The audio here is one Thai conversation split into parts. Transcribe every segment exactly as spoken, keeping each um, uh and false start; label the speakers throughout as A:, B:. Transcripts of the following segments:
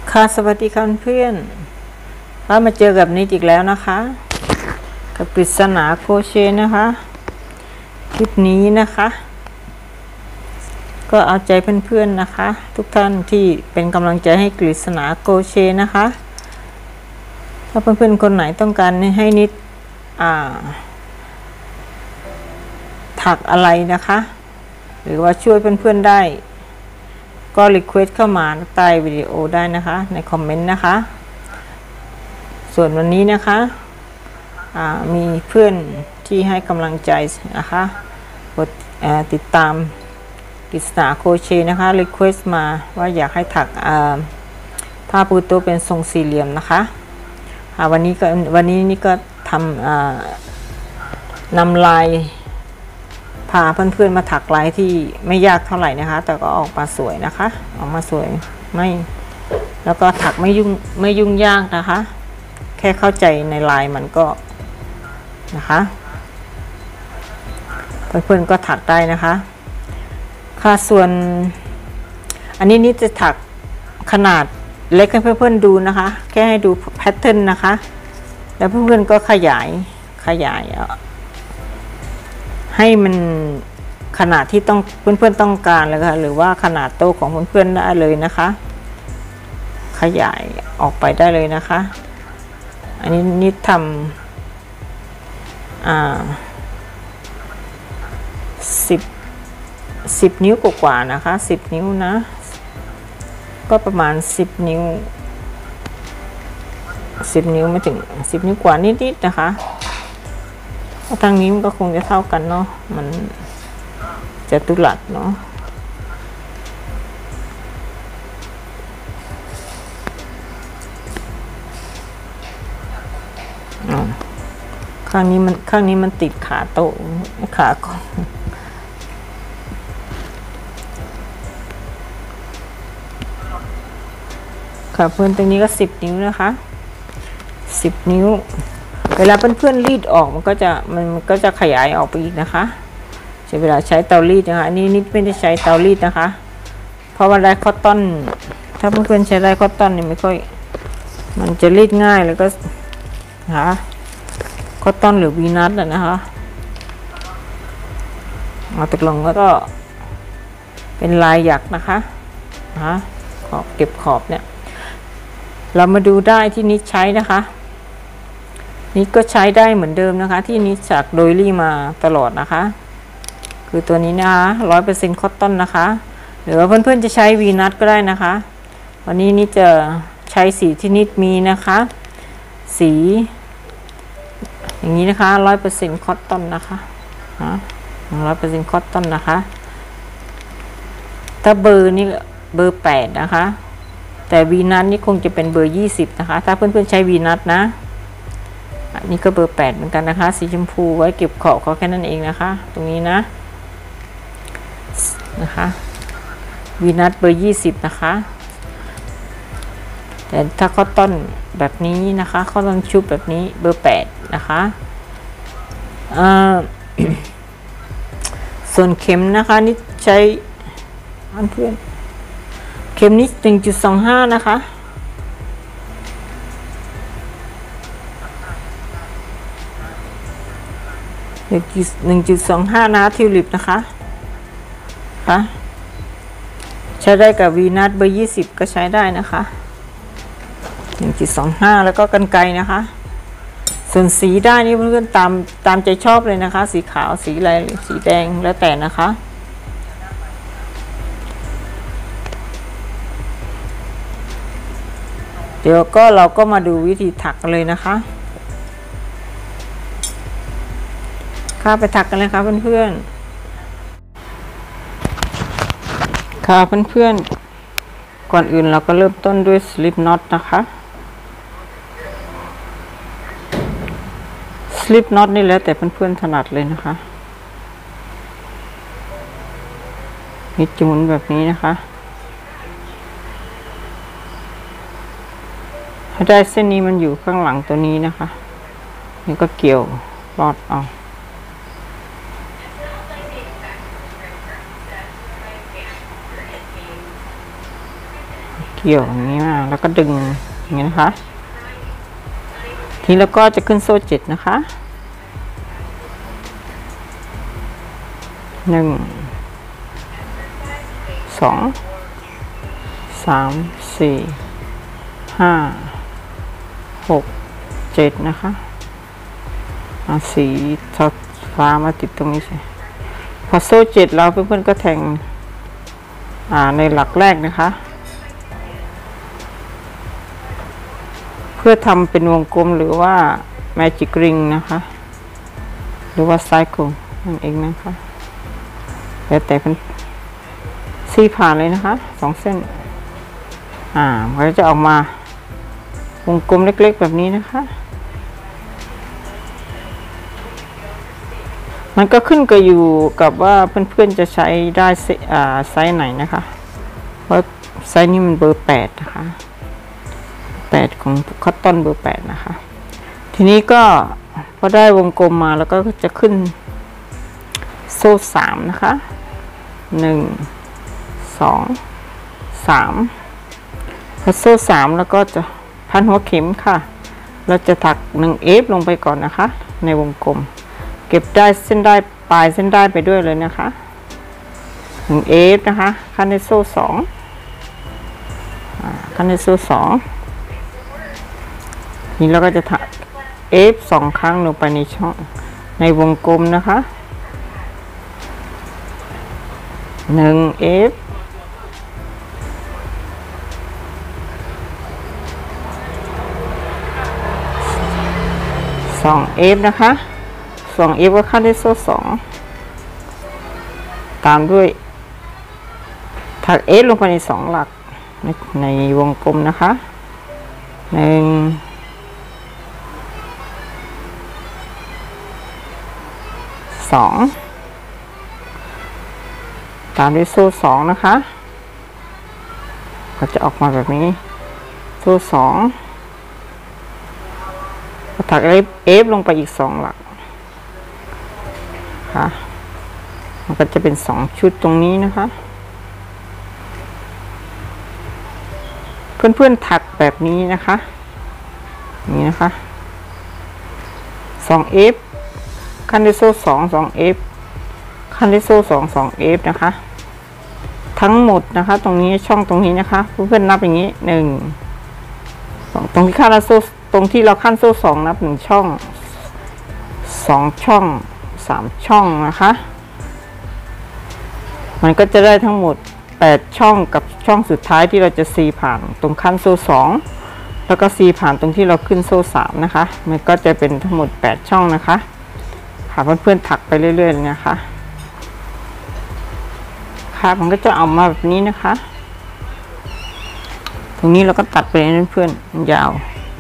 A: ค่ะสวัสดีค่ะเพื่อนเรามาเจอกับนิดอีกแล้วนะคะกับปริศนาโครเชต์นะคะคลิปนี้นะคะก็เอาใจเพื่อนๆนะคะทุกท่านที่เป็นกำลังใจให้ปริศนาโครเชต์นะคะถ้าเพื่อนๆคนไหนต้องการให้นิดอ่าถักอะไรนะคะหรือว่าช่วยเพื่อนๆได้ก็รีเควสเข้ามาใต้วิดีโอได้นะคะในคอมเมนต์นะคะส่วนวันนี้นะคะมีเพื่อนที่ให้กำลังใจนะคะกดติดตามปริศนาโครเชต์นะคะรีเควสมาว่าอยากให้ถักผ้าปูโต๊ะเป็นทรงสี่เหลี่ยมนะคะวันนี้ก็วันนี้นี่ก็ทำนำลายพาเพื่อนๆมาถักลายที่ไม่ยากเท่าไหร่นะคะแต่ก็ออกมาสวยนะคะออกมาสวยไม่แล้วก็ถักไม่ยุ่งไม่ยุ่งยากนะคะแค่เข้าใจในลายมันก็นะคะเพื่อนๆก็ถักได้นะคะค่ะส่วนอันนี้นี่จะถักขนาดเล็กให้เพื่อนๆดูนะคะแค่ให้ดูแพทเทิร์นนะคะแล้วเพื่อนๆก็ขยายขยายให้มันขนาดที่ต้องเพื่อนๆต้องการเลยค่ะหรือว่าขนาดโต๊ะของเพื่อนๆได้เลยนะคะขยายออกไปได้เลยนะคะอันนี้นิดทำอ่าสิบสิบนิ้วกว่าๆนะคะสิบนิ้วนะก็ประมาณสิบนิ้วสิบนิ้วไม่ถึงสิบนิ้วกว่านิดๆนะคะทางนี้มันก็คงจะเท่ากันเนาะมันจะตุลัดเนาะข้างนี้มันข้างนี้มันติดขาโต๊ะขาก่อนค่ะเพื่อนตรงนี้ก็สิบนิ้วนะคะสิบนิ้วเวลาเพื่อนๆรีดออกมันก็จะมันก็จะขยายออกไปอีกนะคะใช้เวลาใช้เตารีดนะคะอันนี้นิดไม่ได้ใช้เตารีดนะคะเพราะว่าไดคอตตอนถ้าเพื่อนๆใช้ไดคอตตอนนี่ไม่ค่อยมันจะรีดง่ายแล้วก็หาคอตตอนหรือวีนัทนะคะเอาตกลงก็เป็นลายหยักนะคะนะขอบเก็บขอบเนี่ยเรามาดูได้ที่นิดใช้นะคะนี่ก็ใช้ได้เหมือนเดิมนะคะที่นิดจากโดยลี่มาตลอดนะคะคือตัวนี้นะคะร้อยเปอร์เซ็นต์คอตตอนนะคะหรือว่าเพื่อนๆจะใช้วีนัทก็ได้นะคะวันนี้นิดจะใช้สีที่นิดมีนะคะสีอย่างนี้นะคะร้อยเปอร์เซ็นต์คอตตอนนะคะร้อยเปอร์เซ็นต์คอตตอนนะคะถ้าเบอร์นี่เบอร์แปดนะคะแต่วีนัทนี่คงจะเป็นเบอร์ยี่สิบนะคะถ้าเพื่อนๆใช้วีนัทนะอันนี้ก็เบอร์แปดเหมือนกันนะคะสีชมพูไว้เก็บขอบเขาแค่นั้นเองนะคะตรงนี้นะนะคะวีนัทเบอร์ยี่สิบนะคะแต่ถ้าคอตตอนแบบนี้นะคะคอตตอนชุบแบบนี้เบอร์แปดนะคะส่วนเข็มนะคะนี่ใช้เพื่อนเข็มนี้ หนึ่งจุดสองห้า นะคะหนึ่งจุดสองห้านะทิวลิปนะคะค่ะใช้ได้กับวีนัทเบอร์ยี่สิบก็ใช้ได้นะคะ หนึ่งจุดสองห้า แล้วก็กรรไกรนะคะส่วนสีได้นี่เพื่อนๆตามตามใจชอบเลยนะคะสีขาวสีอะไรสีแดงแล้วแต่นะคะเดี๋ยวก็เราก็มาดูวิธีถักกันเลยนะคะค่ะไปถักกันเลยค่ะเพื่อนๆค่ะเพื่อนๆก่อนอื่นเราก็เริ่มต้นด้วยสลิปน็อตนะคะสลิปน็อตนี่แล้วแต่เพื่อนๆถนัดเลยนะคะนี่จะหมุนแบบนี้นะคะให้ได้เส้นนี้มันอยู่ข้างหลังตัวนี้นะคะนี่ก็เกี่ยวรอดเอาเกี่ยวอย่างนี้มาแล้วก็ดึงอย่างนี้นะคะทีแล้วก็จะขึ้นโซ่เจ็ดนะคะหนึ่งสองสามสี่ห้าหกเจ็ดนะคะเอาสีฟ้ามาติดตรงนี้ใช่พอโซ่เจ็ดเราเพื่อนๆก็แทงอ่าในหลักแรกนะคะเพื่อทำเป็นวงกลมหรือว่า magic ring นะคะหรือว่า cycle นั่นเองนะคะแล้วแต่เป็นสี่ผ่านเลยนะคะสองเส้นอ่ามันก็จะออกมาวงกลมเล็กๆแบบนี้นะคะมันก็ขึ้นกับอยู่กับว่าเพื่อนๆจะใช้ได้อ่าไซส์ไหนนะคะเพราะไซส์นี้มันเบอร์แปดนะคะแปดของคอตตอนเบอร์แปดนะคะทีนี้ก็พอได้วงกลมมาแล้วก็จะขึ้นโซ่สามนะคะหนึ่งสองสามพอโซ่สามแล้วก็จะพันหัวเข็มค่ะเราจะถักหนึ่งเอฟลงไปก่อนนะคะในวงกลมเก็บได้เส้นได้ปลายเส้นได้ไปด้วยเลยนะคะหนึ่งเอฟนะคะขั้นในโซ่สองขั้นในโซ่สองนี่เราก็จะถักเอฟสองครั้งลงไปในช่องในวงกลมนะคะหนึ่งเอฟสองเอฟนะคะสองเอฟก็ขั้นในโซ่สองตามด้วยถักเอฟลงไปในสองหลักใน, ในวงกลมนะคะหนึ่งสองตามด้วยโซ่สองนะคะก็จะออกมาแบบนี้โซ่สองถักเอฟลงไปอีกสองหลักค่ะมันก็จะเป็นสองชุดตรงนี้นะคะเพื่อนๆถักแบบนี้นะคะนี่นะคะสองเอฟขั้นด้วยโซ่สองสองเอฟขั้นด้วยโซ่สองสองเอฟนะคะทั้งหมดนะคะตรงนี้ช่องตรงนี้นะคะเพื่อนๆนับอย่างนี้หนึ่งตรงที่ขั้นโซ่ตรงที่เราขั้นโซ่สองนับหนึ่งช่องสองช่องสามช่องนะคะมันก็จะได้ทั้งหมดแปดช่องกับช่องสุดท้ายที่เราจะซีผ่านตรงขั้นโซ่สองแล้วก็ซีผ่านตรงที่เราขึ้นโซ่สามนะคะมันก็จะเป็นทั้งหมดแปดช่องนะคะค่ะเพื่อนๆถักไปเรื่อยๆนะคะค่ะมันก็จะออกมาแบบนี้นะคะตรงนี้เราก็ตัดไปให้เพื่อนๆยาว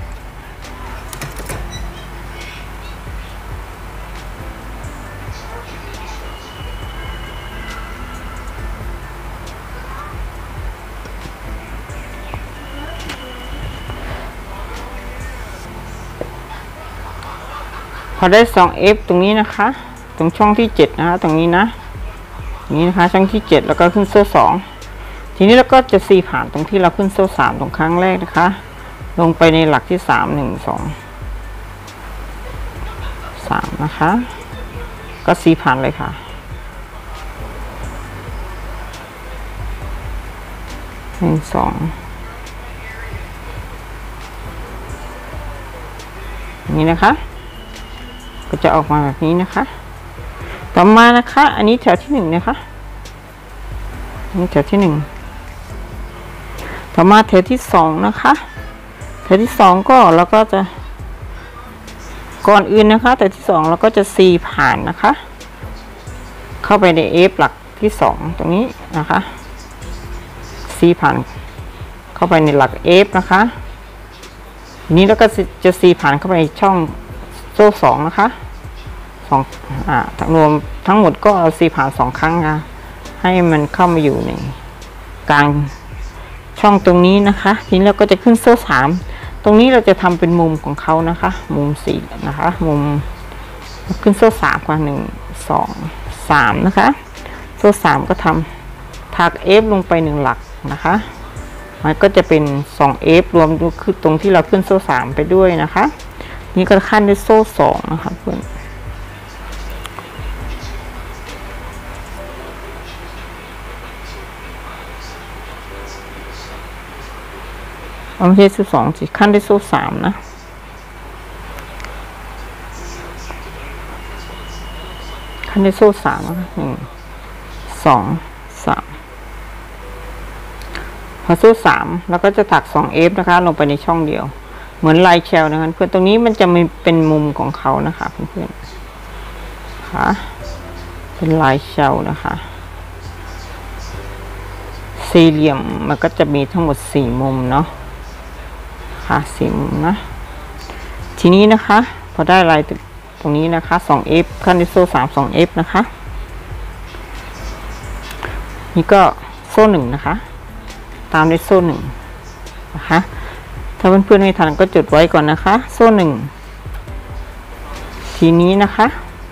A: พอได้สองเอฟตรงนี้นะคะตรงช่องที่เจ็ดนะคะตรงนี้นะนี้นะคะช่องที่เจ็ดแล้วก็ขึ้นโซ่สองทีนี้เราก็จะซีผ่านตรงที่เราขึ้นโซ่สามตรงครั้งแรกนะคะลงไปในหลักที่สามหนึ่งสองสามนะคะก็ซีผ่านเลยค่ะหนึ่งสองนี่นะคะก็จะออกมาแบบนี้นะคะต่อมานะคะอันนี้แถวที่หนึ่งนะคะนี่แถวที่หนึ่งต่อมาแถวที่สองนะคะแถวที่สองก็เราก็จะก่อนอื่นนะคะแถวที่สองเราก็จะซีผ่านนะคะเข้าไปในเอฟหลักที่สองตรงนี้นะคะซีผ่านเข้าไปในหลักเอฟนะคะทีนี้แล้วก็จะซีผ่านเข้าไปในช่องโซ่สองนะคะสองอ่ารวมทั้งหมดก็เอาซีผ่านสองครั้งค่ะให้มันเข้ามาอยู่ในกลางช่องตรงนี้นะคะทีนี้เราก็จะขึ้นโซ่สามตรงนี้เราจะทำเป็นมุมของเขานะคะมุมสี่นะคะมุมขึ้นโซ่สามกว่าหนึ่งสองสามนะคะโซ่สามก็ทำถักเอฟลงไปหนึ่งหลักนะคะมันก็จะเป็นสองเอฟรวมคือตรงที่เราขึ้นโซ่สามไปด้วยนะคะนี่ก็ขั้นด้วยโซ่สองนะคะเพื่อนเอาไม่ใช่โซ่สองสิขั้นด้วยโซ่สามนะขั้นด้วยโซ่สามนะคะหนึ่งสองสามพอโซ่สามแล้วก็จะถักสองเอฟนะคะลงไปในช่องเดียวเหมือนลายแชลนะคะเพื่อนตรงนี้มันจะมีเป็นมุมของเขานะคะเพื่อนๆค่ะเป็นลายแชลนะคะสี่เหลี่ยมมันก็จะมีทั้งหมดสี่มุมเนาะค่ะสี่มุมนะทีนี้นะคะพอได้ลายตรงนี้นะคะสองเอฟขั้นที่โซ่สาม สองเอฟนะคะนี่ก็โซ่หนึ่งนะคะตามด้วยโซ่หนึ่งนะคะถ้าเพื่อนๆไม่ทันก็จดไว้ก่อนนะคะโซ่หนึ่งทีนี้นะคะ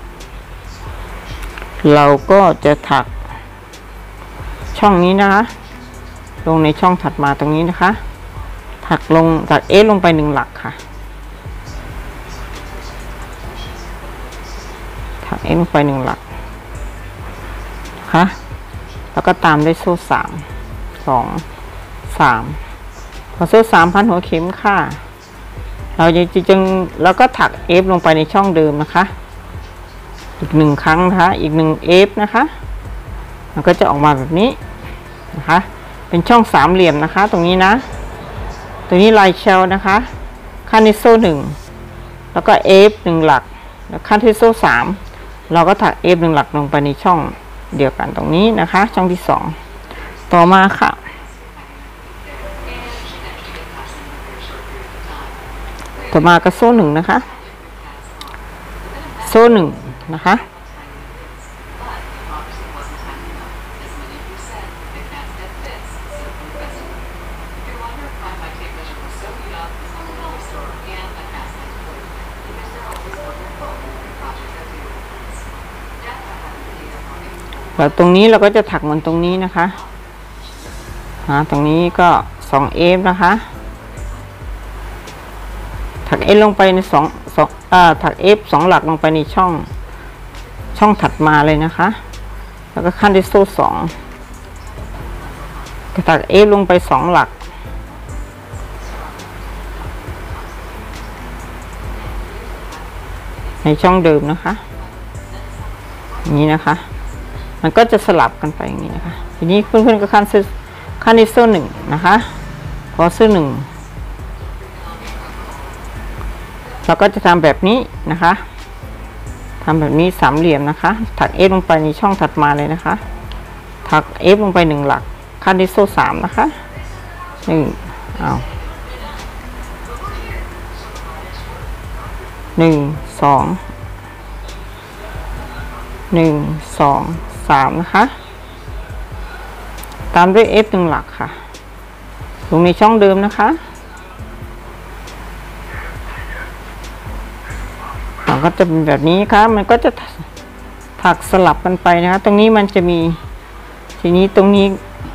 A: เราก็จะถักช่องนี้นะคะลงในช่องถัดมาตรงนี้นะคะถักลงถักเอลงไปหนึ่งหลักค่ะถักเอลงไปหนึ่งหลักนะคะแล้วก็ตามด้วยโซ่สามสองสามพอโซ่สามพันหัวเข็มค่ะเราจะจึงแล้วก็ถักเอฟลงไปในช่องเดิมนะคะอีกหนึ่งครั้งนะคะอีกหนึ่งเอฟนะคะมันก็จะออกมาแบบนี้นะคะเป็นช่องสามเหลี่ยมนะคะตรงนี้นะตรงนี้ลายเชลนะคะขั้นที่โซ่หนึ่งแล้วก็เอฟหนึ่งหลักแล้วขั้นที่โซ่สามเราก็ถักเอฟหนึ่งหลักลงไปในช่องเดียวกันตรงนี้นะคะช่องที่สองต่อมาค่ะต่อมาก็โซ่หนึ่งนะคะโซ่หนึ่งนะคะแล้วตรงนี้เราก็จะถักเหมือนตรงนี้นะคะหาตรงนี้ก็สองเอฟนะคะถักเอฟลงไปในสองสองอ่าถักเอฟสองหลักลงไปในช่องช่องถัดมาเลยนะคะแล้วก็ขั้นด้วยโซ่สองก็ถักเอฟลงไปสองหลักในช่องเดิมนะคะอย่างนี้นะคะมันก็จะสลับกันไปอย่างนี้นะคะทีนี้เพื่อนๆก็ขั้นขั้นด้วยโซ่หนึ่งนะคะพอโซ่หนึ่งเราก็จะทำแบบนี้นะคะทำแบบนี้สามเหลี่ยมนะคะถักเอฟลงไปในช่องถัดมาเลยนะคะถักเอฟลงไปหนึ่งหลักขั้นด้วยโซ่สามนะคะหนึ่งเอาหนึ่งสองหนึ่งสองสามนะคะตามด้วยเอฟหนึ่งหลักค่ะลงในช่องเดิมนะคะมันก็จะเป็นแบบนี้ค่ะมันก็จะถักสลับกันไปนะคะตรงนี้มันจะมีทีนี้ตรงนี้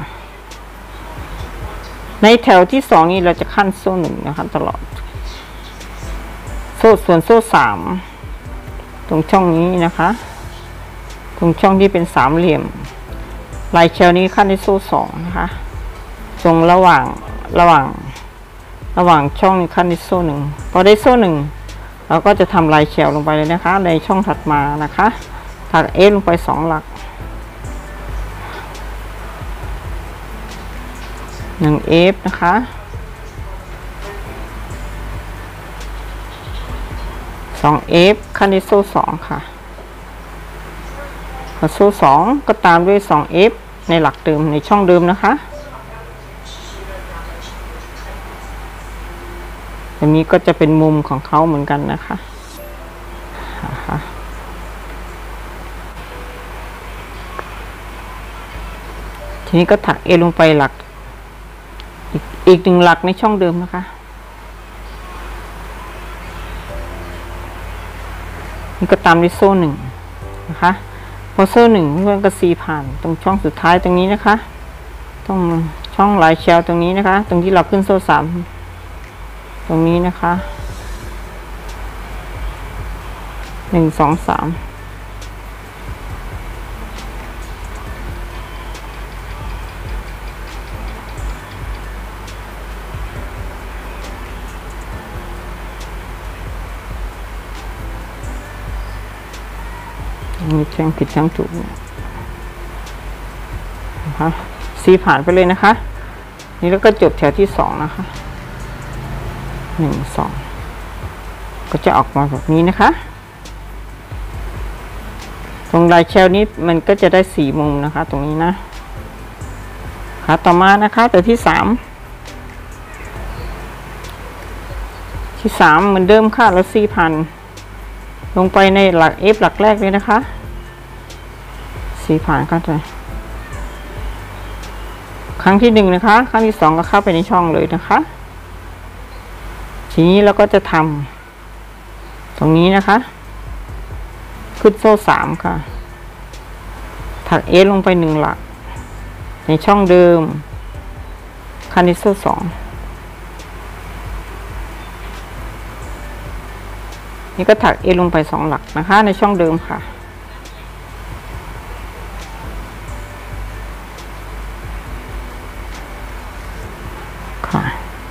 A: ในแถวที่สองนี้เราจะขั้นโซ่หนึ่งนะคะตลอดโซ่ส่วนโซ่สามตรงช่องนี้นะคะตรงช่องที่เป็นสามเหลี่ยมลายเชลนี้ขั้นที่โซ่สองนะคะตรงระหว่างระหว่างระหว่างช่องนี้ขั้นที่โซ่หนึ่งพอได้โซ่หนึ่งเราก็จะทำลายเชลลงไปเลยนะคะในช่องถัดมานะคะถักเอฟลงไปสองหลักหนึ่งเอฟนะคะสองเอฟขั้นที่โซ่สองค่ะพอโซ่สองก็ตามด้วยสองเอฟในหลักเดิมในช่องเดิมนะคะอันนี้ก็จะเป็นมุมของเขาเหมือนกันนะคะทีนี้ก็ถักเอลงไปหลักอีกอีกหนึ่งหลักในช่องเดิมนะคะนี่ก็ตามด้วยโซ่หนึ่งนะคะพอโซ่หนึ่งเพื่อนก็ซีผ่านตรงช่องสุดท้ายตรงนี้นะคะต้องช่องลายแชลตรงนี้นะคะตรงที่เราขึ้นโซ่สามตรงนี้นะคะหนึ่งสองสามมีแท่งผิดแท่งถูกนะคะซีผ่านไปเลยนะคะนี่แล้วก็จบแถวที่สองนะคะหนึ่งสองก็จะออกมาแบบนี้นะคะตรงลายแชลนี้มันก็จะได้สี่มุมนะคะตรงนี้นะค่ะต่อมานะคะตัวที่สามที่สามเหมือนเดิมค่ะแล้วสี่พันลงไปในหลัก F หลักแรกเลยนะคะสี่ผ่านก็จะครั้งที่หนึ่งนะคะครั้งที่สองก็เข้าไปในช่องเลยนะคะทีนี้เราก็จะทำตรงนี้นะคะขึ้นโซ่สามค่ะถักเอลงไปหนึ่งหลักในช่องเดิมคันที่โซ่สองนี่ก็ถักเอลงไปสองหลักนะคะในช่องเดิมค่ะค่ะ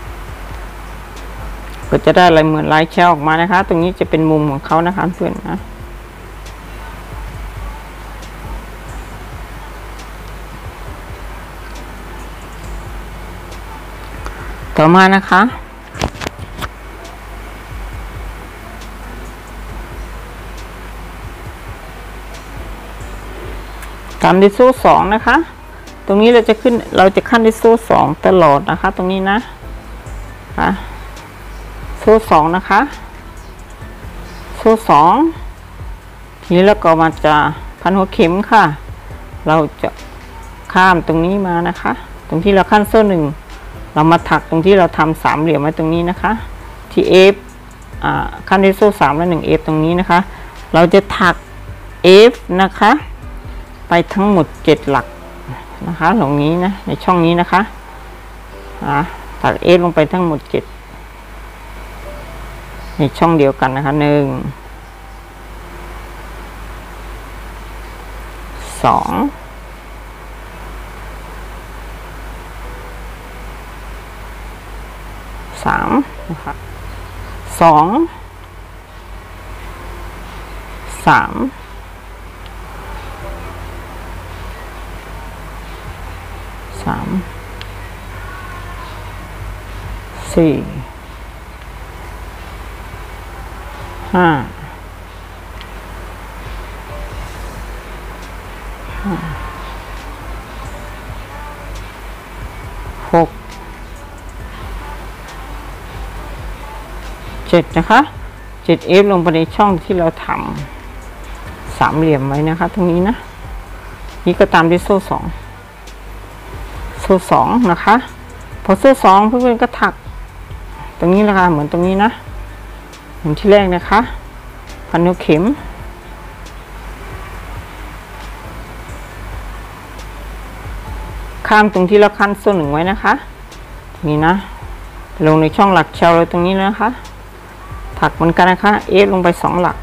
A: ก็จะได้อะไรเหมือนลายแชลออกมานะคะตรงนี้จะเป็นมุมของเขานะคะเพื่อนนะต่อมานะคะตามด้วยโซ่สองนะคะตรงนี้เราจะขึ้นเราจะขั้นด้วยโซ่สองตลอดนะคะตรงนี้นะค่ะโซ่สองนะคะโซ่สองทีนี้แล้วก็มาจะพันหัวเข็มค่ะเราจะข้ามตรงนี้มานะคะตรงที่เราขั้นโซ่หนึ่งเรามาถักตรงที่เราทำสามเหลี่ยมไว้ตรงนี้นะคะที่ F อ่าขั้นด้วยโซ่สามและหนึ่ง F ตรงนี้นะคะเราจะถัก F นะคะไปทั้งหมดเจ็ดหลักนะคะตรงนี้นะในช่องนี้นะคะอ่าถัก F ลงไปทั้งหมดเจ็ดในช่องเดียวกันนะคะหนึ่งสองสามนะคะสองสามสามสี่ห้าหกเจ็ดนะคะเจ็ด F ลงไปในช่องที่เราทำสามเหลี่ยมไว้นะคะตรงนี้นะนี่ก็ตามด้วยโซ่สองโซ่สองนะคะพอโซ่สองเพื่อนๆก็ถักตรงนี้นะคะเหมือนตรงนี้นะเหมือนที่แรกนะคะพันหัวเข็มข้ามตรงที่เราขั้นโซ่หนึ่งไว้นะคะนี่นะลงในช่องหลักแชลเลยตรงนี้นะคะถักเหมือนกันนะคะเอฟลงไปสองหลัก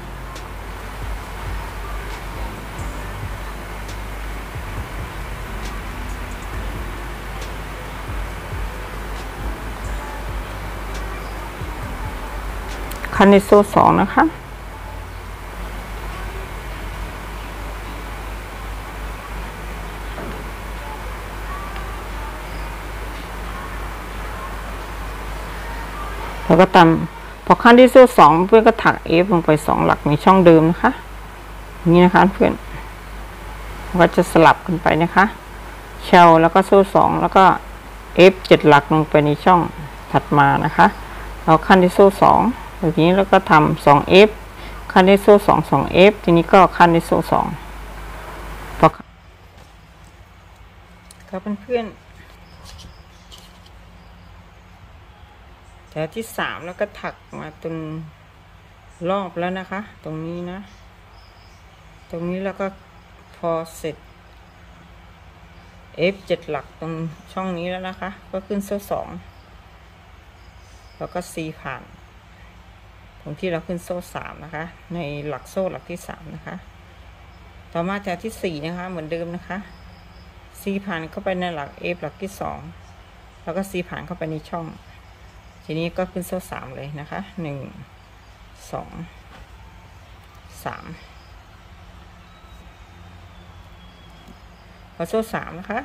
A: ขั้นในโซ่สองนะคะแล้วก็ตามพอขั้นที่โซ่สองเพื่อนก็ถัก F ลงไปสองหลักในช่องเดิมนะคะนี่นะคะเพื่อนก็จะสลับกันไปนะคะแชลแล้วก็โซ่สองแล้วก็ F เจ็ดหลักลงไปในช่องถัดมานะคะเราขั้นที่โซ่สองแบบนี้แล้วก็ทำสอง F ขั้นที่โซ่สอง สอง F ทีนี้ก็ขั้นที่โซ่สองพอครับเพื่อนแถวที่สามแล้วก็ถักมาตรงรอบแล้วนะคะตรงนี้นะตรงนี้แล้วก็พอเสร็จ F เจ็ดหลักตรงช่องนี้แล้วนะคะก็ขึ้นโซ่สองแล้วก็ C ผ่านตรงที่เราขึ้นโซ่สามนะคะในหลักโซ่หลักที่สามนะคะต่อมาแถวที่สี่นะคะเหมือนเดิมนะคะ C ผ่านเข้าไปในหลัก F หลักที่สองแล้วก็ C ผ่านเข้าไปในช่องทีนี้ก็ขึ้นโซ่สามเลยนะคะหนึ่งสองสามพอโซ่สามนะคะ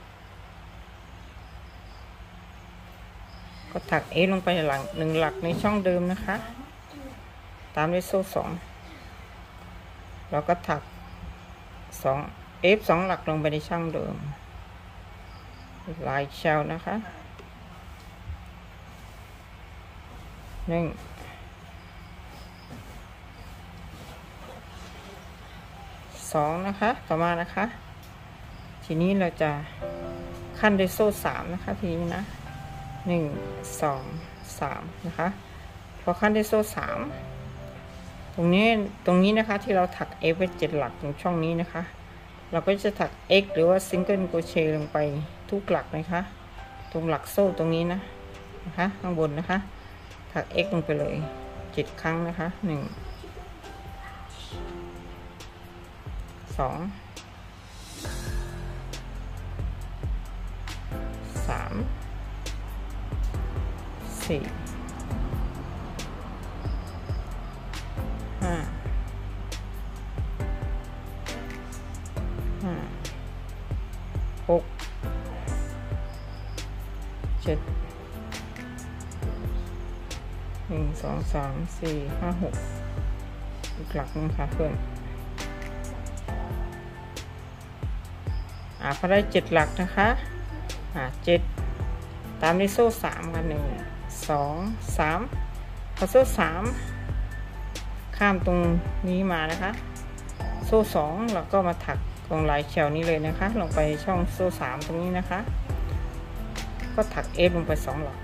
A: ก็ถัก F ลงไปหลังหนึ่งหลักในช่องเดิมนะคะตามด้วยโซ่สองแล้วก็ถักสอง F สองหลักลงไปในช่องเดิมลายเชลนะคะหนึ่งสองนะคะต่อมานะคะทีนี้เราจะขั้นด้วยโซ่สามนะคะทีนี้นะหนึ่งสองสามนะคะพอขั้นด้วยโซ่สามตรงนี้ตรงนี้นะคะที่เราถัก F ไว้เจ็ดหลักตรงช่องนี้นะคะเราก็จะถัก X หรือว่า Single Crochet ลงไปทุกหลักนะคะตรงหลักโซ่ตรงนี้นะนะคะข้างบนนะคะถัก X ลงไปเลยเจ็ดครั้งนะคะหนึ่งสองสามสี่ห้าห้าหกเจ็ดหนึ่งสองสามสี่ห้าหกอีกหลักนึงค่ะเพื่อนอ่าพอได้เจ็ดหลักนะคะอ่าเจ็ดตามด้วยโซ่สามกันหนึ่งสองสามพอโซ่สามข้ามตรงนี้มานะคะโซ่สองเราก็มาถักตรงลายเชลนี้เลยนะคะลงไปช่องโซ่สามตรงนี้นะคะก็ถัก F ลงไปสองหลัก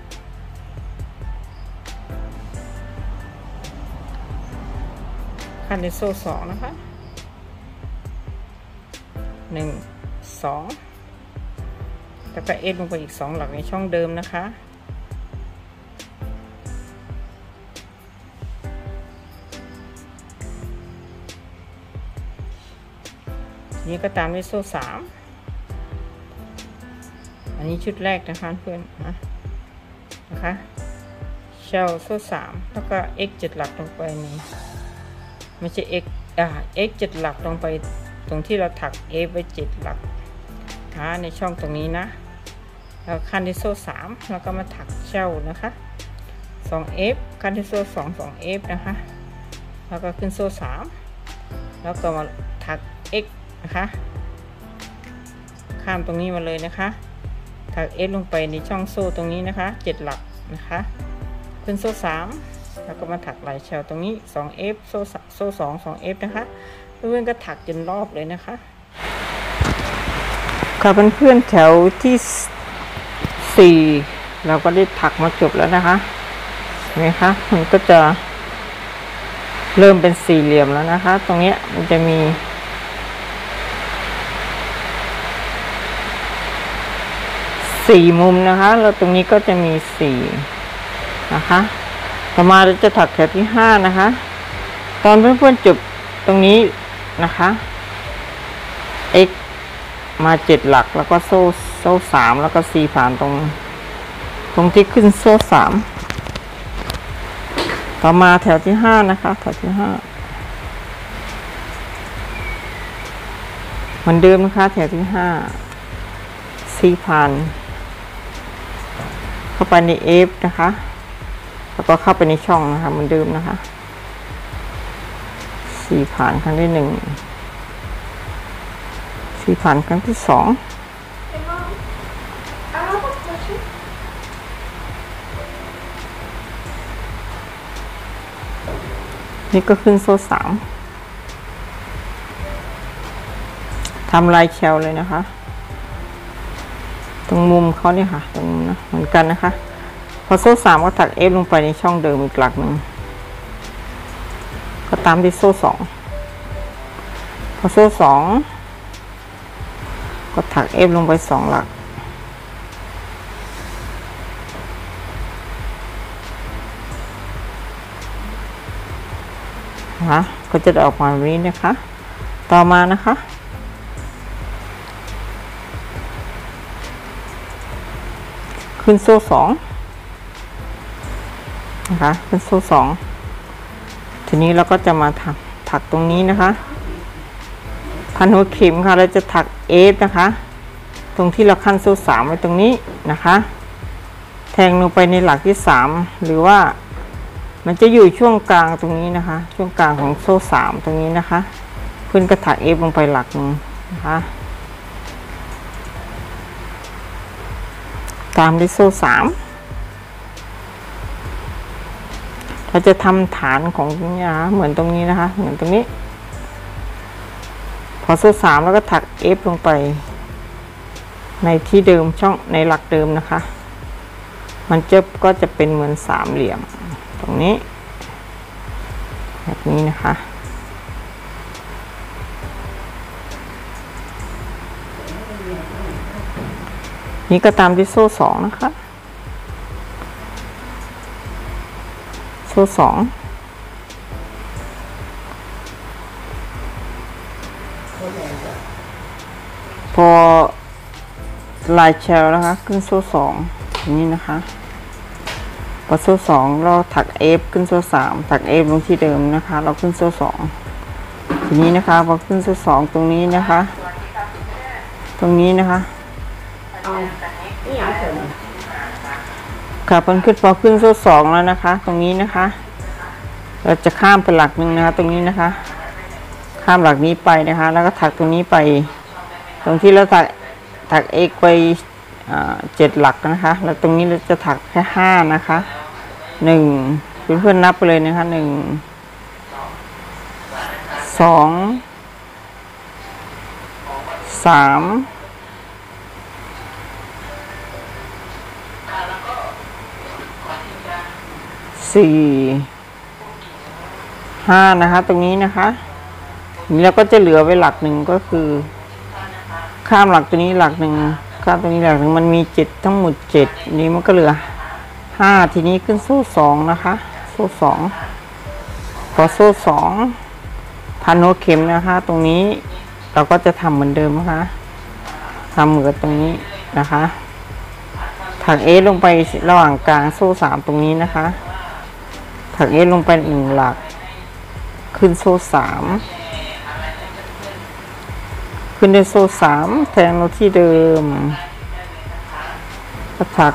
A: ขั้นในโซ่สองนะคะหนึ่งสองแล้วก็ F ลงไปอีกสองหลักในช่องเดิมนะคะนี้ก็ตามด้วยโซ่สามอันนี้ชุดแรกนะคะเพื่อนนะนะคะเชลโซ่สามแล้วก็ x เจ็ดหลักลงไปนี่ไม่ใช่ x อ่า x เจ็ดหลักลงไปตรงที่เราถัก f ไว้เจ็ดหลักนะในช่องตรงนี้นะแล้วขั้นที่โซ่สามแล้วก็มาถักเชลนะคะสอง f ขั้นที่โซ่สอง สอง f นะคะแล้วก็ขึ้นโซ่สามแล้วก็มาถัก x นะคะข้ามตรงนี้มาเลยนะคะถัก F ลงไปในช่องโซ่ตรงนี้นะคะเจ็ดหลักนะคะขึ้นโซ่สามแล้วก็มาถักลายเชลตรงนี้ สอง F โซ่โซ่สอง สอง F นะคะเพื่อนๆก็ถักจนรอบเลยนะคะค่ะเพื่อนๆแถวที่สี่เราก็ได้ถักมาจบแล้วนะคะเห็นไหมคะมันก็จะเริ่มเป็นสี่เหลี่ยมแล้วนะคะตรงนี้มันจะมีสี่มุมนะคะแล้วตรงนี้ก็จะมีสี่นะคะต่อมาเราจะถักแถวที่ห้านะคะตอนเพื่อนๆจบตรงนี้นะคะ x มาเจ็ดหลักแล้วก็โซ่โซ่สามแล้วก็ c ผ่านตรงตรงที่ขึ้นโซ่สามต่อมาแถวที่ห้านะคะแถวที่ห้าเหมือนเดิมนะคะแถวที่ห้า c ผ่านเข้าไปใน F นะคะแล้วก็เข้าไปในช่องนะคะเหมือนเดิมนะคะสี่ผ่านครั้งที่หนึ่งสี่ผ่านครั้งที่สองนี่ก็ขึ้นโซ่สามทำลายเชลเลยนะคะตรงมุมเขาเนี่ยค่ะตรงมุมนะเหมือนกันนะคะพอโซ่สามก็ถัก F ลงไปในช่องเดิมอีกหลักหนึ่งก็ตามด้วยโซ่สองพอโซ่สองก็ก็ถัก F ลงไปสองหลักนะคะก็จะออกมาแบบนี้นะคะต่อมานะคะขึ้นโซ่สองนะคะขึ้นโซ่สองทีนี้เราก็จะมาถักถักตรงนี้นะคะพันหัวเข็มค่ะเราจะถัก F นะคะตรงที่เราขั้นโซ่สามไว้ตรงนี้นะคะแทงลงไปในหลักที่สามหรือว่ามันจะอยู่ช่วงกลางตรงนี้นะคะช่วงกลางของโซ่สามตรงนี้นะคะเพื่อนก็ถัก F ลงไปหลักนึงนะคะตามด้วยโซ่สามเราจะทำฐานของตรงนี้นะคะเหมือนตรงนี้นะคะเหมือนตรงนี้พอโซ่สามแล้วก็ถัก F ลงไปในที่เดิมช่องในหลักเดิมนะคะมันจะก็จะเป็นเหมือนสามเหลี่ยมตรงนี้แบบนี้นะคะนี่ก็ตามด้วยโซ่สองนะคะโซ่สองพอลายเชลนะคะขึ้นโซ่สองอย่างนี้นะคะพอโซ่สองเราถัก F ขึ้นโซ่สามถัก F ลงที่เดิมนะคะเราขึ้นโซ่สองทีนี้นะคะพอขึ้นโซ่สองตรงนี้นะคะตรงนี้นะคะค่ะพอขึ้นพอขึ้นโซ่สองแล้วนะคะตรงนี้นะคะเราจะข้ามไปหลักหนึ่งนะคะตรงนี้นะคะข้ามหลักนี้ไปนะคะแล้วก็ถักตรงนี้ไปตรงที่เราถักถัก X ไปเจ็ดหลักนะคะแล้วตรงนี้เราจะถักแค่ห้านะคะหนึ่งเพื่อนๆนับไปเลยนะคะหนึ่งสองสามสี่ห้านะคะตรงนี้นะคะนี่เราก็จะเหลือไว้หลักหนึ่งก็คือข้ามหลักตัวนี้หลักหนึ่งข้ามตัวนี้หลักหนึ่งมันมีเจ็ดทั้งหมดเจ็ดนี้มันก็เหลือห้าทีนี้ขึ้นโซ่สองนะคะโซ่สองพอโซ่สองพันหัวเข็มนะคะตรงนี้เราก็จะทำเหมือนเดิมนะคะทำเหมือนตรงนี้นะคะถัก F ลงไประหว่างกลางโซ่สามตรงนี้นะคะถัก F ลงไปหนึ่งหลักขึ้นโซ่สามขึ้นในโซ่สามแทงลงที่เดิมก็ถัก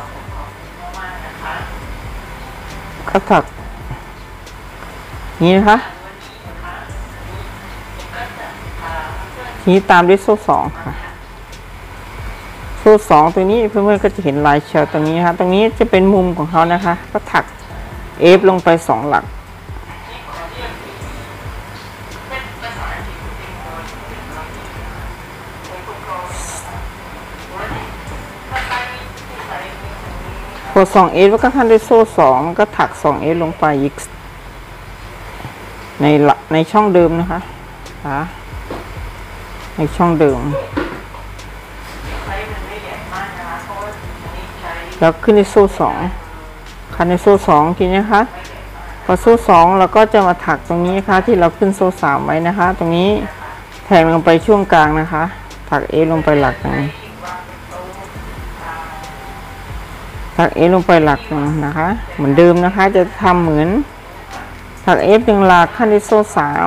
A: ก็ถักนี้นะคะทีนี้ตามด้วยโซ่สองค่ะโซ่สองตัวนี้เพื่อนๆก็จะเห็นลายเชลตรงนี้นะคะตรงนี้จะเป็นมุมของเขานะคะก็ถัก F ลงไปสองหลักพอสอง F แล้วก็ขั้นด้วยโซ่สองก็ถักสอง F ลงไปอีกในในช่องเดิมนะคะในช่องเดิมแล้วขึ้นในโซ่สองขั้นในโซ่สองทีนี้นะคะพอโซ่สองเราก็จะมาถักตรงนี้นะคะที่เราขึ้นโซ่สามไว้นะคะตรงนี้แทงลงไปช่วงกลางนะคะถัก F ลงไปหลักหนึ่งถัก F ลงไปหลักหนึ่งนะคะเหมือนเดิมนะคะจะทำเหมือนถัก F หนึ่งหลักขั้นที่โซ่สาม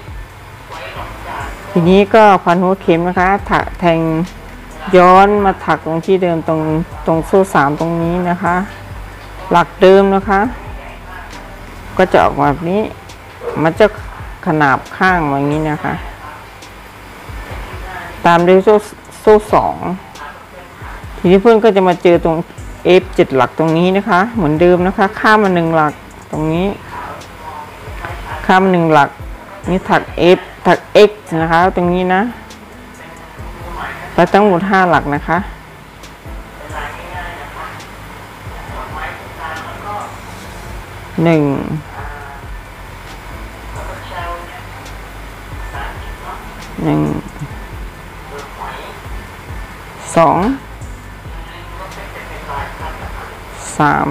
A: ทีนี้ก็พันหัวเข็มนะคะถักแทงย้อนมาถักตรงที่เดิมตรงตรงโซ่สามตรงนี้นะคะหลักเดิมนะคะก็จะออกมาแบบนี้มันจะขนาบข้างอย่างนี้นะคะตามด้วยโซ่โซ่สองทีนี้เพื่อนก็จะมาเจอตรง F เจ็ดหลักตรงนี้นะคะเหมือนเดิมนะคะข้ามมาหนึ่งหลักตรงนี้ข้ามมาหนึ่งหลักนี่ถัก F ถัก X นะคะตรงนี้นะไปทั้งหมดห้าหลักนะคะหนึ่งหนึ่งสองสาม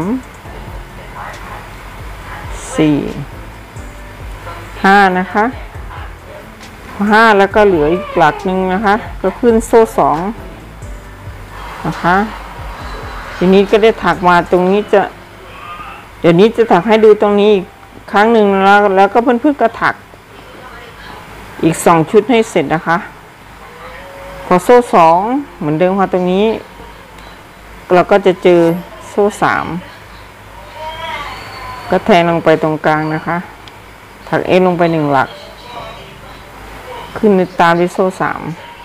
A: สี่ห้านะคะห้าแล้วก็เหลืออีกหลักหนึ่งนะคะก็ขึ้นโซ่สองนะคะทีนี้ก็ได้ถักมาตรงนี้จะเดี๋ยวนี้จะถักให้ดูตรงนี้อีกครั้งหนึ่งแล้วแล้วก็เพื่อนๆก็ถักอีกสองชุดให้เสร็จนะคะพอโซ่สองเหมือนเดิมค่ะตรงนี้เราก็จะเจอโซ่สามก็แทงลงไปตรงกลางนะคะถักเอลงไปหนึ่งหลักขึ้นตามด้วยโซ่สาม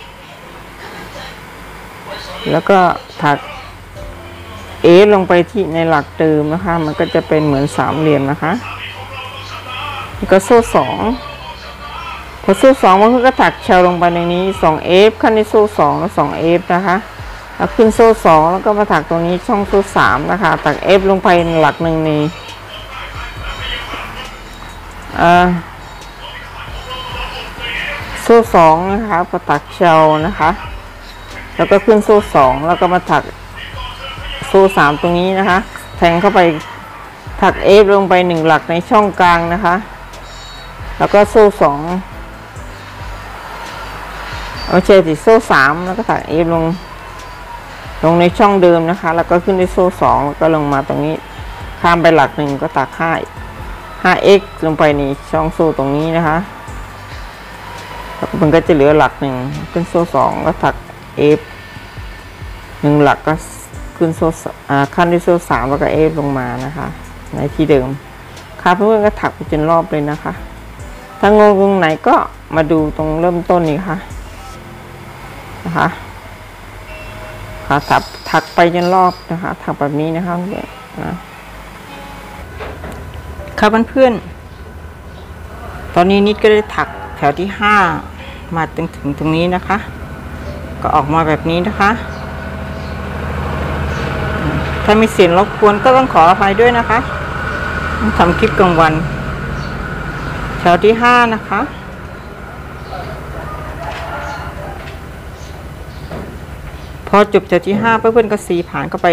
A: แล้วก็ถักเอลงไปที่ในหลักเดิมนะคะมันก็จะเป็นเหมือนสามเหลี่ยมนะคะแล้วก็โซ่สองพอโซ่สองมันก็ถักเชลลงไปในนี้สองเอฟขั้นในโซ่สองแล้วสองเอฟนะคะแล้วขึ้นโซ่สองแล้วก็มาถักตรงนี้ช่องโซ่สามนะคะถักเอฟลงไปในหลักหนึ่งนี้โซ่สองนะคะพอถักเชลนะคะแล้วก็ขึ้นโซ่สองแล้วก็มาถักโซ่สามตรงนี้นะคะแทงเข้าไปถักเอฟลงไปหนึ่งหลักในช่องกลางนะคะแล้วก็โซ่สองเอาเชติโซ่สามแล้วก็ถักเอฟลงลงในช่องเดิมนะคะแล้วก็ขึ้นในโซ่สองแล้วก็ลงมาตรงนี้ข้ามไปหลักหนึ่งก็ถักห้า ห้า เอ็กซ์ ลงไปในช่องโซ่ตรงนี้นะคะมันก็จะเหลือหลักหนึ่งขึ้นโซ่สองก็ถักเอฟหนึ่งหลักก็ขึ้นโซ่ขั้นด้วยโซ่สามแล้วก็เอฟลงมานะคะในที่เดิมค่ะเพื่อนๆก็ถักไปจนรอบเลยนะคะถ้างงตรงไหนก็มาดูตรงเริ่มต้นนี้ค่ะนะคะค่ะถักถักไปจนรอบนะคะถักแบบนี้นะคะเพื่อนนะค่ะเพื่อนๆตอนนี้นิดก็ได้ถักแถวที่ห้ามาถึงถึงตรงนี้นะคะก็ออกมาแบบนี้นะคะถ้ามีเสียงรบกวนก็ต้องขออภัยด้วยนะคะทำคลิปกลางวันแถวที่ห้านะคะพอจบแถวที่ห้าเพื่อนๆก็สีผ่านเข้าไป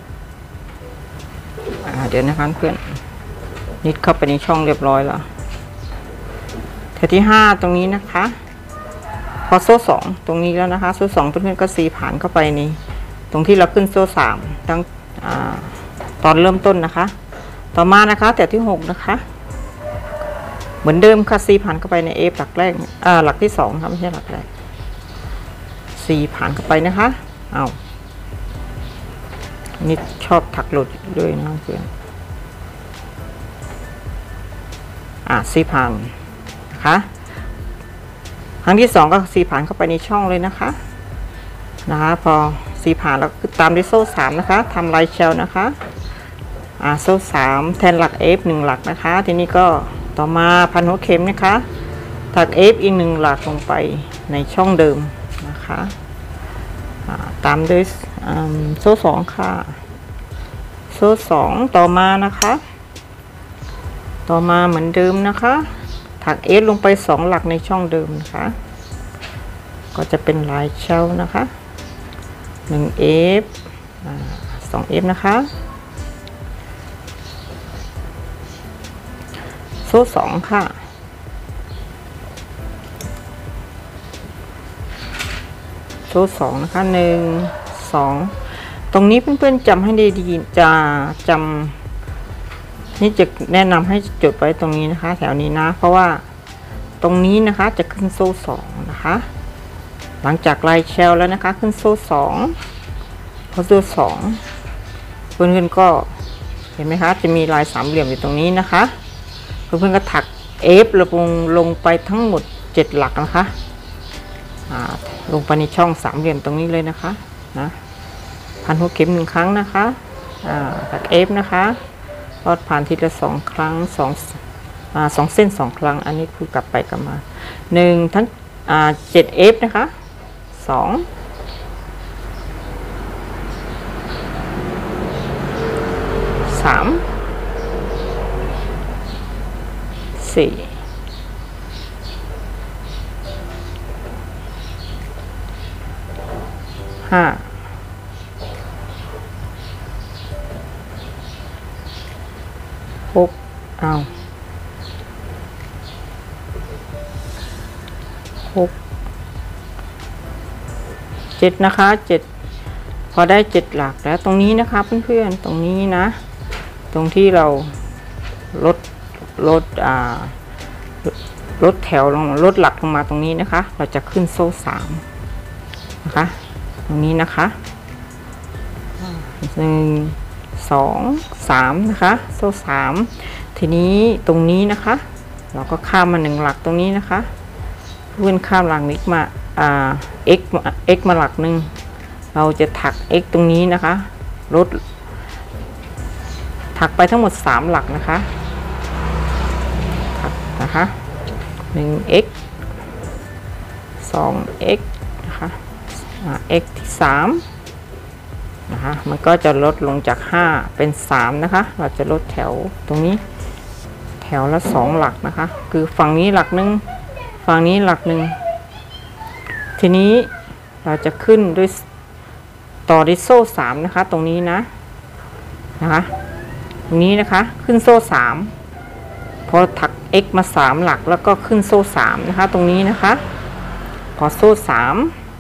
A: เดี๋ยวนะคะเพื่อนนิดเข้าไปในช่องเรียบร้อยแล้วแถวที่ห้าตรงนี้นะคะพอโซ่สองตรงนี้แล้วนะคะโซ่สองเพื่อนๆก็สีผ่านเข้าไปในตรงที่เราขึ้นโซ่สามตั้งตอนเริ่มต้นนะคะต่อมานะคะแถวที่หกนะคะเหมือนเดิมค่ะสีผ่านเข้าไปในเอฟหลักแรกอ่าหลักที่สองครับไม่ใช่หลักแรกสีผ่านเข้าไปนะคะเอานี่ชอบถักหลุดด้วยนะเพื่อนอ่าสีผ่านนะคะครั้งที่สองก็สีผ่านเข้าไปในช่องเลยนะคะนะคะพอสีผ่านแล้วตามด้วยโซ่สามนะคะทำลายเชลนะคะอ่าโซ่สามแทนหลัก F หนึ่งหลักนะคะทีนี้ก็ต่อมาพันหัวเข็มนะคะถัก F อีกหนึ่งหลักลงไปในช่องเดิมนะคะตามด้วยโซ่สองค่ะโซ่สองต่อมานะคะต่อมาเหมือนเดิมนะคะถัก F ลงไปสองหลักในช่องเดิมนะคะก็จะเป็นลายเชลนะคะหนึ่ง F สอง F นะคะโซ่สองค่ะโซ่สองนะคะหนึ่งสองตรงนี้เพื่อนๆจำให้ดีๆจะจำนี่จะแนะนำให้จดไว้ตรงนี้นะคะแถวนี้นะเพราะว่าตรงนี้นะคะจะขึ้นโซ่สองนะคะหลังจากลายเชลแล้วนะคะขึ้นโซ่สองพอโซ่สองเพื่อนๆก็เห็นไหมคะจะมีลายสามเหลี่ยมอยู่ตรงนี้นะคะเพื่อนๆก็ถักเอฟลงลงไปทั้งหมดเจ็ดหลักนะคะลงไปในช่องสามเหลี่ยมตรงนี้เลยนะคะนะพันหัวเข็มหนึ่งครั้งนะคะถักเอฟนะคะลอดผ่านทีละสองครั้งสองสองเส้นสองครั้งอันนี้คือกลับไปกลับมาหนึ่งทั้งเจ็ดเอฟนะคะสองสามสี่ห้าหกเอาหกเจ็ดนะคะเจ็ดพอได้เจ็ดหลักแล้วตรงนี้นะคะเพื่อนๆตรงนี้นะตรงที่เราลดลดอ่าลดแถวลงลดหลักลงมาตรงนี้นะคะเราจะขึ้นโซ่สามนะคะตรงนี้นะคะหนึ่งสองสามนะคะโซ่สามทีนี้ตรงนี้นะคะเราก็ข้ามมาหนึ่งหลักตรงนี้นะคะเพื่อนข้ามหลักนี้มาอ่า x x มาหลักหนึ่งเราจะถัก x ตรงนี้นะคะลดถักไปทั้งหมดสามหลักนะคะถักนะคะหนึ่ง x สอง x นะคะ x ที่สามนะคะมันก็จะลดลงจากห้าเป็นสามนะคะเราจะลดแถวตรงนี้แถวละสองหลักนะคะคือฝั่งนี้หลักหนึ่งฝั่งนี้หลักหนึ่งทีนี้เราจะขึ้นด้วยต่อด้วยโซ่สามนะคะตรงนี้นะนะคะตรงนี้นะคะขึ้นโซ่สามพอถัก x มาสามหลักแล้วก็ขึ้นโซ่สามนะคะตรงนี้นะคะพอโซ่สาม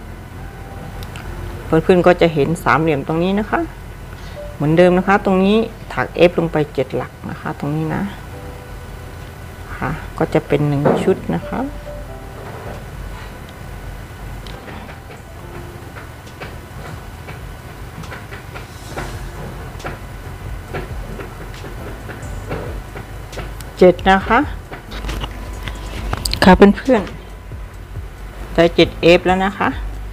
A: เพื่อนๆก็จะเห็นสามเหลี่ยมตรงนี้นะคะเหมือนเดิมนะคะตรงนี้ถัก f ลงไปเจ็ดหลักนะคะตรงนี้นะค่ะก็จะเป็นหนึ่งชุดนะคะเจ็ดนะคะค่ะเพื่อนๆได้เจ็ด f แล้วนะคะ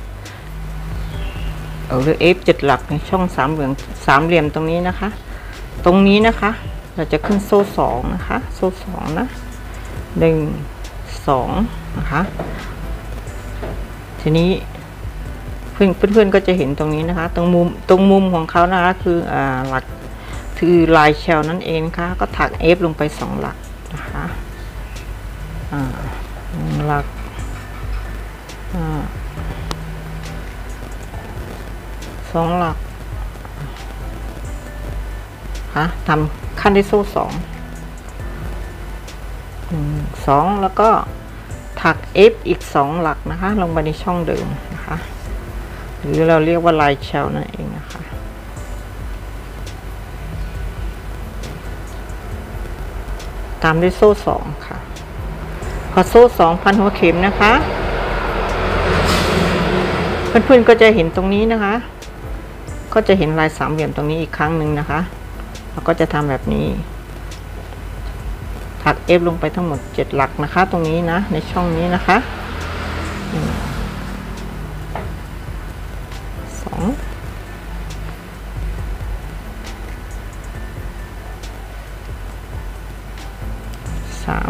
A: เอาเลย f เจ็ดหลักในช่องสามเหลี่ยมสามเหลี่ยมตรงนี้นะคะตรงนี้นะคะเราจะขึ้นโซ่สองนะคะโซ่สองนะหนึ่งสองนะคะทีนี้เพื่อนเพื่อนๆก็จะเห็นตรงนี้นะคะตรงมุมตรงมุมของเขานะคะคืออ่าหลักคือลายเชลนั่นเองค่ะก็ถัก f ลงไปสองหลักนะคะอ่าหลักอ่าสองหลักค่ะทำขั้นที่โซ่สองหนึ่งสองแล้วก็ถัก f อีกสองหลักนะคะลงไปในช่องเดิมนะคะหรือเราเรียกว่าลายเชลนั่นเองนะคะตามด้วยโซ่สองค่ะพอโซ่สองพันหัวเข็มนะคะเพื่อนๆก็จะเห็นตรงนี้นะคะก็จะเห็นลายสามเหลี่ยมตรงนี้อีกครั้งหนึ่งนะคะเราก็จะทำแบบนี้ถัก f ลงไปทั้งหมดเจ็ดหลักนะคะตรงนี้นะในช่องนี้นะคะสองสาม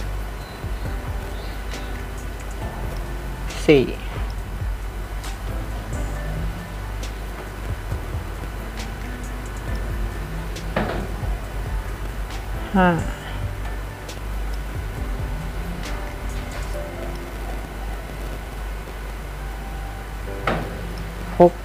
A: สี่ห้าหก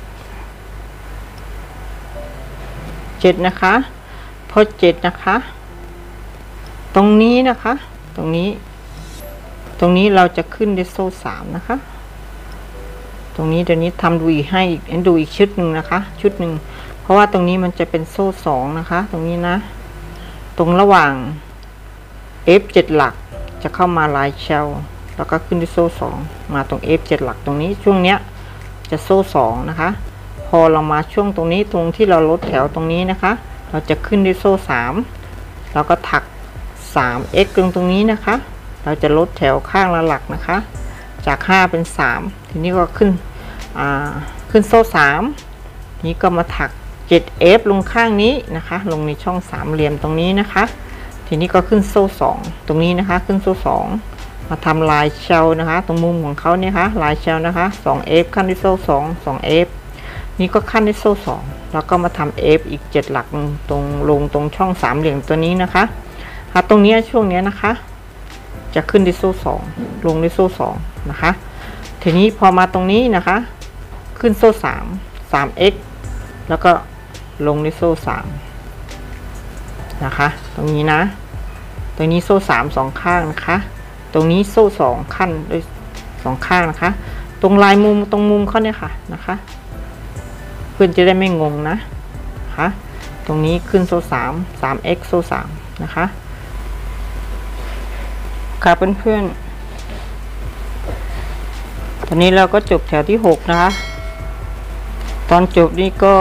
A: เจ็ดนะคะพอเจ็ดนะคะตรงนี้นะคะตรงนี้ตรงนี้เราจะขึ้นด้วยโซ่สามนะคะตรงนี้เดี๋ยวนี้ทำดูอีกให้อีกดูอีกชุดหนึ่งนะคะชุดหนึ่งเพราะว่าตรงนี้มันจะเป็นโซ่สองนะคะตรงนี้นะตรงระหว่าง f เจ็ดหลักจะเข้ามาลายเชลแล้วก็ขึ้นด้วยโซ่สองมาตรง f เจ็ดหลักตรงนี้ช่วงเนี้ยจะโซ่สองนะคะพอเรามาช่วงตรงนี้ตรงที่เราลดแถวตรงนี้นะคะเราจะขึ้นด้วยโซ่สามแล้วก็ถัก สาม x ตรงตรงนี้นะคะเราจะลดแถวข้างละหลักนะคะจากห้าเป็นสามทีนี้ก็ขึ้นอ่าขึ้นโซ่สามนี้ก็มาถัก เจ็ด f ลงข้างนี้นะคะลงในช่องสามเหลี่ยมตรงนี้นะคะทีนี้ก็ขึ้นโซ่สองตรงนี้นะคะขึ้นโซ่สองมาทำลายเชลนะคะตรงมุมของเขาเนี่ยค่ะลายเชลนะคะสอง f ขั้นที่โซ่สอง สอง f นี่ก็ขั้นที่โซ่สองแล้วก็มาทำ f อีกเจ็ดหลักตรงลงตรงช่องสามเหลี่ยมตัวนี้นะคะตรงนี้ช่วงนี้นะคะจะขึ้นที่โซ่สองลงที่โซ่สองนะคะทีนี้พอมาตรงนี้นะคะขึ้นโซ่สาม สาม x แล้วก็ลงในโซ่สามนะคะตรงนี้นะตรงนี้โซ่สามสองข้างนะคะตรงนี้โซ่สองขั้นด้วยสองข้างนะคะตรงลายมุมตรงมุมเขาเนี่ยค่ะนะคะเพื่อนจะได้ไม่งงนะนะคะตรงนี้ขึ้นโซ่สาม สาม เอ็กซ์ โซ่สามนะคะค่ะเพื่อนๆตอนนี้เราก็จบแถวที่หกนะคะตอนจบนี่ก็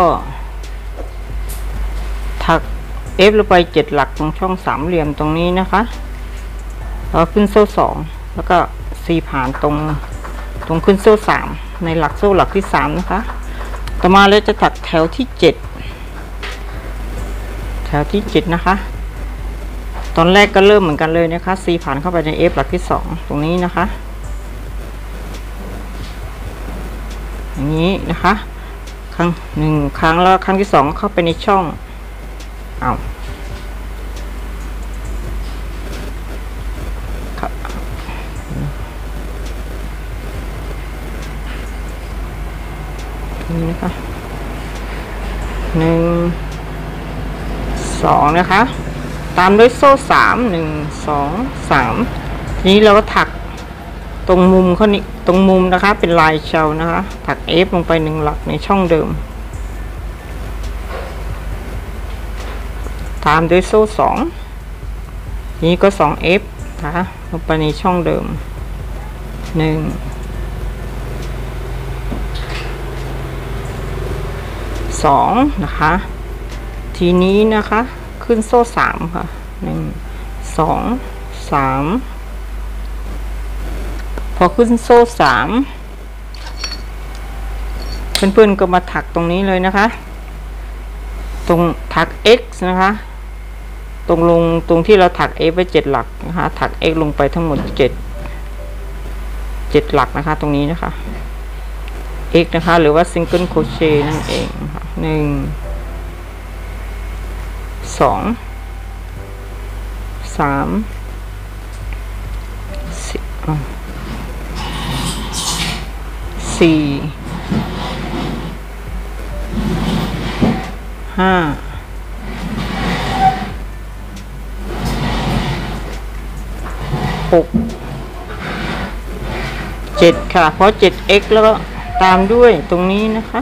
A: ถัก F ลงไปเจ็ดหลักตรงช่องสามเหลี่ยมตรงนี้นะคะแล้วขึ้นโซ่สองแล้วก็ C ผ่านตรงตรงขึ้นโซ่สามในหลักโซ่หลักที่สามนะคะต่อมาเราจะถักแถวที่เจ็ดแถวที่เจ็ดนะคะตอนแรกก็เริ่มเหมือนกันเลยนะคะ C ผ่านเข้าไปใน F หลักที่สองตรงนี้นะคะอย่างนี้นะคะครั้งหนึ่งครั้งแล้วครั้งที่สองเข้าไปในช่องเอานี่นะคะหนึ่งสองนะคะตามด้วยโซ่สามหนึ่งสองสามทีนี้เราก็ถักตรงมุมเขานี้ตรงมุมนะคะเป็นลายเชลนะคะถัก F ลงไปหนึ่งหลักในช่องเดิมตามด้วยโซ่สองนี้ก็ สอง เอฟ นะคะลงไปในช่องเดิมหนึ่งสองนะคะทีนี้นะคะขึ้นโซ่สามค่ะหนึ่งสองสามพอขึ้นโซ่สามเพื่อนๆก็มาถักตรงนี้เลยนะคะตรงถัก X นะคะตรงลงตรงที่เราถัก F ไว้เจ็ดหลักนะคะถัก X ลงไปทั้งหมดเจ็ดเจ็ดหลักนะคะตรงนี้นะคะ X นะคะหรือว่า Single Crochet นั่นเองค่ะหนึ่งสองสามสี่สี่ห้าหกเจ็ดค่ะเพราะ เจ็ด เอ็กซ์ แล้วก็ตามด้วยตรงนี้นะคะ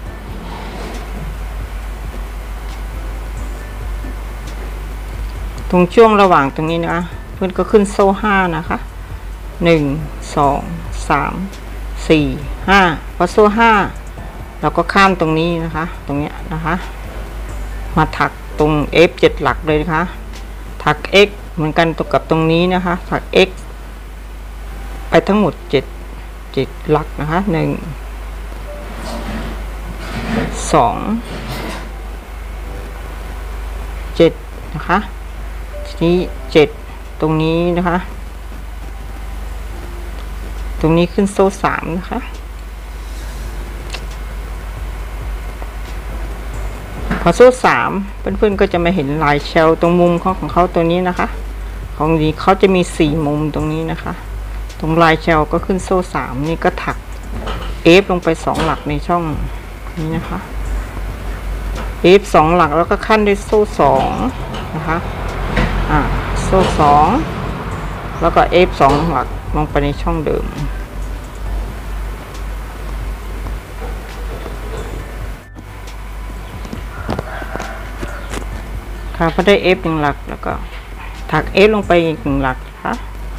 A: ตรงช่วงระหว่างตรงนี้นะเพื่อนก็ขึ้นโซ่ห้านะคะหนึ่งสองสามสี่ห้าพอโซ่ห้าเราก็ข้ามตรงนี้นะคะตรงเนี้ยนะคะมาถักตรง F เจ็ดหลักเลยนะคะถัก X เหมือนกันตรงกับตรงนี้นะคะถัก X ไปทั้งหมดเจ็ด เจ็ดหลักนะคะหนึ่งสองเจ็ดนะคะทีนี้เจ็ดตรงนี้นะคะตรงนี้ขึ้นโซ่สามนะคะพอโซ่สามเพื่อนๆก็จะมาเห็นลายเชลตรงมุมของของเขาตัวนี้นะคะของนี้เขาจะมีสี่มุมตรงนี้นะคะตรงลายเชลก็ขึ้นโซ่สามนี่ก็ถัก F ลงไปสองหลักในช่องนี้นะคะ F สองหลักแล้วก็ขั้นด้วยโซ่สองนะคะอ่าโซ่สองแล้วก็ F สองหลักลงไปในช่องเดิมค่ะพอได้ F หนึ่งหลักแล้วก็ถัก F ลงไปอีกหนึ่งหลักนะคะ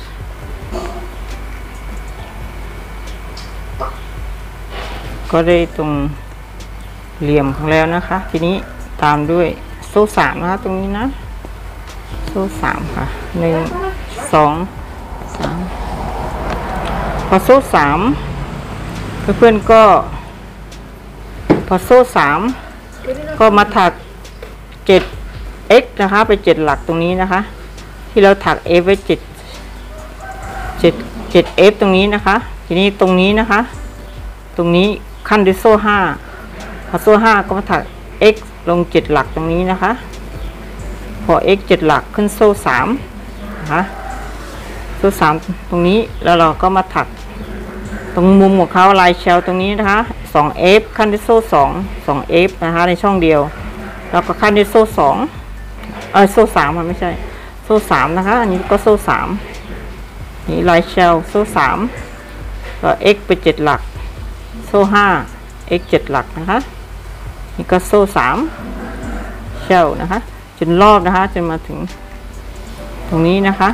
A: ก็ได้ตรงเหลี่ยมของแล้วนะคะทีนี้ตามด้วยโซ่สามนะคะตรงนี้นะโซ่สามค่ะหนึ่งสองสามพอโซ่สามเพื่อนๆก็พอโซ่สามก็มาถักเจ็ด X นะคะไปเจ็ดหลักตรงนี้นะคะที่เราถัก F ไว้เจ็ดเจ็ดเจ็ด F ตรงนี้นะคะทีนี้ตรงนี้นะคะตรงนี้ขั้นด้วยโซ่ห้าพอโซ่ห้าก็มาถัก X ลงเจ็ดหลักตรงนี้นะคะพอ X เจ็ดหลักขึ้นโซ่สามนะคะโซ่สามตรงนี้แล้วเราก็มาถักตรงมุมของเขาลายเชลตรงนี้นะคะสอง F ขั้นด้วยโซ่สอง สอง F นะคะในช่องเดียวแล้วก็ขั้นด้วยโซ่สองเออโซ่สามมันไม่ใช่โซ่สามนะคะอันนี้ก็โซ่สามนี่ลายเชลโซ่สามก็ x ไปเจ็ดหลักโซ่ห้า x เจ็ดหลักนะคะนี่ก็โซ่สามเชลนะคะจนรอบนะคะจนมาถึงตรงนี้นะคะ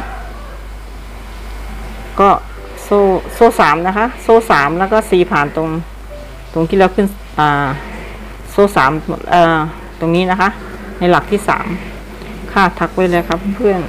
A: ก็โซ่โซ่สามนะคะโซ่สามแล้วก็ซีผ่านตรงตรงที่เราขึ้นอ่าโซ่สามเอ่อตรงนี้นะคะในหลักที่สามค่าทักไว้เลยครับเพื่อน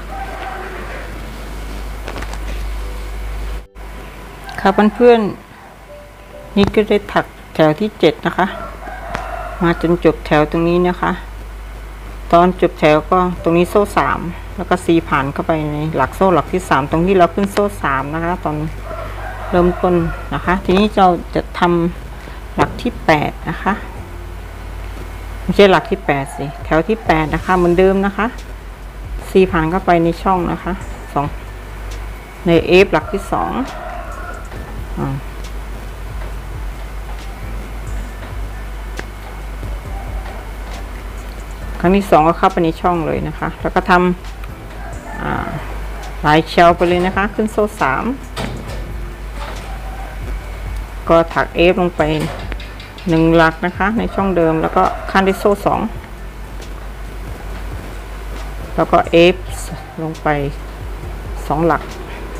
A: ครับเพื่อนๆนี่ก็ได้ถักแถวที่เจ็ดนะคะมาจนจบแถวตรงนี้นะคะตอนจบแถวก็ตรงนี้โซ่สามแล้วก็ซีผ่านเข้าไปในหลักโซ่หลักที่สามตรงที่เราขึ้นโซ่สามนะคะตอนเริ่มต้นนะคะทีนี้เราจะทำหลักที่แปดนะคะไม่ใช่หลักที่แปดสิแถวที่แปดนะคะเหมือนเดิมนะคะซีผ่านเข้าไปในช่องนะคะสองในเอฟหลักที่สองครั้งที่สองก็เข้าไปในช่องเลยนะคะแล้วก็ทำลายเชลไปเลยนะคะขึ้นโซ่สามก็ถักเอฟลงไปหนึ่งหลักนะคะในช่องเดิมแล้วก็ขั้นที่โซ่สองแล้วก็เอฟลงไปสองหลัก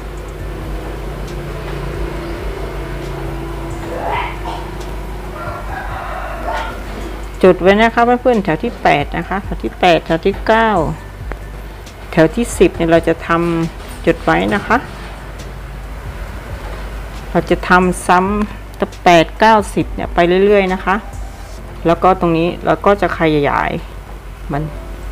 A: จุดไว้นะคะเพื่อนๆแถวที่แปดนะคะแถวที่แปดแถวที่เก้าแถวที่สิบเนี่ยเราจะทำจุดไว้นะคะเราจะทำซ้ำตั้งแปดเก้าสิบเนี่ยไปเรื่อยๆนะคะแล้วก็ตรงนี้เราก็จะขยายมัน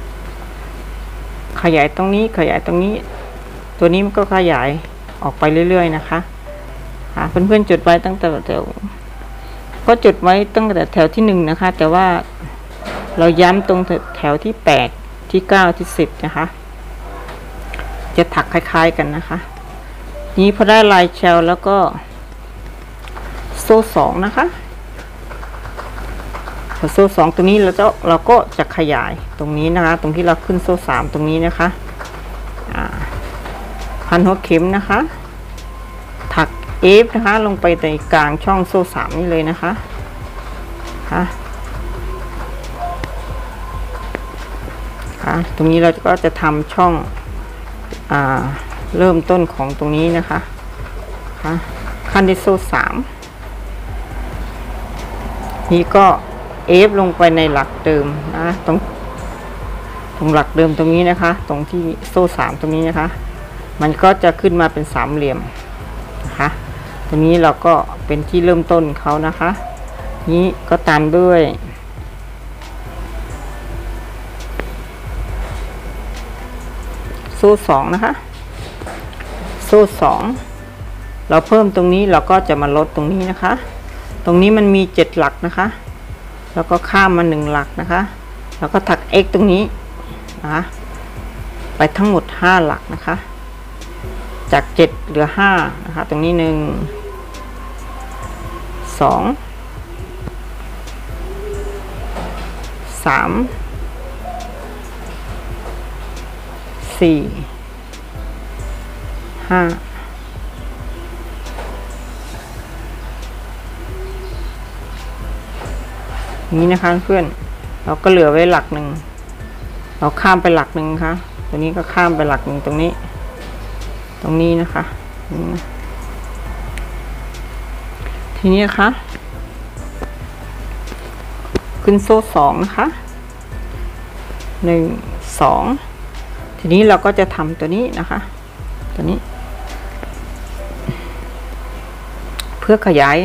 A: ขยายตรงนี้ขยายตรงนี้ตัวนี้มันก็ขยายออกไปเรื่อยๆนะคะเพื่อนๆจุดไว้ตั้งแต่แถวก็จุดไว้ตั้งแต่แถวที่หนึ่งนะคะแต่ว่าเราย้ำตรงแถวที่แปดที่เก้าที่สิบนะคะจะถักคล้ายๆกันนะคะนี้พอได้ลายเชลแล้วก็โซ่สองนะคะพอโซ่สองตรงนี้เราจะเราก็จะขยายตรงนี้นะคะตรงที่เราขึ้นโซ่สามตรงนี้นะคะพันหัวเข็มนะคะถักเอฟนะคะลงไปในกลางช่องโซ่สามนี่เลยนะคะค่ะค่ะตรงนี้เราก็จะทำช่องอ่าเริ่มต้นของตรงนี้นะคะค่ะขั้นที่โซ่สามนี่ก็เอฟลงไปในหลักเดิมนะตรงตรงหลักเดิมตรงนี้นะคะตรงที่โซ่สามตรงนี้นะคะมันก็จะขึ้นมาเป็นสามเหลี่ยมนะคะตรงนี้เราก็เป็นที่เริ่มต้นเขานะคะนี้ก็ตามด้วยโซ่สองนะคะโซ่สองเราเพิ่มตรงนี้เราก็จะมาลดตรงนี้นะคะตรงนี้มันมีเจ็ดหลักนะคะแล้วก็ข้ามมาหนึ่งหลักนะคะแล้วก็ถัก x ตรงนี้นะคะไปทั้งหมดห้าหลักนะคะจากเจ็ดเหลือห้านะคะตรงนี้หนึ่งสองสามสี่ห้านี้นะคะเพื่อนเราก็เหลือไว้หลักหนึ่งเราข้ามไปหลักหนึ่งค่ะตัวนี้ก็ข้ามไปหลักหนึ่งตรงนี้ตรงนี้นะคะทีนี้นะคะขึ้นโซ่สองนะคะหนึ่งสองทีนี้เราก็จะทำตัวนี้นะคะตัวนี้เพื่อขยาย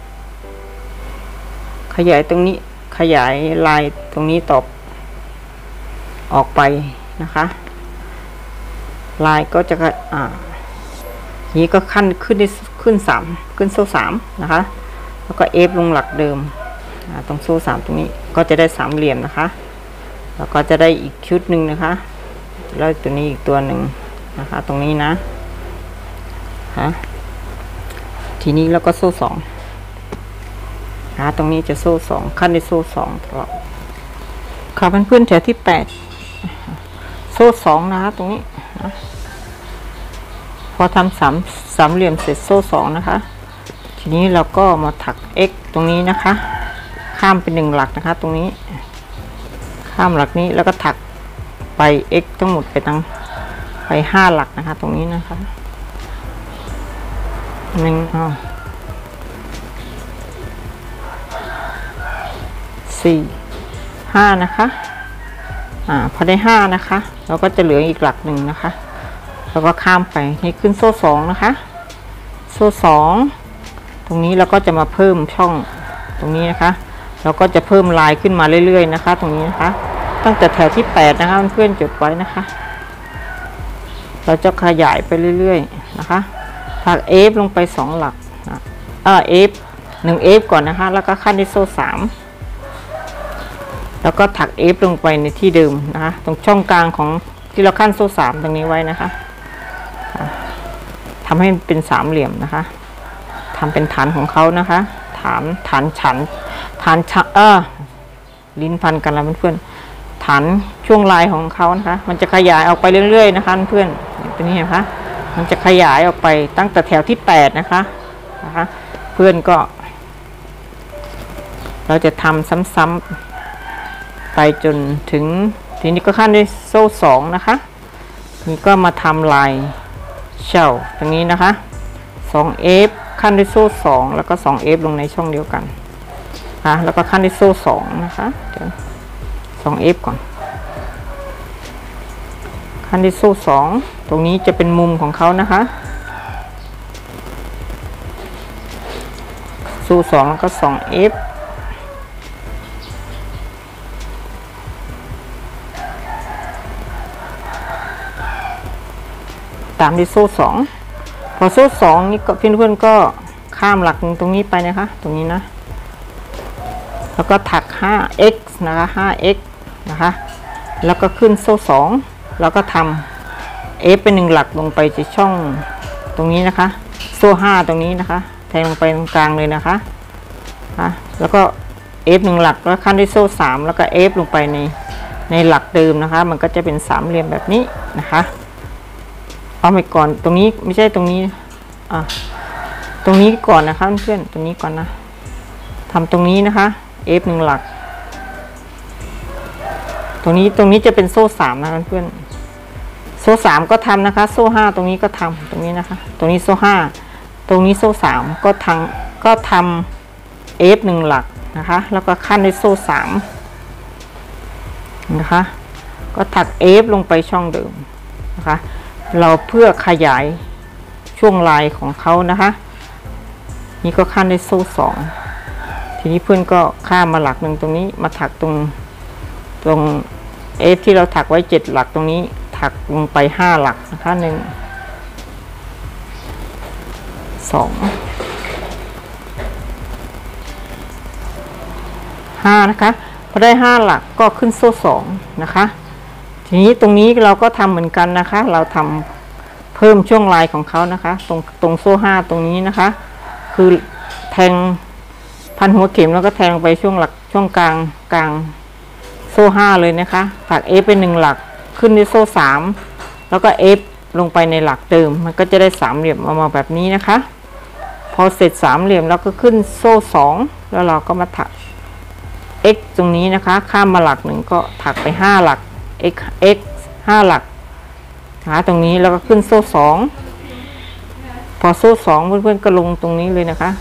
A: ขยายตรงนี้ขยายลายตรงนี้ต่อออกไปนะคะลายก็จะอ่านี้ก็ขั้นขึ้นได้ขึ้นสามขึ้นโซ่สามนะคะแล้วก็เอฟลงหลักเดิมตรงโซ่สามตรงนี้ก็จะได้สามเหลี่ยมนะคะแล้วก็จะได้อีกชุดหนึ่งนะคะแล้วตัวนี้อีกตัวหนึ่งนะคะตรงนี้นะฮะทีนี้แล้วก็โซ่สองนะตรงนี้จะโซ่สองขั้นในโซ่สองค่ะเพื่อนๆแถวที่แปดซ่สองนะคะตรงนี้นะพอทำสามสามเหลี่ยมเสร็จโซ่สองนะคะทีนี้เราก็มาถัก x ตรงนี้นะคะข้ามเป็นหนึ่งหลักนะคะตรงนี้ข้ามหลักนี้แล้วก็ถักไป x ทั้งหมดไปตั้งไปห้าหลักนะคะตรงนี้นะคะหนึ่งอ๋อสี่ห้านะคะอ่าพอได้ห้านะคะเราก็จะเหลืออีกหลักหนึ่งนะคะแล้วก็ข้ามไปให้ขึ้นโซ่สองนะคะโซ่สองตรงนี้เราก็จะมาเพิ่มช่องตรงนี้นะคะเราก็จะเพิ่มลายขึ้นมาเรื่อยๆนะคะตรงนี้นะคะตั้งแต่แถวที่แปดนะคะเพื่อนๆจดไว้นะคะเราจะขยายไปเรื่อยๆนะคะถัก F ลงไปสองหลักเอ่อ F หนึ่ง F ก่อนนะคะแล้วก็ขั้นที่โซ่สามแล้วก็ถัก F ลงไปในที่เดิมนะคะตรงช่องกลางของที่เราขั้นโซ่สามตรงนี้ไว้นะคะทำให้เป็นสามเหลี่ยมนะคะทำเป็นฐานของเขานะคะฐานฐานฉันฐานฉะเออลิ้นพันกันแล้วเพื่อนๆฐานช่วงลายของเขานะคะมันจะขยายออกไปเรื่อยๆนะคะเพื่อนตัวนี้เห็นไหมคะมันจะขยายออกไปตั้งแต่แถวที่แปดนะคะนะคะเพื่อนก็เราจะทำซ้ำๆไปจนถึงทีนี้ก็ขั้นด้วยโซ่สองนะคะนี่ก็มาทำลายเช่าตรงนี้นะคะสอง F ขั้นด้วยโซ่สองแล้วก็สอง F ลงในช่องเดียวกันนะแล้วก็ขั้นด้วยโซ่สองนะคะเดี๋ยวสอง F ก่อนขั้นด้วยโซ่สองตรงนี้จะเป็นมุมของเขานะคะโซ่สองแล้วก็สอง Fตามด้วยโซ่สองพอโซ่สองนี่ก็เพื่อนๆก็ข้ามหลักตรงนี้ไปนะคะตรงนี้นะแล้วก็ถัก ห้า x นะคะ ห้า x นะคะแล้วก็ขึ้นโซ่สองแล้วก็ทำ f เป็นหนึ่งหลักลงไปที่ช่องตรงนี้นะคะโซ่ห้าตรงนี้นะคะแทงลงไปตรงกลางเลยนะคะนะแล้วก็ f หนึ่งหลักแล้วขั้นด้วยโซ่สามแล้วก็ f ลงไปในในหลักเดิมนะคะมันก็จะเป็นสามเหลี่ยมแบบนี้นะคะเอาไปก่อนตรงนี้ไม่ใช่ตรงนี้อ่ะตรงนี้ก่อนนะคะเพื่อนตรงนี้ก่อนนะทำตรงนี้นะคะ F หนึ่งหลักตรงนี้ตรงนี้จะเป็นโซ่สามนะเพื่อนโซ่สามก็ทำนะคะโซ่ห้าตรงนี้ก็ทำตรงนี้นะคะตรงนี้โซ่ห้าตรงนี้โซ่สามก็ทำก็ทำ F หนึ่งหลักนะคะแล้วก็ขั้นด้วยโซ่สามนะคะก็ถัก F ลงไปช่องเดิมนะคะเราเพื่อขยายช่วงลายของเขานะคะนี่ก็ขั้นด้วยโซ่สองทีนี้เพื่อนก็ข้ามมาหลักหนึ่งตรงนี้มาถักตรงตรงเอฟที่เราถักไว้เจ็ดหลักตรงนี้ถักลงไปห้าหลักนะคะหนึ่งสองห้านะคะพอได้ห้าหลักก็ขึ้นโซ่สองนะคะทีนี้ตรงนี้เราก็ทำเหมือนกันนะคะเราทำเพิ่มช่วงลายของเขานะคะตรงตรงโซ่ห้าตรงนี้นะคะคือแทงพันหัวเข็มแล้วก็แทงไปช่วงหลักช่วงกลางกลางโซ่ห้าเลยนะคะถัก F เป็นหนึ่งหลักขึ้นด้วยโซ่สามแล้วก็ F ลงไปในหลักเดิมมันก็จะได้สามเหลี่ยมออกมาแบบนี้นะคะพอเสร็จสามเหลี่ยมแล้วก็ขึ้นโซ่สองแล้วเราก็มาถัก x ตรงนี้นะคะข้ามมาหลักหนึ่งก็ถักไปห้าหลัก x x ห้าหลักหาตรงนี้แล้วก็ขึ้นโซ่สองพอโซ่สองเพื่อนๆก็ลงตรงนี้เลยนะคะ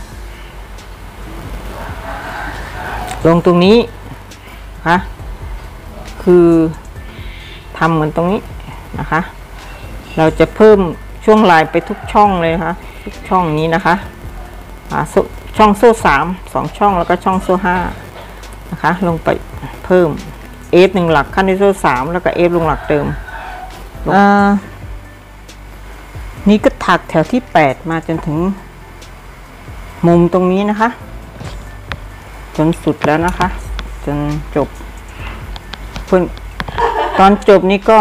A: ลงตรงนี้นะคะคือทำเหมือนตรงนี้นะคะเราจะเพิ่มช่วงลายไปทุกช่องเลยนะคะทุกช่องนี้นะคะช่องโซ่สามสองช่องแล้วก็ช่องโซ่ห้านะคะลงไปเพิ่ม F หนึ่งหลักขั้นที่โซ่สามแล้วก็ F ลงหลักเดิมนี่ก็ถักแถวที่แปดมาจนถึงมุมตรงนี้นะคะจนสุดแล้วนะคะจนจบเพิ่งตอนจบนี่ก็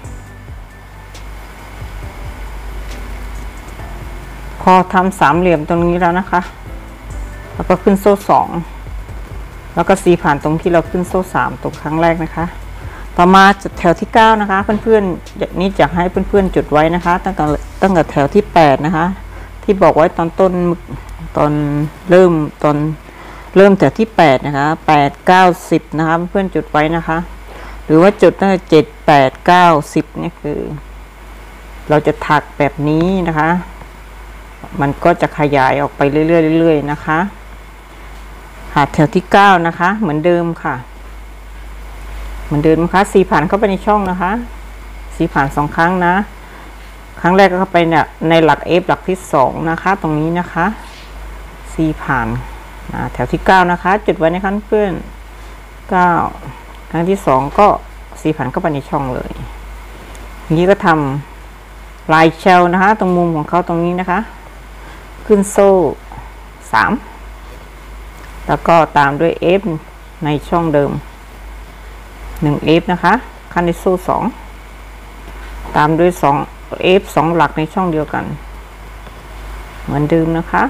A: พอทำสามเหลี่ยมตรงนี้แล้วนะคะแล้วก็ขึ้นโซ่สองแล้วก็ซีผ่านตรงที่เราขึ้นโซ่สามตรงครั้งแรกนะคะต่อมาแถวที่เก้านะคะเพื่อนๆอย่างนี้อยากให้เพื่อนๆจดไว้นะคะตั้งแต่ตั้งแต่แถวที่แปดนะคะที่บอกไว้ตอนต้นตอนเริ่มตอนเริ่มแถวที่แปดนะคะแปด เก้า สิบนะคะเพื่อนๆจดไว้นะคะหรือว่าจดตั้งแต่เจ็ด แปด เก้า สิบเนี่ยคือเราจะถักแบบนี้นะคะมันก็จะขยายออกไปเรื่อยๆเรื่อยๆนะคะค่ะแถวที่เก้านะคะเหมือนเดิมค่ะเหมือนเดิมนะคะสีผ่านเข้าไปในช่องนะคะสีผ่านสองครั้งนะครั้งแรกก็เข้าไปเนี่ยในหลัก F หลักที่สองนะคะตรงนี้นะคะสีผ่านแถวที่เก้านะคะจุดไว้นะคะเพื่อนเก้าครั้งที่สองก็สีผ่านเข้าไปในช่องเลยนี้ก็ทำลายเชลนะคะตรงมุมของเขาตรงนี้นะคะขึ้นโซ่สามแล้วก็ตามด้วย F ในช่องเดิมหนึ่ง F นะคะขั้นในโซ่สองตามด้วยสอง F สองหลักในช่องเดียวกันเหมือนเดิมนะคะ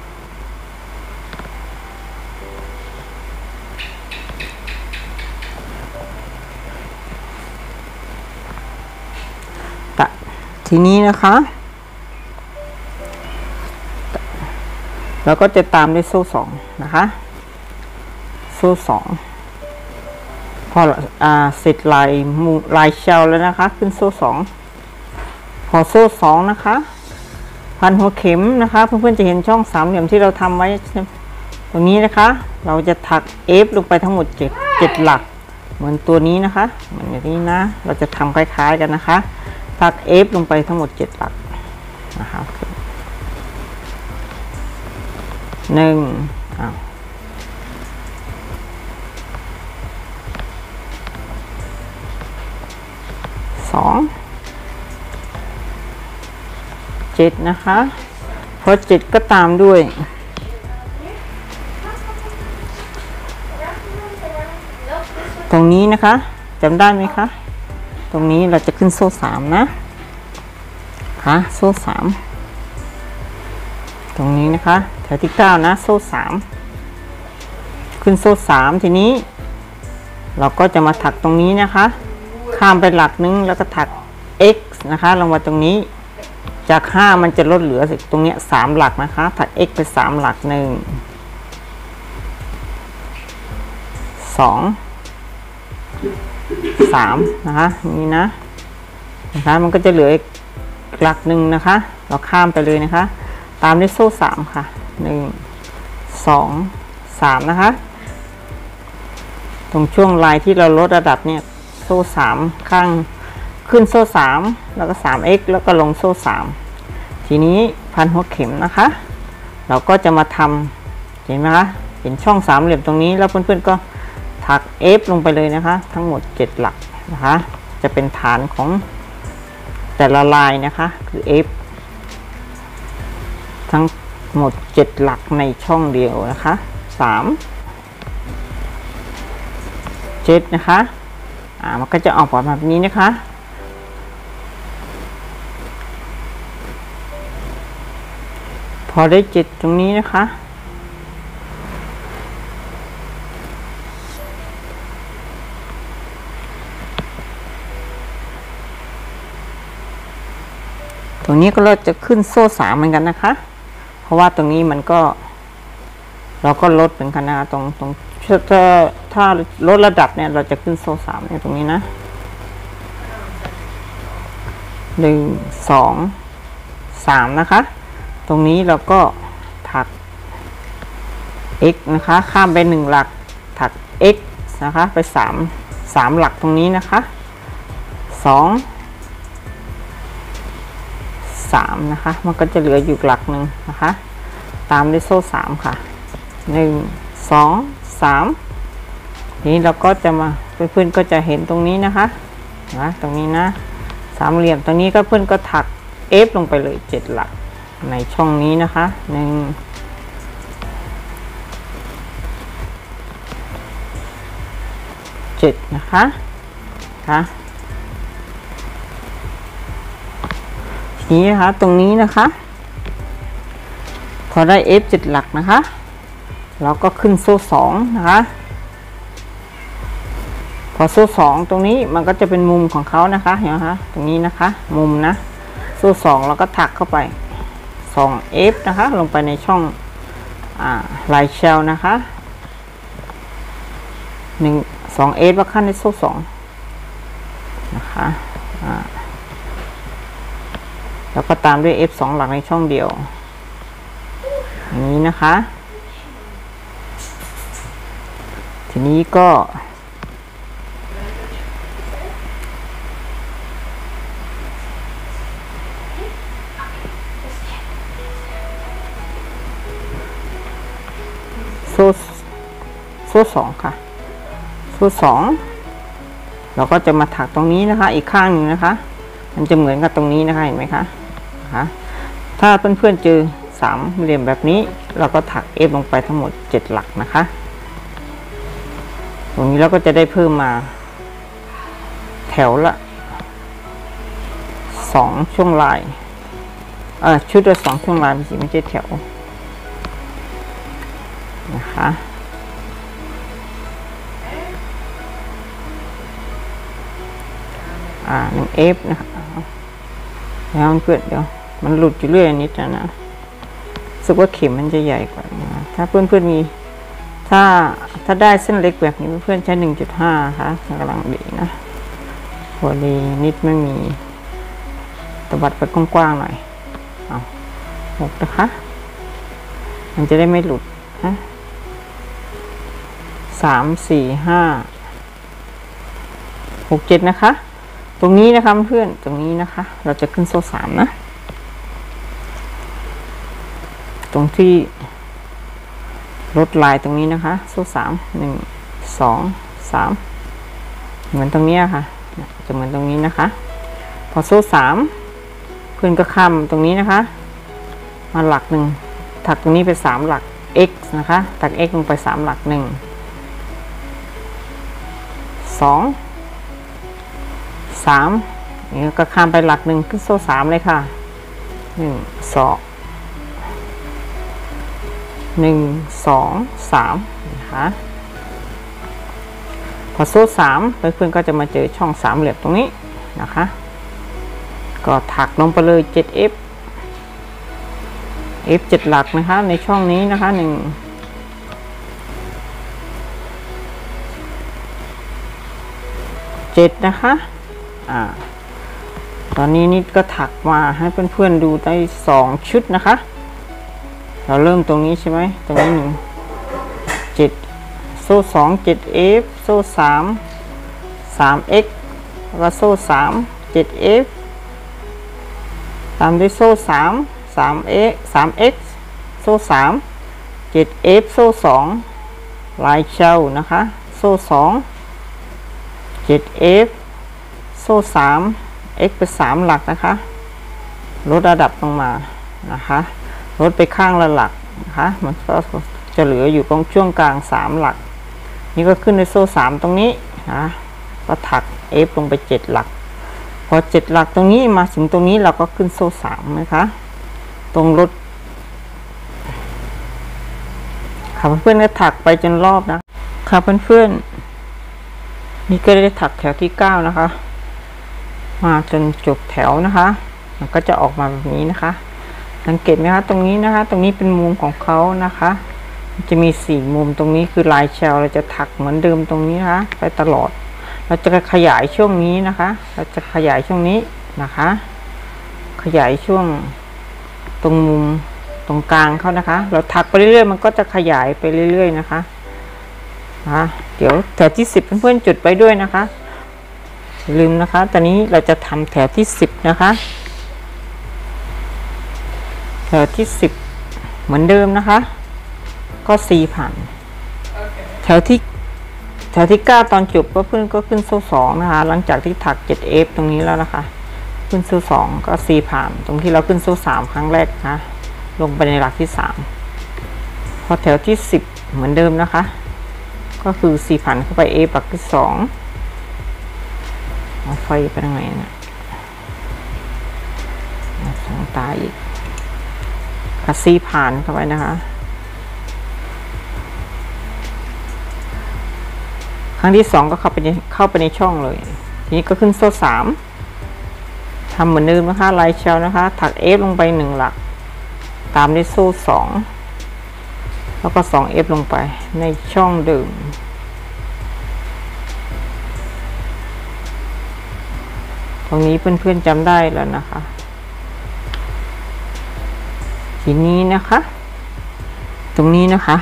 A: ทีนี้นะคะเราก็จะตามด้วยโซ่สองนะคะโซ่สองพออ่าเสร็จลายมูลายเชลแล้วนะคะขึ้นโซ่สองพอโซ่สองนะคะพันหัวเข็มนะคะเพื่อนๆจะเห็นช่องสามเหลี่ยมที่เราทำไว้ตรงนี้นะคะเราจะถัก F ลงไปทั้งหมดเจ็ดเจ็ดหลักเหมือนตัวนี้นะคะเหมือนอย่างนี้นะเราจะทำคล้ายๆกันนะคะถัก F ลงไปทั้งหมดเจ็ดหลักนะคะหนึ่งอ้าวสองเจ็ดนะคะพอเจ็ดก็ตามด้วยตรงนี้นะคะจำได้ไหมคะตรงนี้เราจะขึ้นโซ่สามนะค่ะโซ่สามตรงนี้นะคะแถวที่เก้านะโซ่สามขึ้นโซ่สามทีนี้เราก็จะมาถักตรงนี้นะคะข้ามไปหลักนึงแล้วก็ถัก x นะคะลงมาตรงนี้จากห้ามันจะลดเหลือตรงนี้สามหลักนะคะถัก x ไปสามหลักหนึ่งสองสามนะคะนี่นะนะคะมันก็จะเหลืออีกหลักหนึ่งนะคะเราข้ามไปเลยนะคะตามด้วยโซ่สามค่ะหนึ่งสองสามนะคะตรงช่วงลายที่เราลดระดับเนี่ยโซ่สามข้างขึ้นโซ่สามแล้วก็ สาม x แล้วก็ลงโซ่สามทีนี้พันหัวเข็มนะคะเราก็จะมาทำเห็นไหมคะเห็นช่องสามเหลี่ยมตรงนี้แล้วเพื่อนๆก็ถัก F ลงไปเลยนะคะทั้งหมดเจ็ดหลักนะคะจะเป็นฐานของแต่ละลายนะคะคือ F ทั้งหมดเจ็ดหลักในช่องเดียวนะคะสามเจ็ดนะคะอ่ามันก็จะออกมาแบบนี้นะคะพอได้เจ็ดตรงนี้นะคะตรงนี้ก็เราจะขึ้นโซ่สามเหมือนกันนะคะเพราะว่าตรงนี้มันก็เราก็ลดเหมือนกันนะตรงตรงถ้าถ้าลดระดับเนี่ยเราจะขึ้นโซ่สามในตรงนี้นะหนึ่งสองสามนะคะตรงนี้เราก็ถัก x นะคะข้ามไปหนึ่งหลักถัก x นะคะไปสามสามหลักตรงนี้นะคะสองสามนะคะมันก็จะเหลืออยู่หลักหนึ่งนะคะตามด้วยโซ่สามค่ะหนึ่งสองสามนี้เราก็จะมาเพื่อนๆก็จะเห็นตรงนี้นะคะนะตรงนี้นะสามเหลี่ยมตรงนี้ก็เพื่อนก็ถัก F ลงไปเลยเจ็ดหลักในช่องนี้นะคะหนึ่งเจ็ดนะคะค่ะทีนี้นะคะตรงนี้นะคะพอได้ F เจ็ดหลักนะคะเราก็ขึ้นโซ่สองนะคะพอโซ่สองตรงนี้มันก็จะเป็นมุมของเขานะคะเห็นไหมคะตรงนี้นะคะมุมนะโซ่สองเราก็ถักเข้าไปสองเอฟนะคะลงไปในช่องอ่าลายเชลนะคะหนึ่งสองเอฟแล้วขั้นในโซ่สองนะคะอ่าแล้วก็ตามด้วย เอฟ สอง หลักในช่องเดียวอย่างนี้นะคะทีนี้ก็โซ่โซ่สองค่ะโซ่สองเราก็จะมาถักตรงนี้นะคะอีกข้างหนึ่งนะคะมันจะเหมือนกับตรงนี้นะคะเห็นไหมคะนะคะถ้าเพื่อนๆเจอสามเหลี่ยมแบบนี้เราก็ถักเอฟลงไปทั้งหมดเจ็ดหลักนะคะตรงนี้เราก็จะได้เพิ่มมาแถวละสองช่วงลายเออชุดละสองช่วงลายไม่ใช่ไม่ใช่แถวนะคะอ่าหนึ่งเอฟนะคะแล้วเพื่อนเดี๋ยวมันหลุดอยู่เรื่อยนิดนะนะรู้สึกว่าเข็มมันจะใหญ่กว่านะถ้าเพื่อนเพื่อนมีถ้าถ้าได้เส้นเล็กแบบนี้เพื่อนใช้ หนึ่งจุดห้า ค่ะกำลังดีนะพอดีนิดไม่มีตวัดไปกว้างๆหน่อยเอาหกนะคะมันจะได้ไม่หลุดนะสามสี่ห้าหกเจ็ดนะคะตรงนี้นะคะเพื่อนตรงนี้นะคะเราจะขึ้นโซ่สามนะตรงที่ลดลายตรงนี้นะคะโซ่สามหนึ่งสองสามเหมือนตรงนี้ค่ะจะเหมือนตรงนี้นะคะพอโซ่สามเพื่อนก็ข้ามตรงนี้นะคะมาหลักหนึ่งถักตรงนี้ไปสามหลัก x นะคะถัก x ลงไปสามหลักหนึ่งสองสามนี่ก็ข้ามไปหลักหนึ่งขึ้นโซ่สามเลยค่ะหนึ่งสองหนึ่งสองสามนะคะพอโซ่สามเพื่อนๆก็จะมาเจอช่องสามเหลี่ยมตรงนี้นะคะก็ถักลงไปเลยเจ็ดเอฟ F เจ็ดหลักนะคะในช่องนี้นะคะหนึ่งเจ็ดนะคะอ่าตอนนี้นิดก็ถักมาให้เพื่อนๆดูได้สองชุดนะคะเราเริ่มตรงนี้ใช่ไหมตรงนี้หนึ่งเจ็ดโซ่สองเจ็ด F โซ่สามสาม x แล้วก็โซ่สามเจ็ด F ตามด้วยโซ่สามสาม x สาม x โซ่สามเจ็ด F โซ่สองลายเชลนะคะโซ่สองเจ็ด F โซ่สาม x ไปสามหลักนะคะลดระดับลงมานะคะลดไปข้างละหลักนะคะมันก็จะเหลืออยู่ตรงช่วงกลางสามหลักนี่ก็ขึ้นในโซ่สามตรงนี้นะก็ถัก F ลงไปเจ็ดหลักพอเจ็ดหลักตรงนี้มาถึงตรงนี้เราก็ขึ้นโซ่สามนะคะตรงลดค่ะเพื่อนๆก็ถักไปจนรอบนะค่ะเพื่อนๆนี่ก็ได้ถักแถวที่เก้านะคะมาจนจบแถวนะคะมันก็จะออกมาแบบนี้นะคะสังเกตไหมคะตรงนี้นะคะตรงนี้เป็นมุมของเขานะคะจะมีสี่มุมตรงนี้คือลายเชลเราจะถักเหมือนเดิมตรงนี้นะคะไปตลอดเราจะขยายช่วงนี้นะคะเราจะขยายช่วงนี้นะคะขยายช่วงตรงมุมตรงกลางเขานะคะเราถักไปเรื่อยๆมันก็จะขยายไปเรื่อยๆนะคะนะเดี๋ยวแถวที่สิบเพื่อนๆจุดไปด้วยนะคะลืมนะคะตอนนี้เราจะทำแถวที่สิบนะคะแถวที่สิบเหมือนเดิมนะคะก็สี่ผ่าน okay. แถวที่แถวที่เก้าตอนจบก็เพื่อนก็ขึ้นโซ่สองนะคะหลังจากที่ถัก เจ็ด เอฟ ตรงนี้แล้วนะคะขึ้นโซ่สองก็สี่ผ่านตรงที่เราขึ้นโซ่สามครั้งแรกนะลงไปในหลักที่สามพอแถวที่สิบเหมือนเดิมนะคะก็คือสี่ผ่านเข้าไป เอฟ หลักที่สองเอาไฟไปทางไหนนะสองตาอีกสี่ผ่านเข้าไปนะคะครั้งที่สองก็เข้าไปในเข้าไปในช่องเลยทีนี้ก็ขึ้นโซ่สามทำเหมือนเดิมนะคะลายเชลนะคะถัก F ลงไปหนึ่งหลักตามด้วยโซ่สองแล้วก็สอง F ลงไปในช่องเดิมตรงนี้เพื่อนๆจำได้แล้วนะคะทีนี้นะคะตรงนี้นะคะ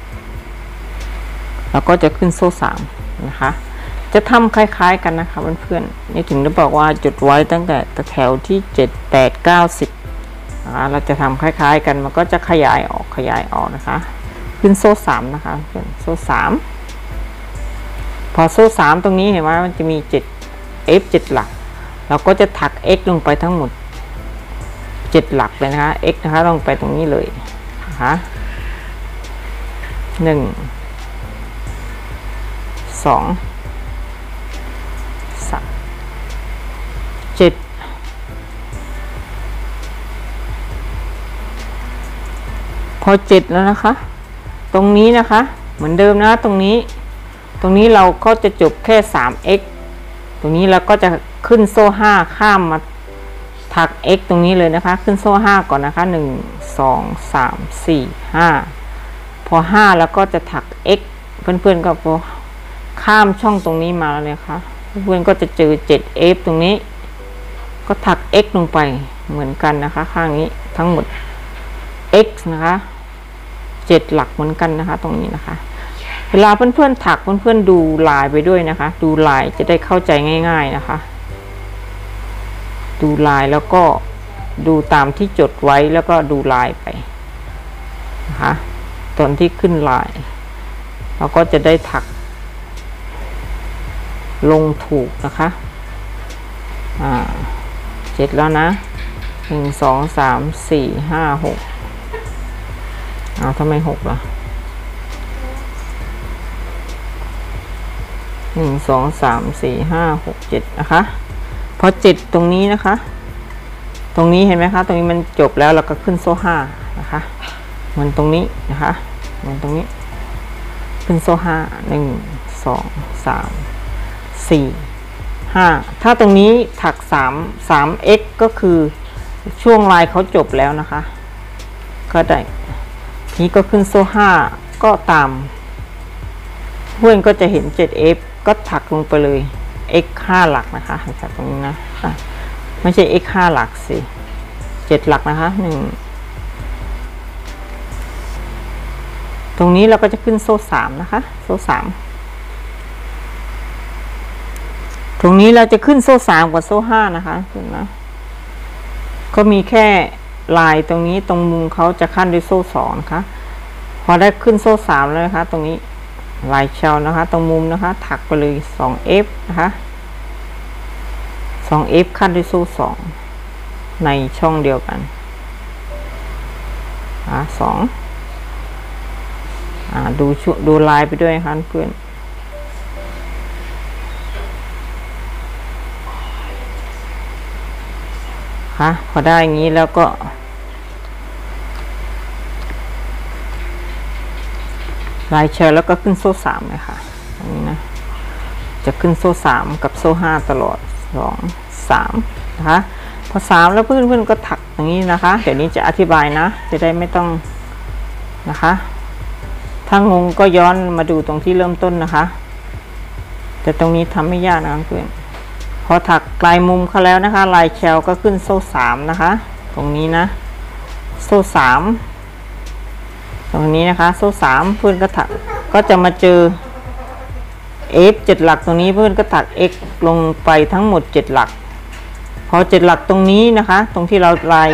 A: เราก็จะขึ้นโซ่สามนะคะจะทำคล้ายๆกันนะคะเพื่อนๆนี่ถึงได้บอกว่าจุดไว้ตั้งแต่แถวที่เจ็ด แปด เก้า สิบนะคะเราจะทำคล้ายๆกันมันก็จะขยายออกขยายออกนะคะขึ้นโซ่สามนะคะเพื่อนโซ่สามพอโซ่สามตรงนี้เห็นไหมมันจะมีเจ็ด F เจ็ดหลักเราก็จะถัก x ลงไปทั้งหมดเจ็ดหลักเลยนะคะ x นะคะลงไปตรงนี้เลยนะคะหนึ่งสองสามเจ็ดพอเจ็ดแล้วนะคะตรงนี้นะคะเหมือนเดิมนะตรงนี้ตรงนี้เราก็จะจบแค่ สาม x ตรงนี้เราก็จะขึ้นโซ่ห้าข้ามมาถัก x ตรงนี้เลยนะคะขึ้นโซ่ห้าก่อนนะคะหนึ่ง สอง สาม สี่ ห้าพอห้าแล้วก็จะถัก x เพื่อนๆก็พอข้ามช่องตรงนี้มาแล้วนะคะเพื่อนๆก็จะเจอ เจ็ด F ตรงนี้ก็ถัก x ลงไปเหมือนกันนะคะข้างนี้ทั้งหมด x นะคะเจ็ดหลักเหมือนกันนะคะตรงนี้นะคะเวลาเพื่อนๆถักเพื่อนๆดูลายไปด้วยนะคะดูลายจะได้เข้าใจง่ายๆนะคะดูลายแล้วก็ดูตามที่จดไว้แล้วก็ดูลายไปนะคะตอนที่ขึ้นลายเราก็จะได้ถักลงถูกนะคะอ่าเจ็ดแล้วนะหนึ่ง สอง สาม สี่ ห้า หกอ้าวทำไมหกล่ะหนึ่ง สอง สาม สี่ ห้า หก เจ็ดนะคะพอเจ็ดตรงนี้นะคะตรงนี้เห็นไหมคะตรงนี้มันจบแล้วเราก็ขึ้นโซ่ห้านะคะเหมือนตรงนี้นะคะเหมือนตรงนี้ขึ้นโซ่ห้าหนึ่ง สอง สาม สี่ ห้าถ้าตรงนี้ถักสาม สาม x ก็คือช่วงลายเขาจบแล้วนะคะก็ได้นี้ก็ขึ้นโซ่ห้าก็ตามเพื่อนก็จะเห็น เจ็ด F ก็ถักลงไปเลย x ห้าหลักนะคะจากตรงนี้นะไม่ใช่ x ห้าหลักสิเจ็ดหลักนะคะหนึ่งตรงนี้เราก็จะขึ้นโซ่สามนะคะโซ่สามตรงนี้เราจะขึ้นโซ่สามกับโซ่ห้านะคะเห็นไหมก็มีแค่ลายตรงนี้ตรงมุมเขาจะขั้นด้วยโซ่สองนะคะพอได้ขึ้นโซ่สามแล้วนะคะตรงนี้ลายเชลนะคะตรงมุมนะคะถักไปเลย สอง F นะคะสอง F ขั้นด้วยโซ่สองในช่องเดียวกันอ่าสองอ่าดูชุดูลายไปด้วยนะคะเพื่อนค่ะพอได้อย่างนี้แล้วก็ลายเชลแล้วก็ขึ้นโซ่สามเลยค่ะอันนี้นะจะขึ้นโซ่สามกับโซ่ห้าตลอดสอง สามนะคะพอสามแล้วเพื่อนๆก็ถักอย่างนี้นะคะเดี๋ยวนี้จะอธิบายนะจะได้ไม่ต้องนะคะถ้างงก็ย้อนมาดูตรงที่เริ่มต้นนะคะแต่ตรงนี้ทำไม่ยากนะเพื่อนพอถักปลายมุมเขาแล้วนะคะลายเชลก็ขึ้นโซ่สามนะคะตรงนี้นะโซ่สามตรงนี้นะคะโซ่สามเพื่อนก็ถักก็จะมาเจอ F เจ็ดหลักตรงนี้เพื่อนก็ถัก x ลงไปทั้งหมดเจ็ดหลักพอเจ็ดหลักตรงนี้นะคะตรงที่เราลาย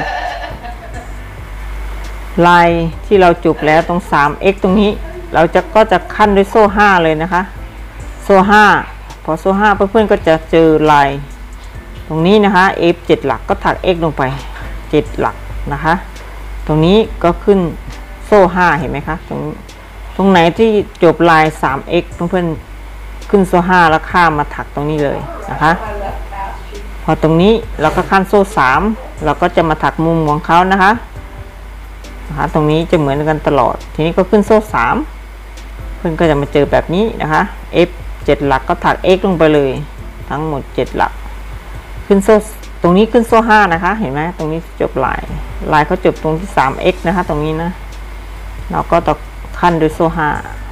A: ลายที่เราจุกแล้วตรง สาม x ตรงนี้เราจะก็จะขั้นด้วยโซ่ห้าเลยนะคะโซ่ห้าพอโซ่ห้าเพื่อนๆก็จะเจอลายตรงนี้นะคะ F เจ็ดหลักก็ถัก x ลงไปเจ็ดหลักนะคะตรงนี้ก็ขึ้นโซ่ห้าเห็นไหมคะตรงตรงไหนที่จบลาย สาม x เพื่อนๆขึ้นโซ่ห้าแล้วข้ามมาถักตรงนี้เลยนะคะพอตรงนี้เราก็ขั้นโซ่สามเราก็จะมาถักมุมของเขานะคะนะคะตรงนี้จะเหมือนกันตลอดทีนี้ก็ขึ้นโซ่สามเพื่อนก็จะมาเจอแบบนี้นะคะ F เจ็ดหลักก็ถัก x ลงไปเลยทั้งหมดเจ็ดหลักขึ้นโซ่ตรงนี้ขึ้นโซ่ห้านะคะเห็นไหมตรงนี้จบลายลายเขาจบตรงที่ สาม x นะคะตรงนี้นะเราก็ต่อขั้นด้วยโซ่ห้า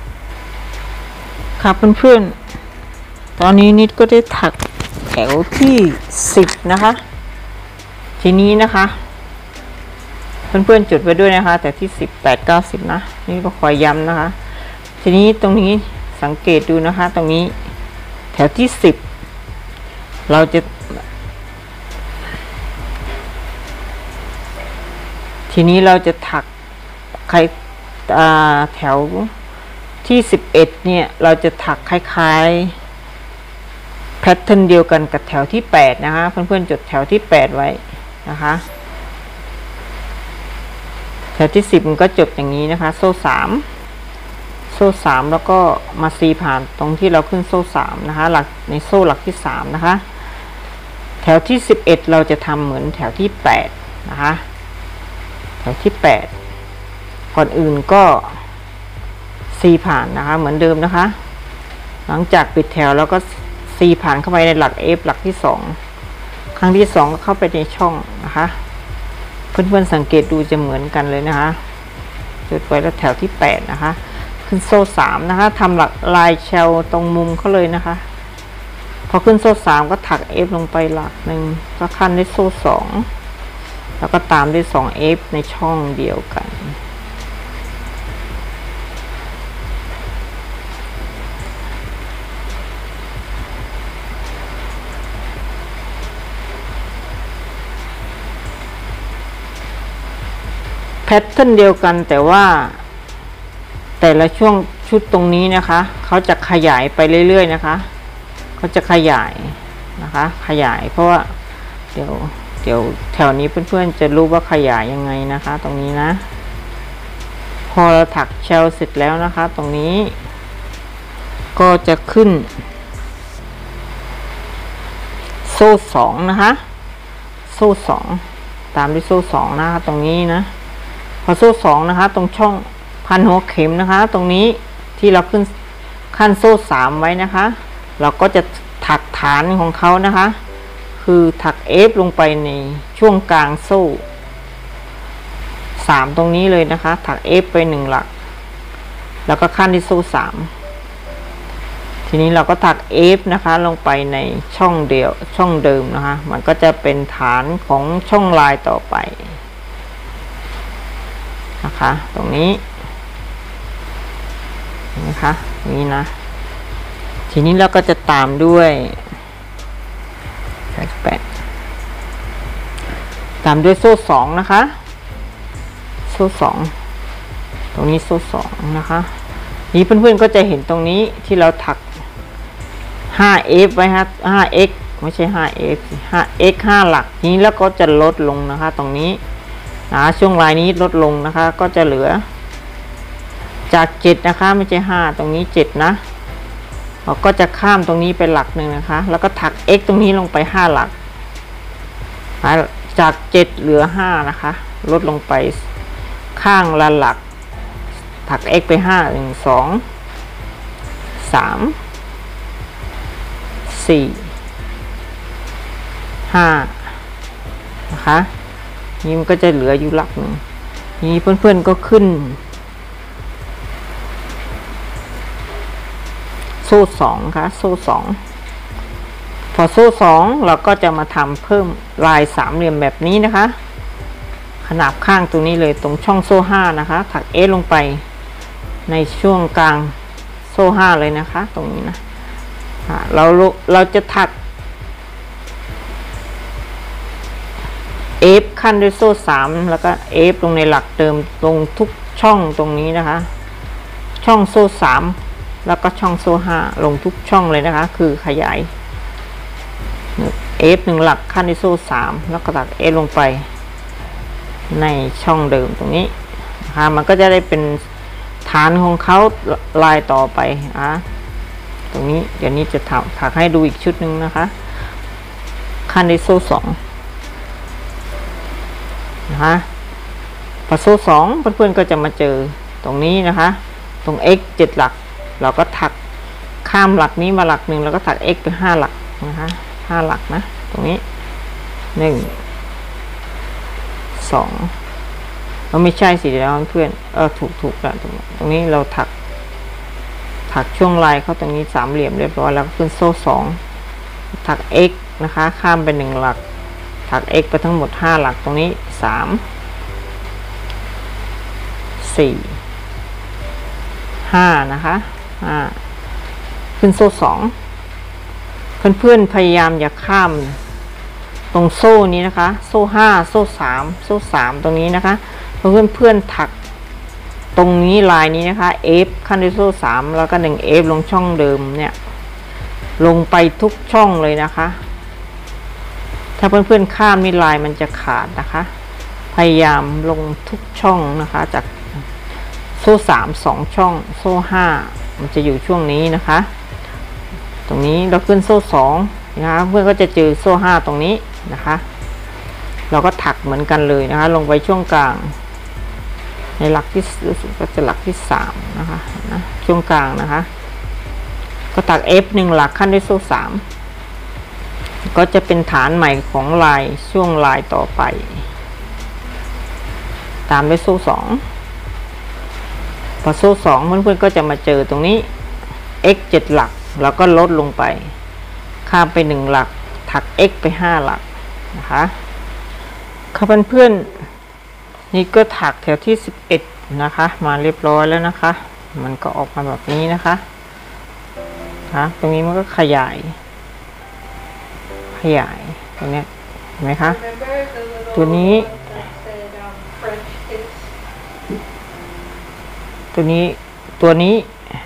A: ค่ะเพื่อนๆตอนนี้นิดก็ได้ถักแถวที่สิบนะคะทีนี้นะคะเพื่อนๆจดไว้ด้วยนะคะแต่ที่สิบ แปด เก้า สิบนะนี่ก็คอยย้ำนะคะทีนี้ตรงนี้สังเกตดูนะคะตรงนี้แถวที่สิบเราจะทีนี้เราจะถักใครแถวที่สิบเอ็ดเนี่ยเราจะถักคล้ายๆแพทเทิร์นเดียวกันกับแถวที่แปดนะคะเพื่อนๆจดแถวที่แปดไว้นะคะแถวที่สิบมันก็จบอย่างนี้นะคะโซ่สามโซ่สามแล้วก็มาซีผ่านตรงที่เราขึ้นโซ่สามนะคะหลักในโซ่หลักที่สามนะคะแถวที่สิบเอ็ดเราจะทำเหมือนแถวที่แปดนะคะแถวที่แปดก่อนอื่นก็ซีผ่านนะคะเหมือนเดิมนะคะหลังจากปิดแถวแล้วก็ซีผ่านเข้าไปในหลัก F หลักที่สองครั้งที่สองก็เข้าไปในช่องนะคะเพื่อนๆสังเกตดูจะเหมือนกันเลยนะคะจุดไว้แล้วแถวที่แปดนะคะขึ้นโซ่สามนะคะทำหลักลายเชลตรงมุมเขาเลยนะคะพอขึ้นโซ่สามก็ถัก F ลงไปหลักหนึ่งก็ขั้นด้วยโซ่สองแล้วก็ตามด้วยสอง F ในช่องเดียวกันแพทเทิร์นเดียวกันแต่ว่าแต่ละช่วงชุดตรงนี้นะคะเขาจะขยายไปเรื่อยๆนะคะเขาจะขยายนะคะขยายเพราะว่าเดี๋ยวเดี๋ยวแถวนี้เพื่อนๆจะรู้ว่าขยายยังไงนะคะตรงนี้นะพอเราถักเชลเสร็จแล้วนะคะตรงนี้ก็จะขึ้นโซ่สองนะคะโซ่สองตามด้วยโซ่สองนะคะตรงนี้นะพอโซ่สองนะคะตรงช่องพันหัวเข็มนะคะตรงนี้ที่เราขึ้นขั้นโซ่สามไว้นะคะเราก็จะถักฐานของเขานะคะคือถัก F ลงไปในช่วงกลางโซ่สามตรงนี้เลยนะคะถัก F ไปหนึ่งหลักแล้วก็ขั้นที่โซ่สามทีนี้เราก็ถัก F นะคะลงไปในช่องเดียวช่องเดิมนะคะมันก็จะเป็นฐานของช่องลายต่อไปนะคะตรงนี้นะคะนี่นะทีนี้เราก็จะตามด้วยแปดตามด้วยโซ่สองนะคะโซ่สองตรงนี้โซ่สองนะคะนี่เพื่อนๆก็จะเห็นตรงนี้ที่เราถัก ห้า F ไว้ฮะ ห้า X ไม่ใช่ ห้า F ห้า X ห้าหลักนี้แล้วก็จะลดลงนะคะตรงนี้นะช่วงลายนี้ลดลงนะคะก็จะเหลือจากเจ็ดนะคะไม่ใช่ห้าตรงนี้เจ็ดนะเราก็จะข้ามตรงนี้ไปหลักหนึ่งนะคะแล้วก็ถัก x ตรงนี้ลงไปห้าหลักจากเจ็ดเหลือห้านะคะลดลงไปข้างละหลักถัก x ไปห้า หนึ่ง สอง สาม สี่ ห้านะคะนี่มันก็จะเหลืออยู่หลักหนึ่งนี่เพื่อนๆก็ขึ้นโซ่สองค่ะโซ่สองพอโซ่สองเราก็จะมาทำเพิ่มลายสามเหลี่ยมแบบนี้นะคะขนาบข้างตรงนี้เลยตรงช่องโซ่ห้านะคะถัก S ลงไปในช่วงกลางโซ่ห้าเลยนะคะตรงนี้นะเราเราจะถัก F ขั้นด้วยโซ่สามแล้วก็ F ลงในหลักเดิมตรงทุกช่องตรงนี้นะคะช่องโซ่สามแล้วก็ช่องโซ่ห้าลงทุกช่องเลยนะคะคือขยาย F หนึ่งหลักขั้นด้วยโซ่สามแล้วก็ตัด F ลงไปในช่องเดิมตรงนี้นะคะมันก็จะได้เป็นฐานของเขาลายต่อไปอ่ะตรงนี้เดี๋ยวนี้จะทำถักให้ดูอีกชุดหนึ่งนะคะขั้นด้วยโซ่สองนะคะพอโซ่สองเพื่อนๆก็จะมาเจอตรงนี้นะคะตรง x เจ็ดหลักเราก็ถักขข้ามหลักนี้มาหลักหนึ่งแล้วก็ถัก x ไปห้าหลักนะคะห้าหลักนะตรงนี้หนึ่งสองเราไม่ใช่สิเดี๋ยวเพื่อนเออถูกถูกแล้วตรงนี้ตรงนี้เราถักถักช่วงลายเขาตรงนี้สามเหลี่ยมเรียบร้อยแล้วขึ้นโซ่สองถัก x นะคะข้ามไปหนึ่งหลักถัก x ไปทั้งหมดห้าหลักตรงนี้สามสี่ห้านะคะห้าขึ้นโซ่สองเพื่อนๆพยายามอย่าข้ามตรงโซ่นี้นะคะโซ่ห้าโซ่สามโซ่สามตรงนี้นะคะเพื่อนเพื่อนถักตรงนี้ลายนี้นะคะ F ขั้นด้วยโซ่สามแล้วก็หนึ่ง F ลงช่องเดิมเนี่ยลงไปทุกช่องเลยนะคะถ้าเพื่อนๆข้ามนี่ลายมันจะขาดนะคะพยายามลงทุกช่องนะคะจากโซ่สามสองช่องโซ่ห้ามันจะอยู่ช่วงนี้นะคะตรงนี้เราขึ้นโซ่สองนะคะเพื่อนก็จะเจอโซ่ห้าตรงนี้นะคะเราก็ถักเหมือนกันเลยนะคะลงไปช่วงกลางในหลักที่รู้สึกก็จะหลักที่สามนะคะนะช่วงกลางนะคะก็ถัก F หนึ่งหลักขั้นด้วยโซ่สามก็จะเป็นฐานใหม่ของลายช่วงลายต่อไปตามด้วยโซ่สองพอโซ่สองเพื่อนๆก็จะมาเจอตรงนี้ x เจ็ดหลักแล้วก็ลดลงไปข้ามไปหนึ่งหลักถัก x ไปห้าหลักนะคะค่ะเพื่อนๆนี่ก็ถักแถวที่สิบเอ็ดนะคะมาเรียบร้อยแล้วนะคะมันก็ออกมาแบบนี้นะคะค่ะตรงนี้มันก็ขยายขยายตรงนี้เห็นไหมคะตัวนี้ตัวนี้ตัวนี้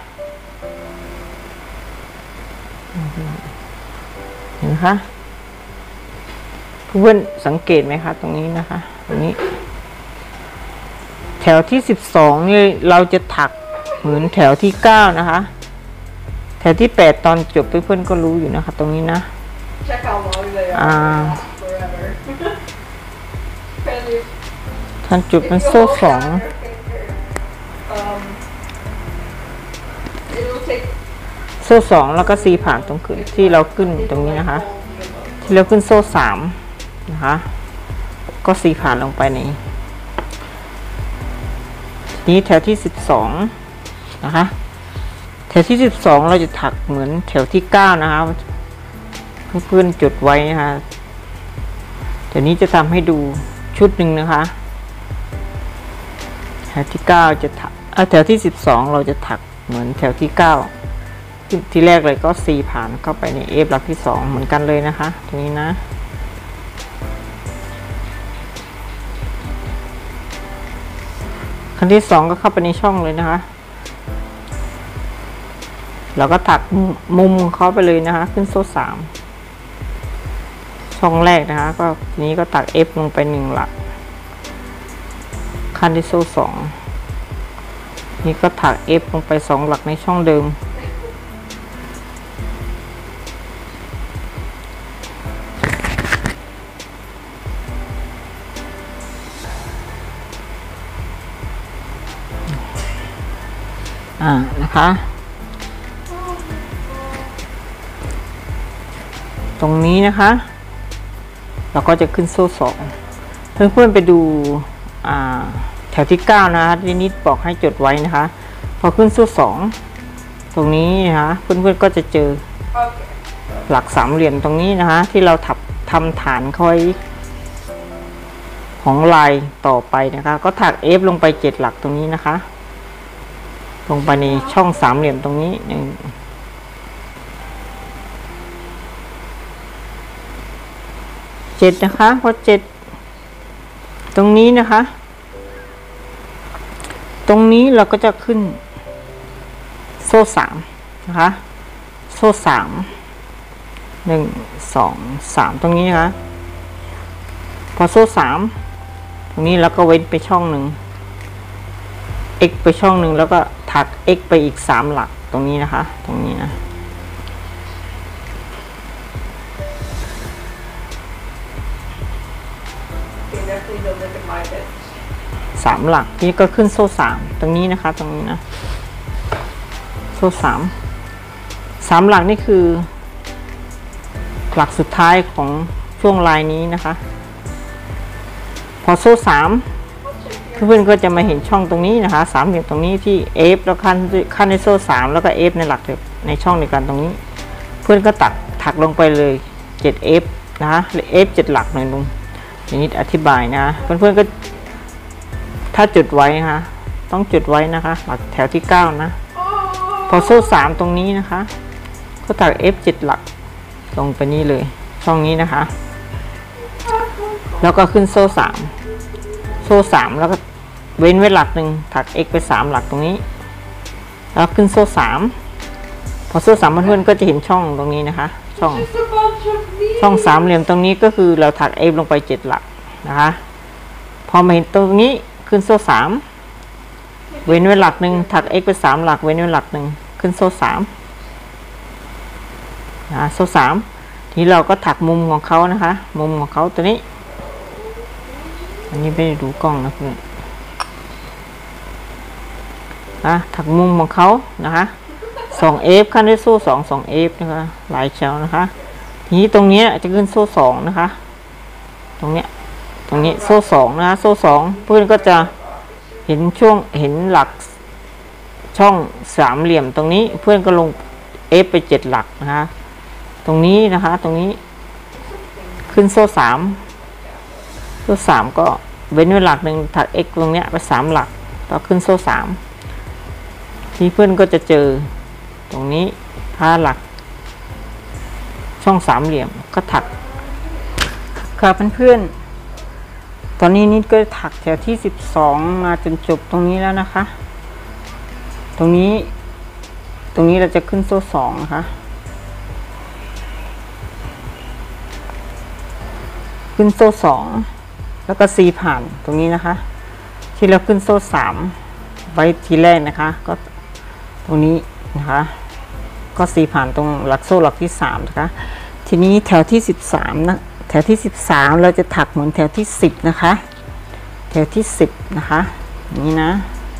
A: เห็นไหมคะเพื่อนสังเกตไหมคะตรงนี้นะคะตรงนี้แถวที่สิบสองนี่เราจะถักเหมือนแถวที่เก้านะคะแถวที่แปดตอนจบเพื่อนๆก็รู้อยู่นะคะตรงนี้นะอ่าท่านจุดเป็นโซ่สองโซ่สองแล้วก็ซีผ่านตรงขึ้นที่เราขึ้นตรงนี้นะคะที่เราขึ้นโซ่สามนะคะก็ซีผ่านลงไปในนี้แถวที่สิบสองนะคะแถวที่สิบสองเราจะถักเหมือนแถวที่เก้านะคะเพื่อนๆจดไว้นะคะเดี๋ยวนี้จะทำให้ดูชุดหนึ่งนะคะแถวที่เก้าจะถักแถวที่สิบสองเราจะถักเหมือนแถวที่เก้าที่แรกเลยก็ซีผ่านเข้าไปใน F หลักที่สองเหมือนกันเลยนะคะตรงนี้นะขั้นที่สองก็เข้าไปในช่องเลยนะคะเราก็ถักมุมเขาไปเลยนะคะขึ้นโซ่สามช่องแรกนะคะก็ทีนี้ก็ถัก F ลงไปหนึ่งหลักขั้นที่โซ่สองนี่ก็ถัก F ลงไปสองหลักในช่องเดิมอ่านะคะตรงนี้นะคะเราก็จะขึ้นโซ่สองเพื่อนๆไปดูอ่าแถวที่เก้านะคะที่นิดบอกให้จดไว้นะคะพอขึ้นโซ่สองตรงนี้นะคะเพื่อนๆก็จะเจอหลักสามเหลี่ยมตรงนี้นะคะที่เราทับทำฐานค่อยของลายต่อไปนะคะก็ถัก F ลงไปเจ็ดหลักตรงนี้นะคะลงไปในช่องสามเหลี่ยมตรงนี้หนึ่งเจ็ดนะคะพอเจ็ดตรงนี้นะคะตรงนี้เราก็จะขึ้นโซ่สามนะคะโซ่สามหนึ่งสองสามตรงนี้นะคะพอโซ่สามตรงนี้แล้วก็เว้นไปช่องหนึ่ง x ไปช่องหนึ่งแล้วก็ถัก x ไปอีกสามหลักตรงนี้นะคะตรงนี้นะสามหลักนี่ก็ขึ้นโซ่สามตรงนี้นะคะตรงนี้นะโซ่สามสามหลักนี่คือหลักสุดท้ายของช่วงลายนี้นะคะพอโซ่สามเพื่อนๆก็จะมาเห็นช่องตรงนี้นะคะสามเหลี่ยมตรงนี้ที่ F แล้วขั้นขั้นในโซ่สามแล้วก็ F ในหลักในช่องในการตรงนี้เพื่อนก็ตัดถักลงไปเลย เจ็ด F นะคะหรือ F เจ็ดหลักหน่อยนึงอย่างนี้อธิบายนะเพื่อนๆก็ถ้าจุดไว้นะคะต้องจุดไว้นะคะหลักแถวที่เก้านะพอโซ่สามตรงนี้นะคะก็ถัก F เจ็ดหลักลงไปนี่เลยช่องนี้นะคะแล้วก็ขึ้นโซ่สามโซ่สามแล้วก็เว้นไว้หลักหนึ่งถัก x ไปสามหลักตรงนี้แล้วขึ้นโซ่สามพอโซ่สามเพื่อนๆก็จะเห็นช่องตรงนี้นะคะช่องช่องสามเหลี่ยมตรงนี้ก็คือเราถัก f ลงไปเจ็ดหลักนะคะพอมาเห็นตรงนี้ขึ้นโซ่สามเว้นไว้หลักหนึ่งถัก x ไปสามหลักเว้นไว้หลักหนึ่งขึ้นโซ่สามนะโซ่สามทีเราก็ถักมุมของเขานะคะมุมของเขาตัวนี้อันนี้ไม่ได้ดูกล้องนะเพื่อนนะถักมุมของเขานะคะสอง F ขั้นด้วยโซ่สอง สอง F นะคะหลายเชลนะคะทีนี้ตรงนี้จะขึ้นโซ่สองนะคะตรงเนี้ยตรงนี้โซ่สองนะโซ่สองเพื่อนก็จะเห็นช่วงเห็นหลักช่องสามเหลี่ยมตรงนี้เพื่อนก็ลง F ไปเจ็ดหลักนะคะตรงนี้นะคะตรงนี้ขึ้นโซ่สามโซ่สามก็เว้นไว้หลักหนึ่งถัก x ตรงเนี้ยไปสามหลักต่อขึ้นโซ่สามที่เพื่อนก็จะเจอตรงนี้ผ้าหลักช่องสามเหลี่ยมก็ถักค่ะเพื่อนๆตอนนี้นิดก็ถักแถวที่สิบสองมาจนจบตรงนี้แล้วนะคะตรงนี้ตรงนี้เราจะขึ้นโซ่สองนะคะขึ้นโซ่สองแล้วก็ซีผ่านตรงนี้นะคะที่เราขึ้นโซ่สามไว้ทีแรกนะคะก็ตรงนี้นะคะก็ซีผ่านตรงหลักโซ่หลักที่สามนะคะทีนี้แถวที่สิบสามนะแถวที่สิบสามเราจะถักเหมือนแถวที่สิบนะคะแถวที่สิบนะคะนี้นะ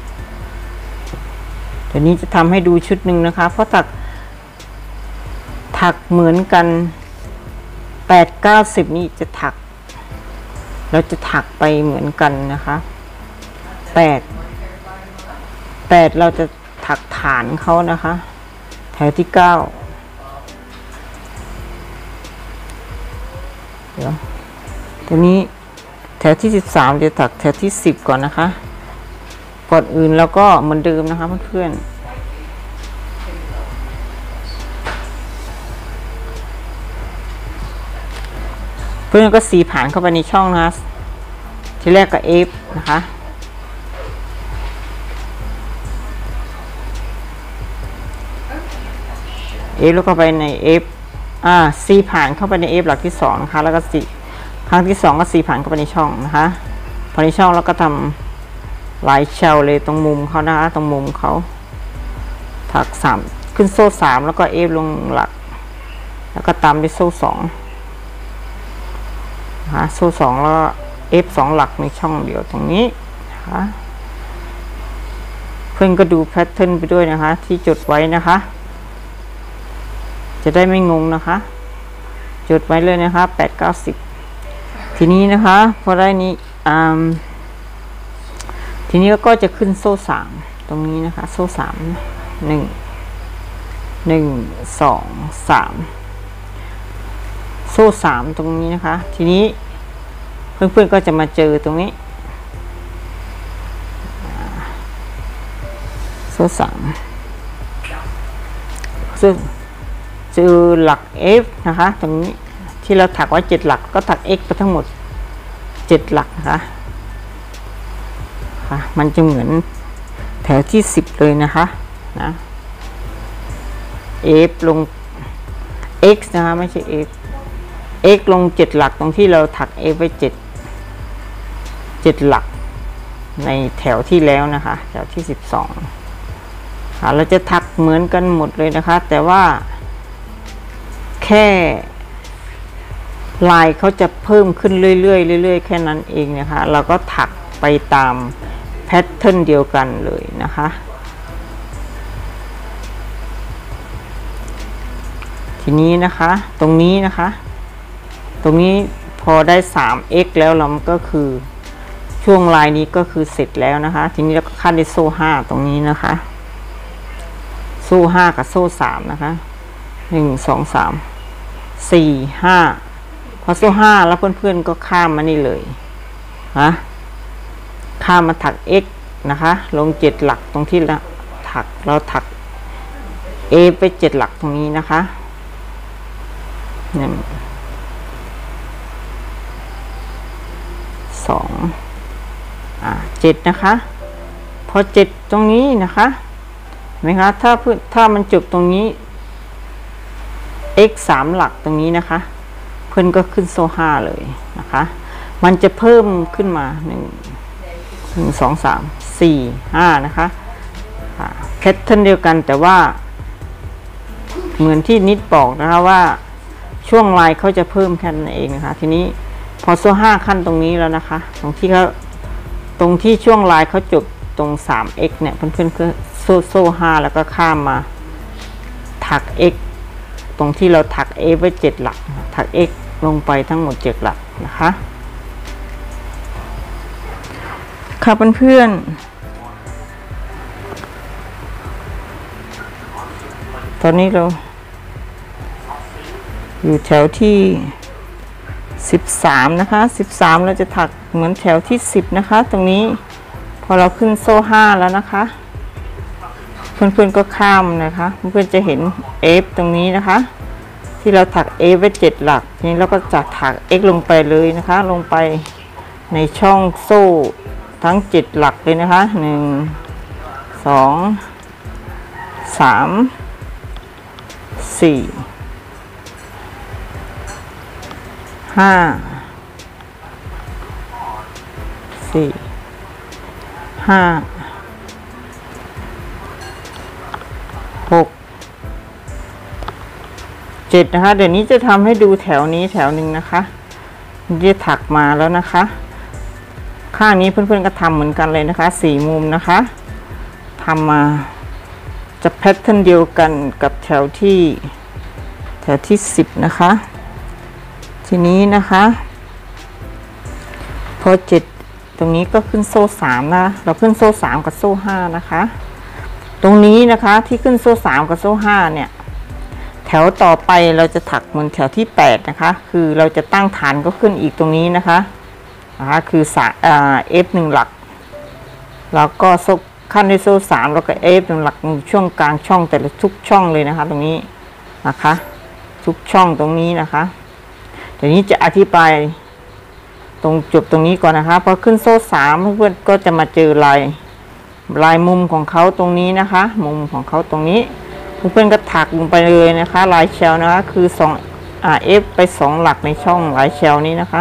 A: เดี๋ยวนี้จะทำให้ดูชุดหนึ่งนะคะเพราะถักถักเหมือนกันแปด เก้า สิบนี่จะถักเราจะถักไปเหมือนกันนะคะแปด แปดเราจะถักฐานเขานะคะแถวที่เก้าเดี๋ยวตัวนี้แถวที่สิบสามจะถักแถวที่สิบก่อนนะคะก่อนอื่นแล้วก็เหมือนเดิมนะคะเพื่อนเพื่อนก็สีผ่านเข้าไปในช่องนะที่แรกก็ F นะคะเอฟแล้วก็ไปใน F อ่า C ผ่านเข้าไปใน F หลักที่สองนะคะแล้วก็ C ครั้งที่สองก็ C ผ่านเข้าไปในช่องนะคะพอในช่องแล้วก็ทำหลายเชลเลยตรงมุมเขานะคะตรงมุมเขาถักสามขึ้นโซ่สามแล้วก็ F ลงหลักแล้วก็ตามด้วยโซ่สองนะคะโซ่สองแล้ว F สองหลักในช่องเดียวตรงนี้นะคะเพื่อนก็ดูแพทเทิร์นไปด้วยนะคะที่จดไว้นะคะจะได้ไม่งงนะคะจดไว้เลยนะคะแปด เก้า สิบทีนี้นะคะพอได้นี้อ่าทีนี้ก็จะขึ้นโซ่สามตรงนี้นะคะโซ่สามหนึ่งหนึ่งสองสามโซ่สามตรงนี้นะคะทีนี้เพื่อนๆก็จะมาเจอตรงนี้โซ่สามซึ่งเจอหลัก F นะคะตรงนี้ที่เราถักไว้เจ็ดหลักก็ถัก x ไปทั้งหมดเจ็ดหลักนะคะค่ะมันจะเหมือนแถวที่สิบเลยนะคะนะ F ลง x นะคะไม่ใช่ F x ลงเจ็ดหลักตรงที่เราถัก F ไว้เจ็ดเจ็ดหลักในแถวที่แล้วนะคะแถวที่สิบสองค่ะเราจะถักเหมือนกันหมดเลยนะคะแต่ว่าแค่ลายเขาจะเพิ่มขึ้นเรื่อยๆเรื่อยๆแค่นั้นเองนะคะเราก็ถักไปตามแพทเทิร์นเดียวกันเลยนะคะทีนี้นะคะตรงนี้นะคะตรงนี้พอได้ สามเอ็กซ์ แล้วเราก็คือช่วงลายนี้ก็คือเสร็จแล้วนะคะทีนี้เราก็ขั้นด้วยโซ่ห้าตรงนี้นะคะโซ่ห้ากับโซ่สามนะคะหนึ่ง สอง สาม สี่ ห้าพอโซ่ห้าแล้วเพื่อนๆก็ข้ามมานี่เลยนะข้ามมาถัก x นะคะลงเจ็ดหลักตรงที่ละถักเราถัก a ไปเจ็ดหลักตรงนี้นะคะหนึ่ง สองอ่าเจ็ดนะคะพอเจ็ดตรงนี้นะคะเห็นไหมคะถ้าพื้นถ้ามันจบตรงนี้ x สามหลักตรงนี้นะคะเพื่อนก็ขึ้นโซ่ห้าเลยนะคะมันจะเพิ่มขึ้นมาหนึ่ง หนึ่ง สอง สาม สี่ ห้านะคะแพทเทิร์นเดียวกันแต่ว่าเหมือนที่นิดบอกนะคะว่าช่วงลายเขาจะเพิ่มแค่นั้นเองนะคะทีนี้พอโซ่ห้าขั้นตรงนี้แล้วนะคะตรงที่เขาตรงที่ช่วงลายเขาจบตรง สามเอ็กซ์ เนี่ยเพื่อนๆก็โซ่โซ่ห้าแล้วก็ข้ามมาถัก x ตรงที่เราถัก a ไว้เจ็ดหลักถัก x ลงไปทั้งหมดเจ็ดหลักนะคะค่ะเพื่อนๆตอนนี้เราอยู่แถวที่สิบสามนะคะสิบสามเราจะถักเหมือนแถวที่สิบนะคะตรงนี้พอเราขึ้นโซ่ห้าแล้วนะคะเพื่อนๆก็ข้ามนะคะเพื่อนๆจะเห็น f ตรงนี้นะคะที่เราถัก a ไว้เจ็ดหลักนี้เราก็จะถัก x ลงไปเลยนะคะลงไปในช่องโซ่ทั้งเจ็ดหลักเลยนะคะหนึ่ง สอง สาม สี่ ห้า สี่ ห้า หก เจ็ดนะคะเดี๋ยวนี้จะทำให้ดูแถวนี้แถวหนึ่งนะคะจะถักมาแล้วนะคะข้างนี้เพื่อนๆก็ทำเหมือนกันเลยนะคะสี่มุมนะคะทำมาจะแพทเทิร์นเดียวกันกับแถวที่แถวที่สิบนะคะทีนี้นะคะพอเจ็ดตรงนี้ก็ขึ้นโซ่สามนะเราขึ้นโซ่สามกับโซ่ห้านะคะตรงนี้นะคะที่ขึ้นโซ่สามกับโซ่ห้าเนี่ยแถวต่อไปเราจะถักเหมือนแถวที่แปดนะคะคือเราจะตั้งฐานก็ขึ้นอีกตรงนี้นะคะนะคะคือสามอ่า f หนึ่งหลักแล้วก็โซ่ขั้นด้วยโซ่สามแล้วก็ f หนึ่งหลักช่วงกลางช่องแต่ละทุกช่องเลยนะคะตรงนี้นะคะทุกช่องตรงนี้นะคะเดี๋ยวนี้จะอธิบายตรงจบตรงนี้ก่อนนะคะพอขึ้นโซ่สามเพื่อนก็จะมาเจอลายลายมุมของเขาตรงนี้นะคะมุมของเขาตรงนี้เพื่อนก็ถักลงไปเลยนะคะลายเชลนะคะคือสองอ่า f ไปสองหลักในช่องลายเชลนี้นะคะ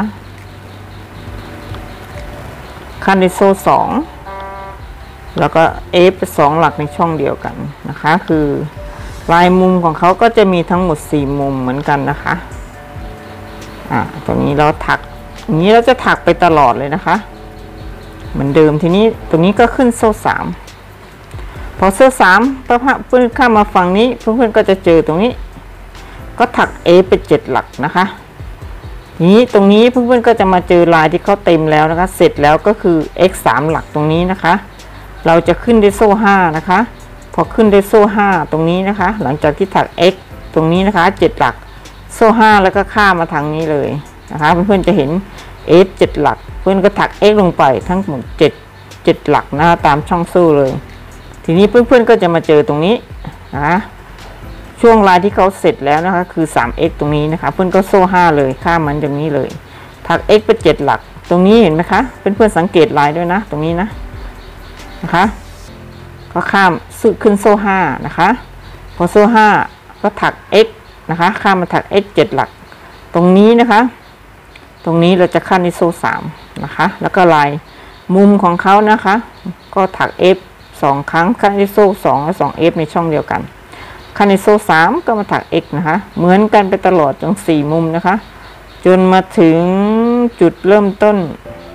A: ขั้นในโซ่สองแล้วก็ f ไปสองหลักในช่องเดียวกันนะคะคือลายมุมของเขาก็จะมีทั้งหมดสี่มุมเหมือนกันนะคะอ่าตรงนี้เราถักอย่างนี้เราจะถักไปตลอดเลยนะคะเหมือนเดิมทีนี้ตรงนี้ก็ขึ้นโซ่สามพอโซ่สามพอเพื่อนข้ามมาฝั่งนี้เพื่อนๆก็จะเจอตรงนี้ก็ถัก a ไปเจ็ดหลักนะคะนี้ตรงนี้เพื่อนๆก็จะมาเจอลายที่เขาเต็มแล้วนะคะเสร็จแล้วก็คือ x สามหลักตรงนี้นะคะเราจะขึ้นด้วยโซ่ห้านะคะพอขึ้นด้วยโซ่ห้าตรงนี้นะคะหลังจากที่ถัก x ตรงนี้นะคะเจ็ดหลักโซ่ห้าแล้วก็ข้ามมาทางนี้เลยนะคะเพื่อนๆจะเห็น f เจ็ดหลักเพื่อนก็ถัก x ลงไปทั้งหมดเจ็ด เจ็ดหลักนะคะตามช่องโซ่เลยทีนี้เพื่อนๆก็จะมาเจอตรงนี้นะคะช่วงลายที่เขาเสร็จแล้วนะคะคือ สาม x ตรงนี้นะคะเพื่อนก็โซ่ห้าเลยข้ามมันตรงนี้เลยถัก x ไปเจ็ดหลักตรงนี้เห็นไหมคะเพื่อนๆสังเกตลายด้วยนะตรงนี้นะนะคะก็ข้ามซึขึ้นโซ่ห้านะคะพอโซ่ห้าก็ถัก x นะคะข้ามมาถัก x เจ็ดหลักตรงนี้นะคะตรงนี้เราจะขั้นในโซ่สามนะคะแล้วก็ลายมุมของเขานะคะก็ถัก f สองครั้งขั้นในโซ่สองและสอง f ในช่องเดียวกันขั้นในโซ่สามก็มาถัก x นะคะเหมือนกันไปตลอดจนสี่มุมนะคะจนมาถึงจุดเริ่มต้น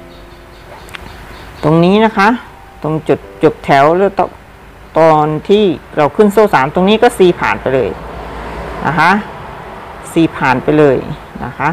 A: ตรงนี้นะคะตรงจุดจบแถวหรือตตอนที่เราขึ้นโซ่สามตรงนี้ก็ c ผ่านไปเลยนะคะสี่ผ่านไปเลยนะคะ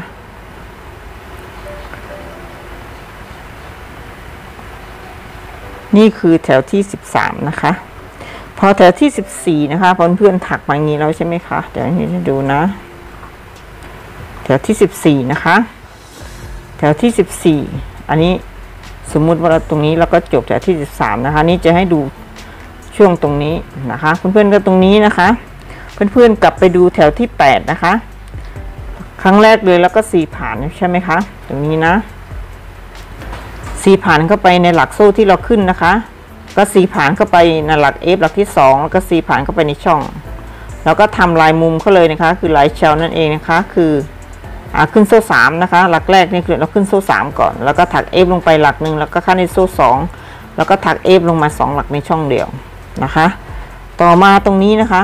A: นี่คือแถวที่สิบสามนะคะพอแถวที่สิบสี่นะคะเพื่อนๆถักมาอย่างนี้แล้วใช่ไหมคะเดี๋ยวนี้จะดูนะแถวที่สิบสี่นะคะแถวที่สิบสี่อันนี้สมมุติว่าเราตรงนี้แล้วก็จบแถวที่สิบสามนะคะนี่จะให้ดูช่วงตรงนี้นะคะเพื่อนๆก็ตรงนี้นะคะเพื่อนๆกลับไปดูแถวที่แปดนะคะครั้งแรกเลยแล้วก็สี่ผ่านใช่ไหมคะตรงนี้นะสี่ผ่านเข้าไปในหลักโซ่ที่เราขึ้นนะคะก็สี่ผ่านเข้าไปในหลัก F หลักที่สองแล้วก็สี่ผ่านเข้าไปในช่องแล้วก็ทำลายมุมเขาเลยนะคะคือลายเชลนั่นเองนะคะคืออ่าขึ้นโซ่สามนะคะหลักแรกนี่คือเราขึ้นโซ่สามก่อนแล้วก็ถัก F ลงไปหลักหนึ่งแล้วก็เข้าในโซ่สองแล้วก็ถัก F ลงมาสองหลักในช่องเดียวนะคะต่อมาตรงนี้นะคะ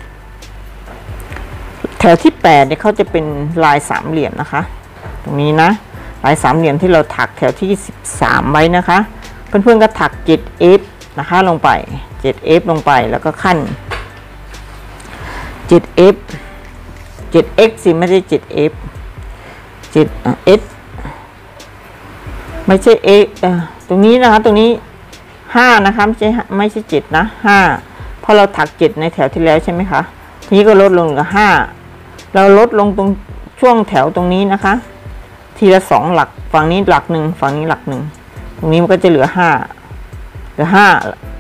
A: แถวที่แปดเนี่ยเขาจะเป็นลายสามเหลี่ยมนะคะตรงนี้นะลายสามเหลี่ยมที่เราถักแถวที่สิบสามไว้นะคะเพื่อนๆก็ถัก เจ็ด เอฟ นะคะลงไป เจ็ด เอฟ ลงไปแล้วก็ขั้น เจ็ด เอฟ เจ็ด เอ็กซ์ สิไม่ใช่ เจ็ด เอฟ เจ็ด เอส ไม่ใช่ เอตรงนี้นะคะตรงนี้ห้านะคะไม่ใช่ไม่ใช่เจ็ดนะห้าเพราะเราถักเจ็ดในแถวที่แล้วใช่ไหมคะทีนี้ก็ลดลงเหลือห้าเราลดลงตรงช่วงแถวตรงนี้นะคะทีละสองหลักฝั่งนี้หลักหนึ่งฝั่งนี้หลักหนึ่งตรงนี้มันก็จะเหลือห้าเหลือห้า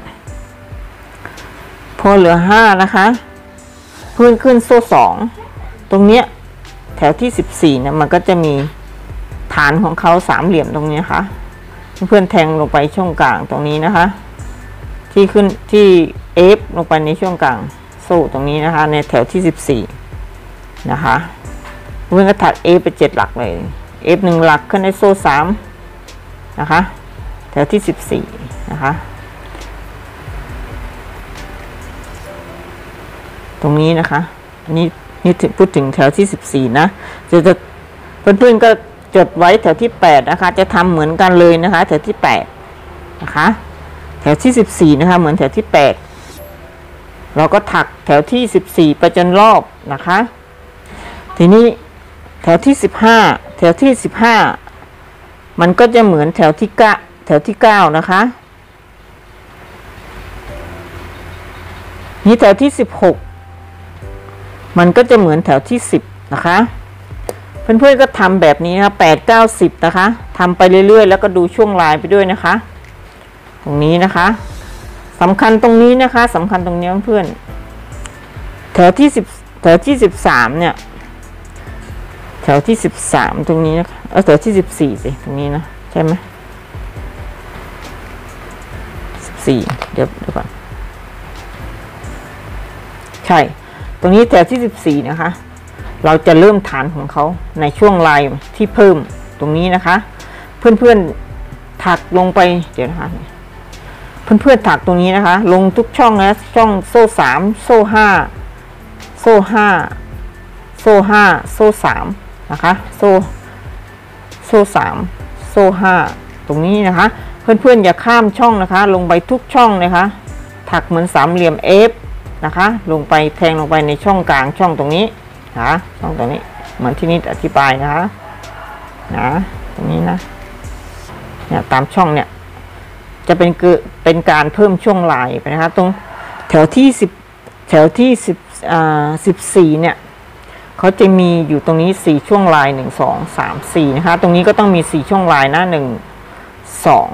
A: พอเหลือห้านะคะเพื่อนขึ้นโซ่สองตรงเนี้ยแถวที่สิบสี่เนี่ยมันก็จะมีฐานของเขาสามเหลี่ยมตรงนี้ค่ะเพื่อนแทงลงไปช่องกลางตรงนี้นะคะที่ขึ้นที่ F ลงไปในช่วงกลางโซ่ตรงนี้นะคะในแถวที่สิบสี่นะคะเพื่อนก็ถัก F ไปเจ็ดหลักเลย F หนึ่งหลักขึ้นในโซ่สามนะคะแถวที่สิบสี่นะคะตรงนี้นะคะอันนี้นี่พูดถึงแถวที่สิบสี่นะจะจะเพื่อนๆก็จดไว้แถวที่แปดนะคะจะทำเหมือนกันเลยนะคะแถวที่แปดนะคะแถวที่สิบสี่นะคะเหมือนแถวที่แปดเราก็ถักแถวที่สิบสี่ไปจนรอบนะคะทีนี้แถวที่สิบห้าแถวที่สิบห้ามันก็จะเหมือนแถวที่เก้าแถวที่เก้านะคะนี่แถวที่สิบหกมันก็จะเหมือนแถวที่สิบนะคะเพื่อนๆก็ทำแบบนี้นะคะแปด เก้า สิบนะคะทำไปเรื่อยๆแล้วก็ดูช่วงลายไปด้วยนะคะตรงนี้นะคะสำคัญตรงนี้นะคะสำคัญตรงนี้เพื่อนแถวที่สิบแถวที่สิบสามเนี่ยแถวที่สิบสามตรงนี้นะคะเออแถวที่สิบสี่สิตรงนี้นะใช่ไหมสิบสี่เดี๋ยวเดี๋ยวก่อนใช่ตรงนี้แถวที่สิบสี่นะคะเราจะเริ่มฐานของเขาในช่วงลายที่เพิ่มตรงนี้นะคะเพื่อนๆถักลงไปเดี๋ยวนะคะเพื่อนๆถักตรงนี้นะคะลงทุกช่องนะช่องโซ่สามโซ่ห้าโซ่ห้าโซ่ห้าโซ่สามนะคะโซ่โซ่สามโซ่ห้าตรงนี้นะคะเพื่อนๆอย่าข้ามช่องนะคะลงไปทุกช่องนะคะถักเหมือนสามเหลี่ยม F นะคะลงไปแทงลงไปในช่องกลางช่องตรงนี้นะช่องตรงนี้เหมือนที่นิดอธิบายนะคะนะตรงนี้นะเนี่ยตามช่องเนี่ยจะเป็นเกิดเป็นการเพิ่มช่วงลายไปนะคะตรงแถวที่สิบแถวที่สิบอ่าสิบสี่เนี่ยเขาจะมีอยู่ตรงนี้สี่ช่วงลายหนึ่งสองสามสี่นะคะตรงนี้ก็ต้องมีสี่ช่วงลายนะหนึ่งสอง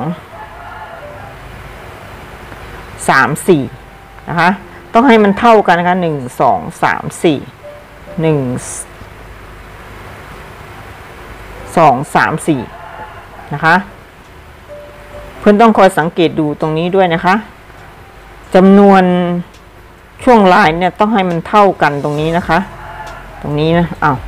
A: สามสี่นะคะต้องให้มันเท่ากันนะคะหนึ่งสองสามสี่หนึ่งสองสามสี่นะคะเพื่อนต้องคอยสังเกตดูตรงนี้ด้วยนะคะจำนวนช่วงลายเนี่ยต้องให้มันเท่ากันตรงนี้นะคะตรงนี้นะอ้าว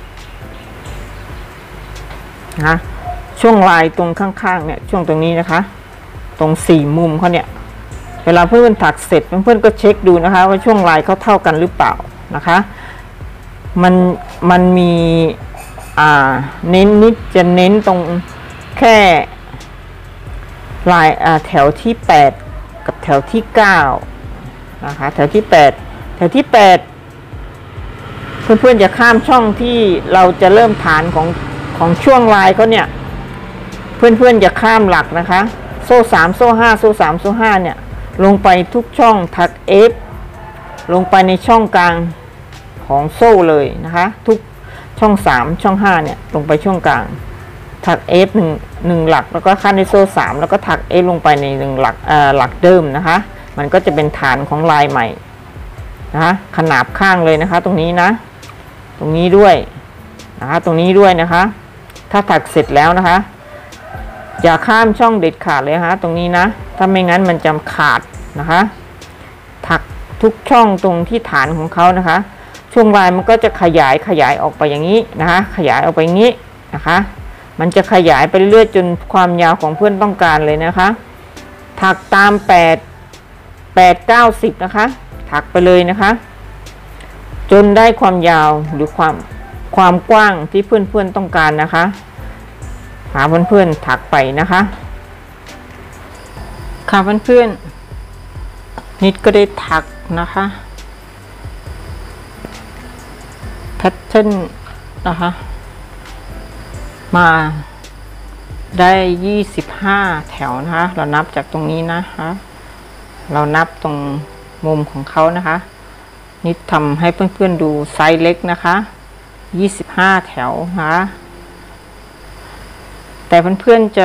A: นะคะช่วงลายตรงข้างๆเนี่ยช่วงตรงนี้นะคะตรงสี่มุมเขาเนี่ยเวลาเพื่อนถักเสร็จเพื่อนๆก็เช็คดูนะคะว่าช่วงลายเขาเท่ากันหรือเปล่านะคะมันมันมีอ่าเน้นนิดจะเน้นตรงแค่ลายอ่าแถวที่แปดกับแถวที่เก้านะคะแถวที่แปดแถวที่แปดเพื่อนๆจะข้ามช่องที่เราจะเริ่มฐานของของช่วงลายเขาเนี่ยเพื่อนๆจะข้ามหลักนะคะโซ่สามโซ่ห้าโซ่สามโซ่ห้าเนี่ยลงไปทุกช่องถัก F ลงไปในช่องกลางของโซ่เลยนะคะทุกช่องสามช่องห้าเนี่ยลงไปช่องกลางถัก F หนึ่งหนึ่งหลักแล้วก็ขั้นในโซ่สามแล้วก็ถัก F ลงไปในหนึ่งหลักเอ่อหลักเดิมนะคะมันก็จะเป็นฐานของลายใหม่นะคะขนาบข้างเลยนะคะตรงนี้นะตรงนี้ด้วยนะคะตรงนี้ด้วยนะคะถ้าถักเสร็จแล้วนะคะอย่าข้ามช่องเด็ดขาดเลยนะคะตรงนี้นะถ้าไม่งั้นมันจะขาดนะคะถักทุกช่องตรงที่ฐานของเขานะคะช่วงลายมันก็จะขยายขยายออกไปอย่างนี้นะคะขยายออกไปอย่างนี้นะคะมันจะขยายไปเรื่อยจนความยาวของเพื่อนต้องการเลยนะคะถักตามแปด แปด เก้า สิบนะคะถักไปเลยนะคะจนได้ความยาวหรือความความกว้างที่เพื่อนๆต้องการนะคะหาเพื่อนๆถักไปนะคะค่ะเพื่อนๆนิดก็ได้ถักนะคะแพทเทิร์นนะคะมาได้ยี่สิบห้าแถวนะคะเรานับจากตรงนี้นะคะเรานับตรงมุมของเขานะคะนิดทำให้เพื่อนๆดูไซส์เล็กนะคะยี่สิบห้าแถวนะคะแต่เพื่อนๆจะ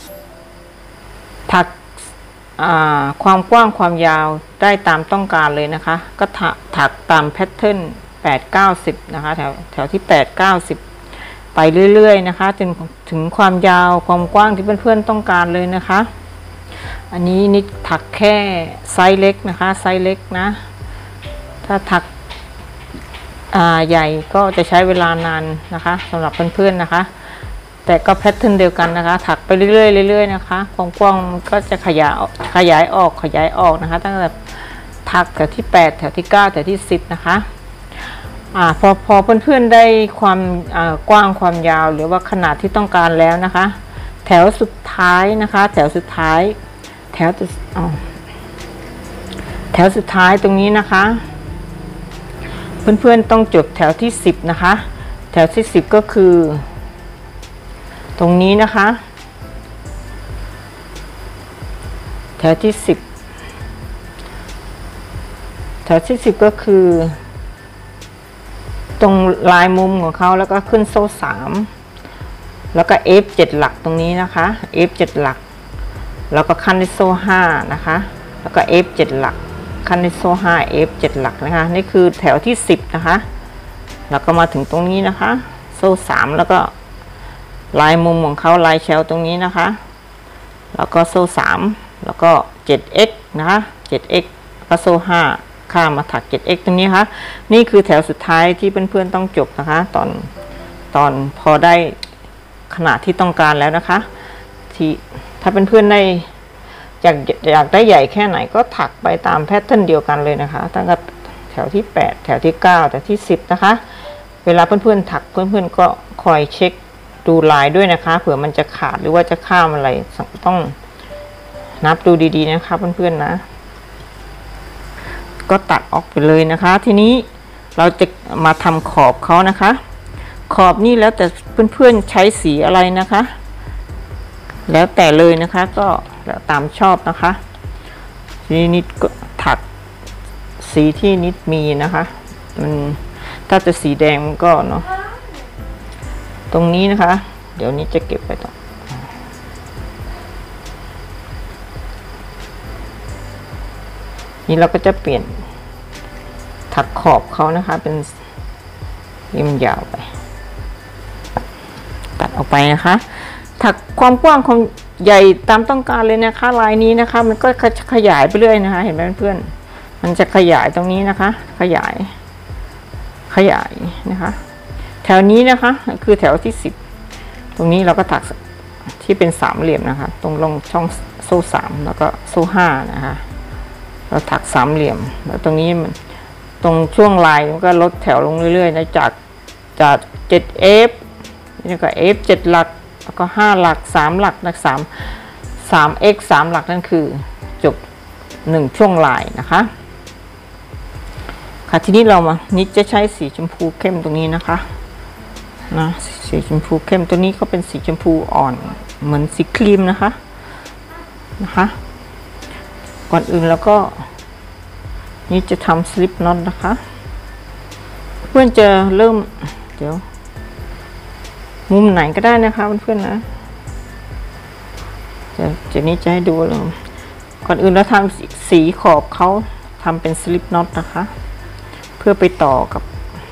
A: ถักความกว้างความยาวได้ตามต้องการเลยนะคะก็ถักตามแพทเทิร์นแปด เก้า สิบนะคะแถวแถวที่แปด เก้า สิบไปเรื่อยๆนะคะจนถึงความยาวความกว้างที่เพื่อนๆต้องการเลยนะคะอันนี้นิดถักแค่ไซส์เล็กนะคะไซส์เล็กนะถ้าถักใหญ่ก็จะใช้เวลานานนะคะสำหรับเพื่อนๆนะคะแต่ก็แพทเทิร์นเดียวกันนะคะถักไปเรื่อยๆเรื่อยๆนะคะความกว้างก็จะขยายขยายออกขยายออกนะคะตั้งแต่ถักแถวที่แปดแถวที่เก้าแถวที่สิบนะคะอ่าพอพอเพื่อนๆได้ความกว้างความยาวหรือว่าขนาดที่ต้องการแล้วนะคะแถวสุดท้ายนะคะแถวสุดท้ายแถวแถวสุดท้ายตรงนี้นะคะเพื่อนๆต้องจบแถวที่สิบนะคะแถวที่สิบก็คือตรงนี้นะคะแถวที่สิบแถวที่สิบก็คือตรงลายมุมของเขาแล้วก็ขึ้นโซ่สามแล้วก็ F เจ็ดหลักตรงนี้นะคะ F เจ็ดหลักแล้วก็ขั้นในโซ่ห้านะคะแล้วก็ F เจ็ดหลักขั้นในโซ่ห้า F เจ็ดหลักนะคะนี่คือแถวที่สิบนะคะแล้วก็มาถึงตรงนี้นะคะโซ่สามแล้วก็ลายมุมของเขาลายแชลตรงนี้นะคะแล้วก็โซ่สามแล้วก็ เจ็ด เอ็กซ์ นะคะ เจ็ด เอ็กซ์ ก็โซ่ห้าข้ามมาถัก เจ็ด เอ็กซ์ ตรงนี้ค่ะนี่คือแถวสุดท้ายที่เพื่อนๆต้องจบนะคะตอนตอนพอได้ขนาดที่ต้องการแล้วนะคะที่ถ้าเพื่อนๆได้อยากอยากได้ใหญ่แค่ไหนก็ถักไปตามแพทเทิร์นเดียวกันเลยนะคะตั้งแต่แถวที่แปดแถวที่เก้าแถวที่สิบนะคะเวลาเพื่อนๆถักเพื่อนๆก็คอยเช็คดูลายด้วยนะคะเผื่อมันจะขาดหรือว่าจะข้ามอะไรต้องนับดูดีๆนะคะเพื่อนๆนะก็ตัดออกไปเลยนะคะทีนี้เราจะมาทำขอบเขานะคะขอบนี่แล้วแต่เพื่อนๆใช้สีอะไรนะคะแล้วแต่เลยนะคะก็แล้วตามชอบนะคะทีนี้นิดก็ถักสีที่นิดมีนะคะมันถ้าจะสีแดงมันก็เนาะตรงนี้นะคะเดี๋ยวนี้จะเก็บไปต่อนี่เราก็จะเปลี่ยนถักขอบเขานะคะเป็นริมยาวไปตัดออกไปนะคะถักความกว้างความใหญ่ตามต้องการเลยนะคะลายนี้นะคะมันก็ขยายไปเรื่อยนะคะเห็นไหมเพื่อนๆมันจะขยายตรงนี้นะคะขยายขยายนะคะแถวนี้นะคะคือแถวที่สิบตรงนี้เราก็ถักที่เป็นสามเหลี่ยมนะคะตรงลงช่องโซ่สามแล้วก็โซ่ห้านะคะเราถักสามเหลี่ยมแล้วตรงนี้มันตรงช่วงลายมันก็ลดแถวลงเรื่อยๆนะจากจาก เจ็ด เอฟ นี่ก็ F เจ็ดหลักแล้วก็ห้าหลักสามหลักนะสาม สาม เอ็กซ์ สามหลักนั่นคือจบหนึ่งช่วงลายนะคะค่ะทีนี้เรามานิดจะใช้สีชมพูเข้มตรงนี้นะคะนะสีชมพูเข้มตัวนี้ก็เป็นสีชมพูอ่อนเหมือนสีครีมนะคะนะคะก่อนอื่นแล้วก็นี่จะทำสลิปน็อตนะคะเพื่อนจะเริ่มเดี๋ยวมุมไหนก็ได้นะคะเพื่อนๆนะจะจะนี้จะให้ดูเลยก่อนอื่นเราทำสีขอบเขาทำเป็นสลิปน็อตนะคะเพื่อไปต่อกับ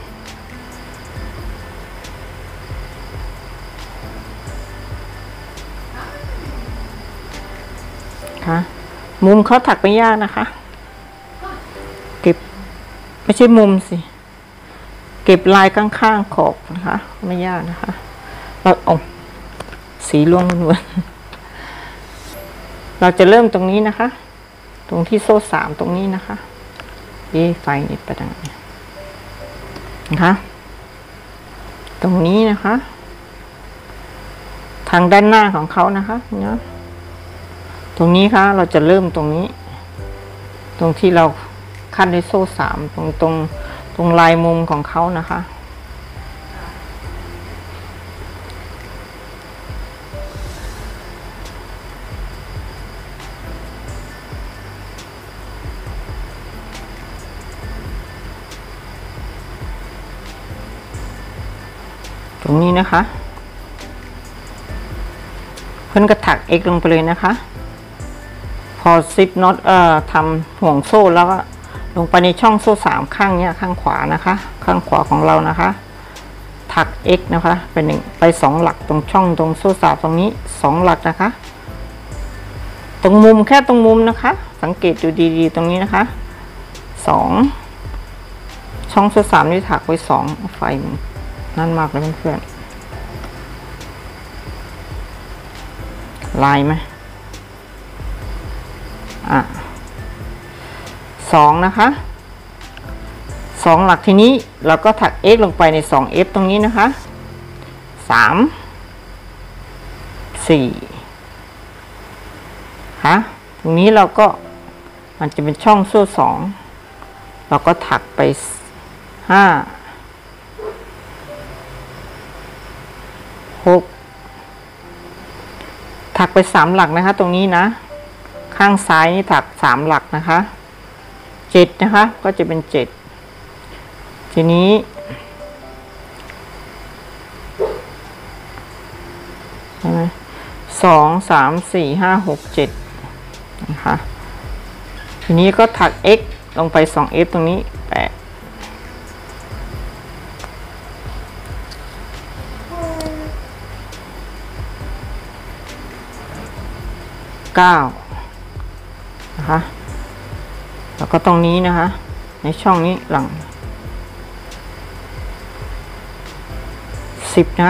A: ค่ะมุมเขาถักไม่ยากนะคะเก็บไม่ใช่มุมสิเก็บลายข้างๆขอบนะคะไม่ยากนะคะเราเอาสีล่วงล้วนเราจะเริ่มตรงนี้นะคะตรงที่โซ่สามตรงนี้นะคะเย้ไฟนี่ไปทางนี้นะคะตรงนี้นะคะทางด้านหน้าของเขานะคะเนาะตรงนี้ค่ะเราจะเริ่มตรงนี้ตรงที่เราขั้นด้วยโซ่สามตรงตรงตรงลายมุมของเขานะคะตรงนี้นะคะเพื่อนก็ถัก x ลงไปเลยนะคะพอซิปน็อตเอ่อทำห่วงโซ่แล้วก็ลงไปในช่องโซ่สามข้างเนี้ยข้างขวานะคะข้างขวาของเรานะคะถัก x นะคะไปหนึ่งไปสองหลักตรงช่องตรงโซ่สามตรงนี้สองหลักนะคะตรงมุมแค่ตรงมุมนะคะสังเกตดูดีๆตรงนี้นะคะสองช่องโซ่สามนี่ถักไว้สองไฟนั่นมากเลยเพื่อนๆลายไหมอ่ะสองนะคะสองหลักทีนี้เราก็ถัก x ลงไปในสอง f ตรงนี้นะคะสามสี่ฮะตรงนี้เราก็มันจะเป็นช่องโซ่สองเราก็ถักไปห้าหกถักไปสามหลักนะคะตรงนี้นะข้างซ้ายนี่ถักสามหลักนะคะเจ็ดนะคะก็จะเป็นเจ็ดทีนี้ใช่ไหมสองสามสี่ห้าหกเจ็ดนะคะทีนี้ก็ถัก x ลงไปสอง f ตรงนี้แปดเก้านะคะแล้วก็ตรงนี้นะคะในช่องนี้หลังสิบนะ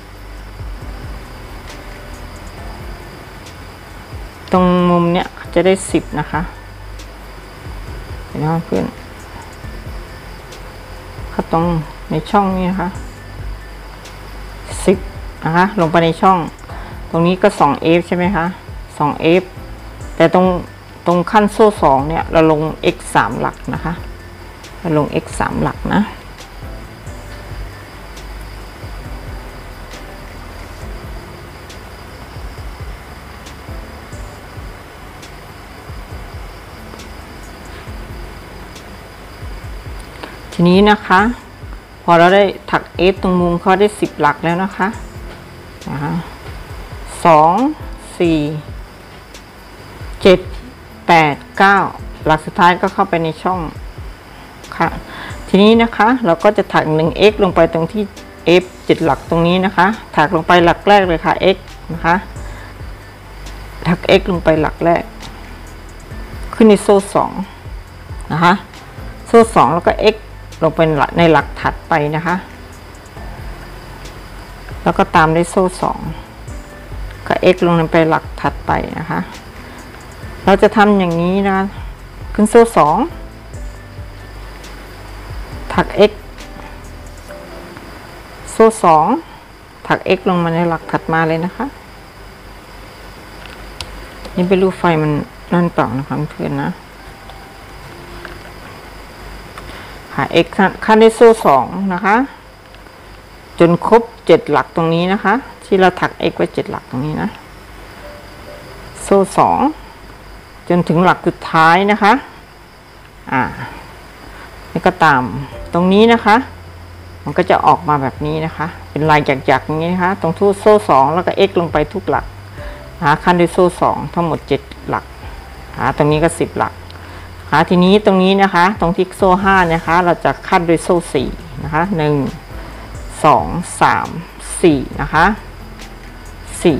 A: ตรงมุมเนี้ยจะได้สิบนะคะเห็นไหมเพื่อนก็ตรงในช่องนี้นะคะสิบนะคะลงไปในช่องตรงนี้ก็สอง f ใช่ไหมคะสอง f แต่ตรงตรงขั้นโซ่สองเนี่ยเราลง x สามหลักนะคะเราลง x สามหลักนะทีนี้นะคะพอเราได้ถัก f ตรงมุมเขาได้สิบหลักแล้วนะคะนะคะสองสี่เจ็ดแปดเก้าหลักสุดท้ายก็เข้าไปในช่องค่ะทีนี้นะคะเราก็จะถัก หนึ่ง x ลงไปตรงที่ f เจ็ดหลักตรงนี้นะคะถักลงไปหลักแรกเลยค่ะ x นะคะถัก x ลงไปหลักแรกขึ้นในโซ่สองนะคะโซ่สองแล้วก็ x ลงไปในหลักถัดไปนะคะแล้วก็ตามด้วยโซ่สองก็ x ลงไปหลักถัดไปนะคะเราจะทำอย่างนี้นะขึ้นโซ่สองถัก x โซ่สองถัก x ลงมาในหลักถัดมาเลยนะคะนี่เป็นรูปไฟมันนั่นเปล่านะคะเพื่อนนะค่ะ x ขั้นด้วยโซ่สองนะคะจนครบเจ็ดหลักตรงนี้นะคะที่เราถัก x ไว้เจ็ดหลักตรงนี้นะโซ่สองจนถึงหลักสุดท้ายนะคะอ่านี่ก็ตามตรงนี้นะคะมันก็จะออกมาแบบนี้นะคะเป็นลายหยักๆอย่างนี้นะคะตรงทู่โซ่สองแล้วก็ x ลงไปทุกหลักหาขั้นด้วยโซ่สองทั้งหมดเจ็ดหลักหาตรงนี้ก็สิบหลักหาทีนี้ตรงนี้นะคะตรงที่โซ่ห้านะคะเราจะขั้นด้วยโซ่สี่นะคะหนึ่งสองสามสี่นะคะสี่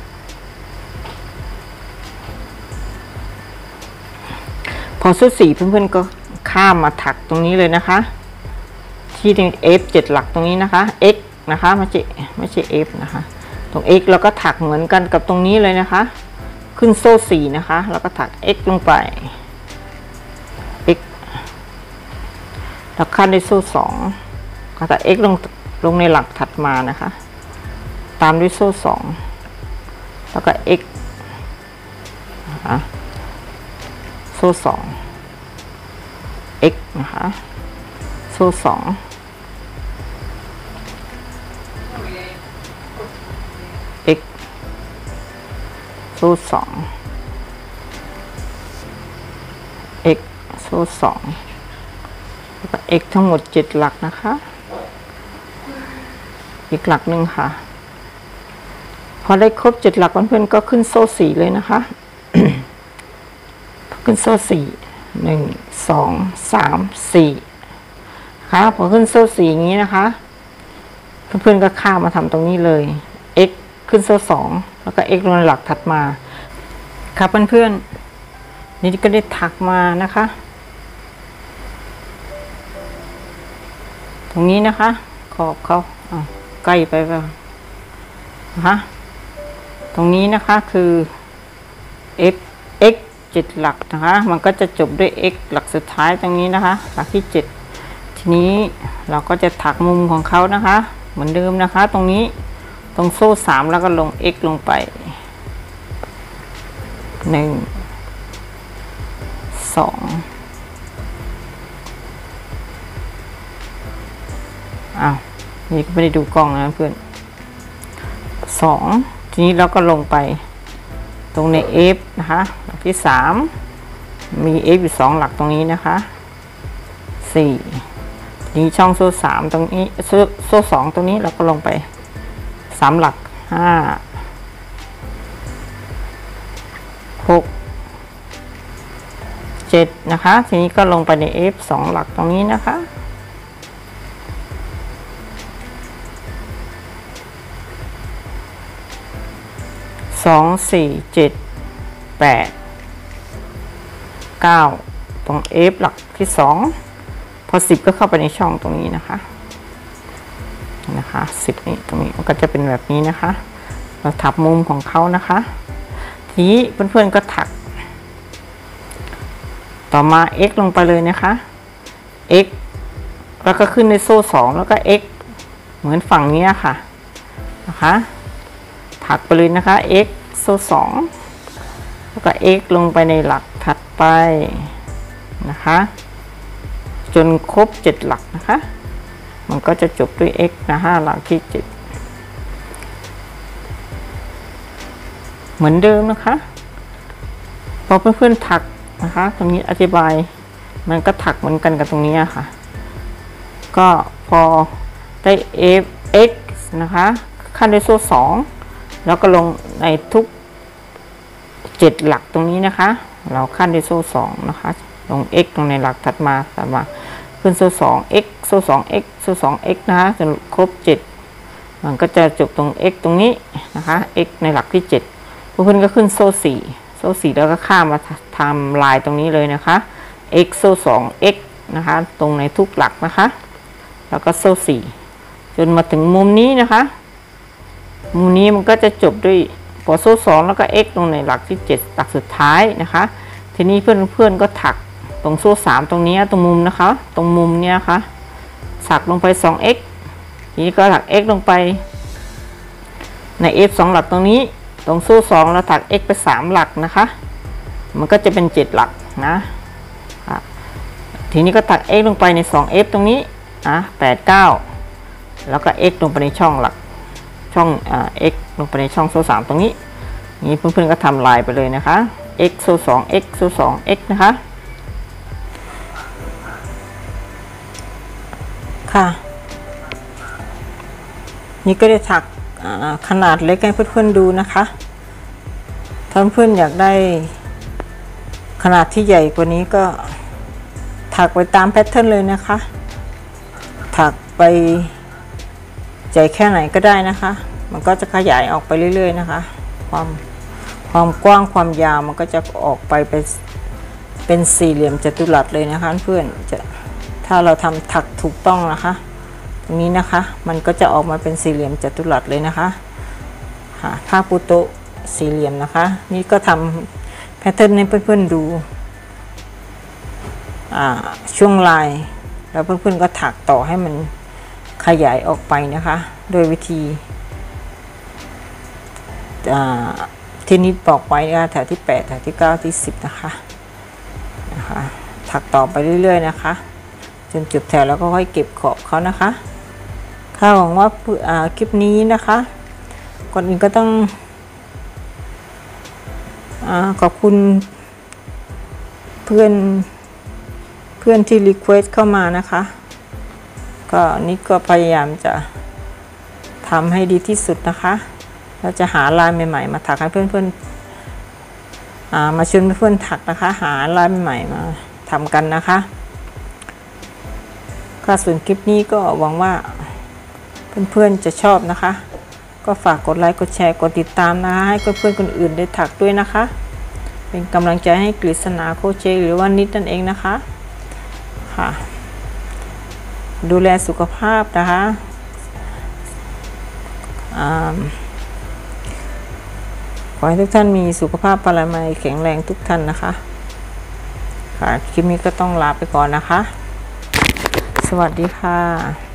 A: พอโซ่สี่เพื่อนๆก็ข้ามมาถักตรงนี้เลยนะคะที่ f เจ็ดหลักตรงนี้นะคะ x นะคะไม่ใช่ไม่ใช่ f นะคะตรง x เราก็ถักเหมือนกันกับตรงนี้เลยนะคะขึ้นโซ่สี่นะคะแล้วก็ถัก x ลงไป x แล้วขั้นด้วยโซ่สองก็ถัก x ลงลงในหลักถัดมานะคะตามด้วยโซ่สองแล้วก็ x นะคะโซ่สอง x นะคะโซ่สอง x โซ่สอง x โซ่สองแล้วก็ x ทั้งหมดเจ็ดหลักนะคะอีกหลักหนึ่งค่ะพอได้ครบเจ็ดหลักเพื่อนๆก็ขึ้นโซ่สี่เลยนะคะ ขึ้นโซ่สี่หนึ่งสองสามสี่ค่ะพอขึ้นโซ่สี่อย่างนี้นะคะเพื่อนๆก็ข้ามมาทำตรงนี้เลย x ขึ้นโซ่สองแล้วก็ x ลงในหลักถัดมาครับเพื่อนๆนี่ก็ได้ถักมานะคะตรงนี้นะคะขอบเขาใกล้ไปเปล่านะคะตรงนี้นะคะคือ f x เจ็ดหลักนะคะมันก็จะจบด้วย x หลักสุดท้ายตรงนี้นะคะหลักที่เจ็ดทีนี้เราก็จะถักมุมของเขานะคะเหมือนเดิมนะคะตรงนี้ตรงโซ่สามแล้วก็ลง x ลงไปหนึ่งสองอ้าวนี่ก็ไม่ได้ดูกล้องนะเพื่อนสองทีนี้เราก็ลงไปตรงใน f นะคะหลักที่สามมี f อยู่สองหลักตรงนี้นะคะสี่ทีนี้ช่องโซ่สามตรงนี้โซ่โซ่สองตรงนี้เราก็ลงไปสามหลักห้าหกเจ็ดนะคะทีนี้ก็ลงไปใน f สองหลักตรงนี้นะคะสองสี่เจ็ดแปดเก้าตรง f หลักที่สองพอสิบก็เข้าไปในช่องตรงนี้นะคะนะคะสิบนี่ตรงนี้มันก็จะเป็นแบบนี้นะคะเราถักมุมของเขานะคะทีนี้เพื่อนๆก็ถักต่อมา x ลงไปเลยนะคะ x แล้วก็ขึ้นในโซ่สองแล้วก็ x เหมือนฝั่งนี้ค่ะนะคะถักไปเลยนะคะ x โซ่สองแล้วก็ x ลงไปในหลักถัดไปนะคะจนครบเจ็ดหลักนะคะมันก็จะจบด้วย x นะฮะหลักที่เจ็ดเหมือนเดิมนะคะพอเพื่อนๆถักนะคะตรงนี้อธิบายมันก็ถักเหมือนกันกับตรงนี้ค่ะก็พอได้ f x นะคะขั้นด้วยโซ่สองแล้วก็ลงในทุกเจ็ดหลักตรงนี้นะคะเราขั้นด้วยโซ่สองนะคะลง x ตรงในหลักถัดมาถัดมาขึ้นโซ่สอง x โซ่สอง x โซ่สอง x นะคะจนครบเจ็ดมันก็จะจบตรง x ตรงนี้นะคะ x ในหลักที่เจ็ดเพื่อนๆก็ขึ้นโซ่สี่โซ่สี่แล้วก็ข้ามมาทำลายตรงนี้เลยนะคะ x โซ่สอง x นะคะตรงในทุกหลักนะคะแล้วก็โซ่สี่จนมาถึงมุมนี้นะคะมุมนี้มันก็จะจบด้วยพอโซ่สองแล้วก็ x ลงในหลักที่เจ็ดหลักสุดท้ายนะคะทีนี้เพื่อนๆก็ถักตรงโซ่สามตรงนี้ตรงมุมนะคะตรงมุมเนี้ยค่ะถักลงไป สอง x ทีนี้ก็ถัก x ลงไปใน f สองหลักตรงนี้ตรงโซ่สองเราถัก x ไปสามหลักนะคะมันก็จะเป็นเจ็ดหลักนะทีนี้ก็ตัก x ลงไปใน สองเอฟ ตรงนี้อ่ะแปด เก้าแล้วก็ x ลงไปในช่องหลักช่องอ่า x ลงไปในช่องโซ่สามตรงนี้นี้เพื่อนๆก็ทำลายไปเลยนะคะ x โซ่สอง x โซ่สอง x นะคะค่ะนี่ก็ได้ถักขนาดเล็กให้เพื่อนๆดูนะคะถ้าเพื่อนๆอยากได้ขนาดที่ใหญ่กว่านี้ก็ถักไปตามแพทเทิร์นเลยนะคะถักไปใหญ่แค่ไหนก็ได้นะคะมันก็จะขยายออกไปเรื่อยๆนะคะความความกว้างความยาวมันก็จะออกไปเป็นเป็นสี่เหลี่ยมจัตุรัสเลยนะคะเพื่อนจะถ้าเราทำถักถูกต้องนะคะตรงนี้นะคะมันก็จะออกมาเป็นสี่เหลี่ยมจัตุรัสเลยนะคะค่ะผ้าปูโต๊ะสี่เหลี่ยมนะคะนี่ก็ทำแพทเทิร์นให้เพื่อนๆดูช่วงลายแล้วเพื่อนๆก็ถักต่อให้มันขยายออกไปนะคะโดยวิธีที่นิดบอกไว้นะคะแถวที่แปดแถวที่เก้าที่สิบนะคะนะคะถักต่อไปเรื่อยๆนะคะจนจบแถวแล้วก็ค่อยเก็บขอบเขานะคะข้าหวังว่าคลิปนี้นะคะก่อนอื่นก็ต้องขอบคุณเพื่อนเพื่อนที่รีเควสเข้ามานะคะก็นี่ก็พยายามจะทำให้ดีที่สุดนะคะเราจะหาลายใหม่ๆมาถักให้เพื่อนๆมาชวนเพื่อนๆถักนะคะหาลายใหม่ๆมาทำกันนะคะก็ส่วนคลิปนี้ก็หวังว่าเพื่อนๆจะชอบนะคะก็ฝากกดไลค์กดแชร์กดติดตามนะคะให้เพื่อนๆคนอื่นได้ถักด้วยนะคะเป็นกำลังใจให้กฤษณาโคเชหรือว่านิดนั่นเองนะคะค่ะดูแลสุขภาพนะคะขอให้ทุกท่านมีสุขภาพพลามัยแข็งแรงทุกท่านนะคะค่ะคลิปนี้ก็ต้องลาไปก่อนนะคะสวัสดีค่ะ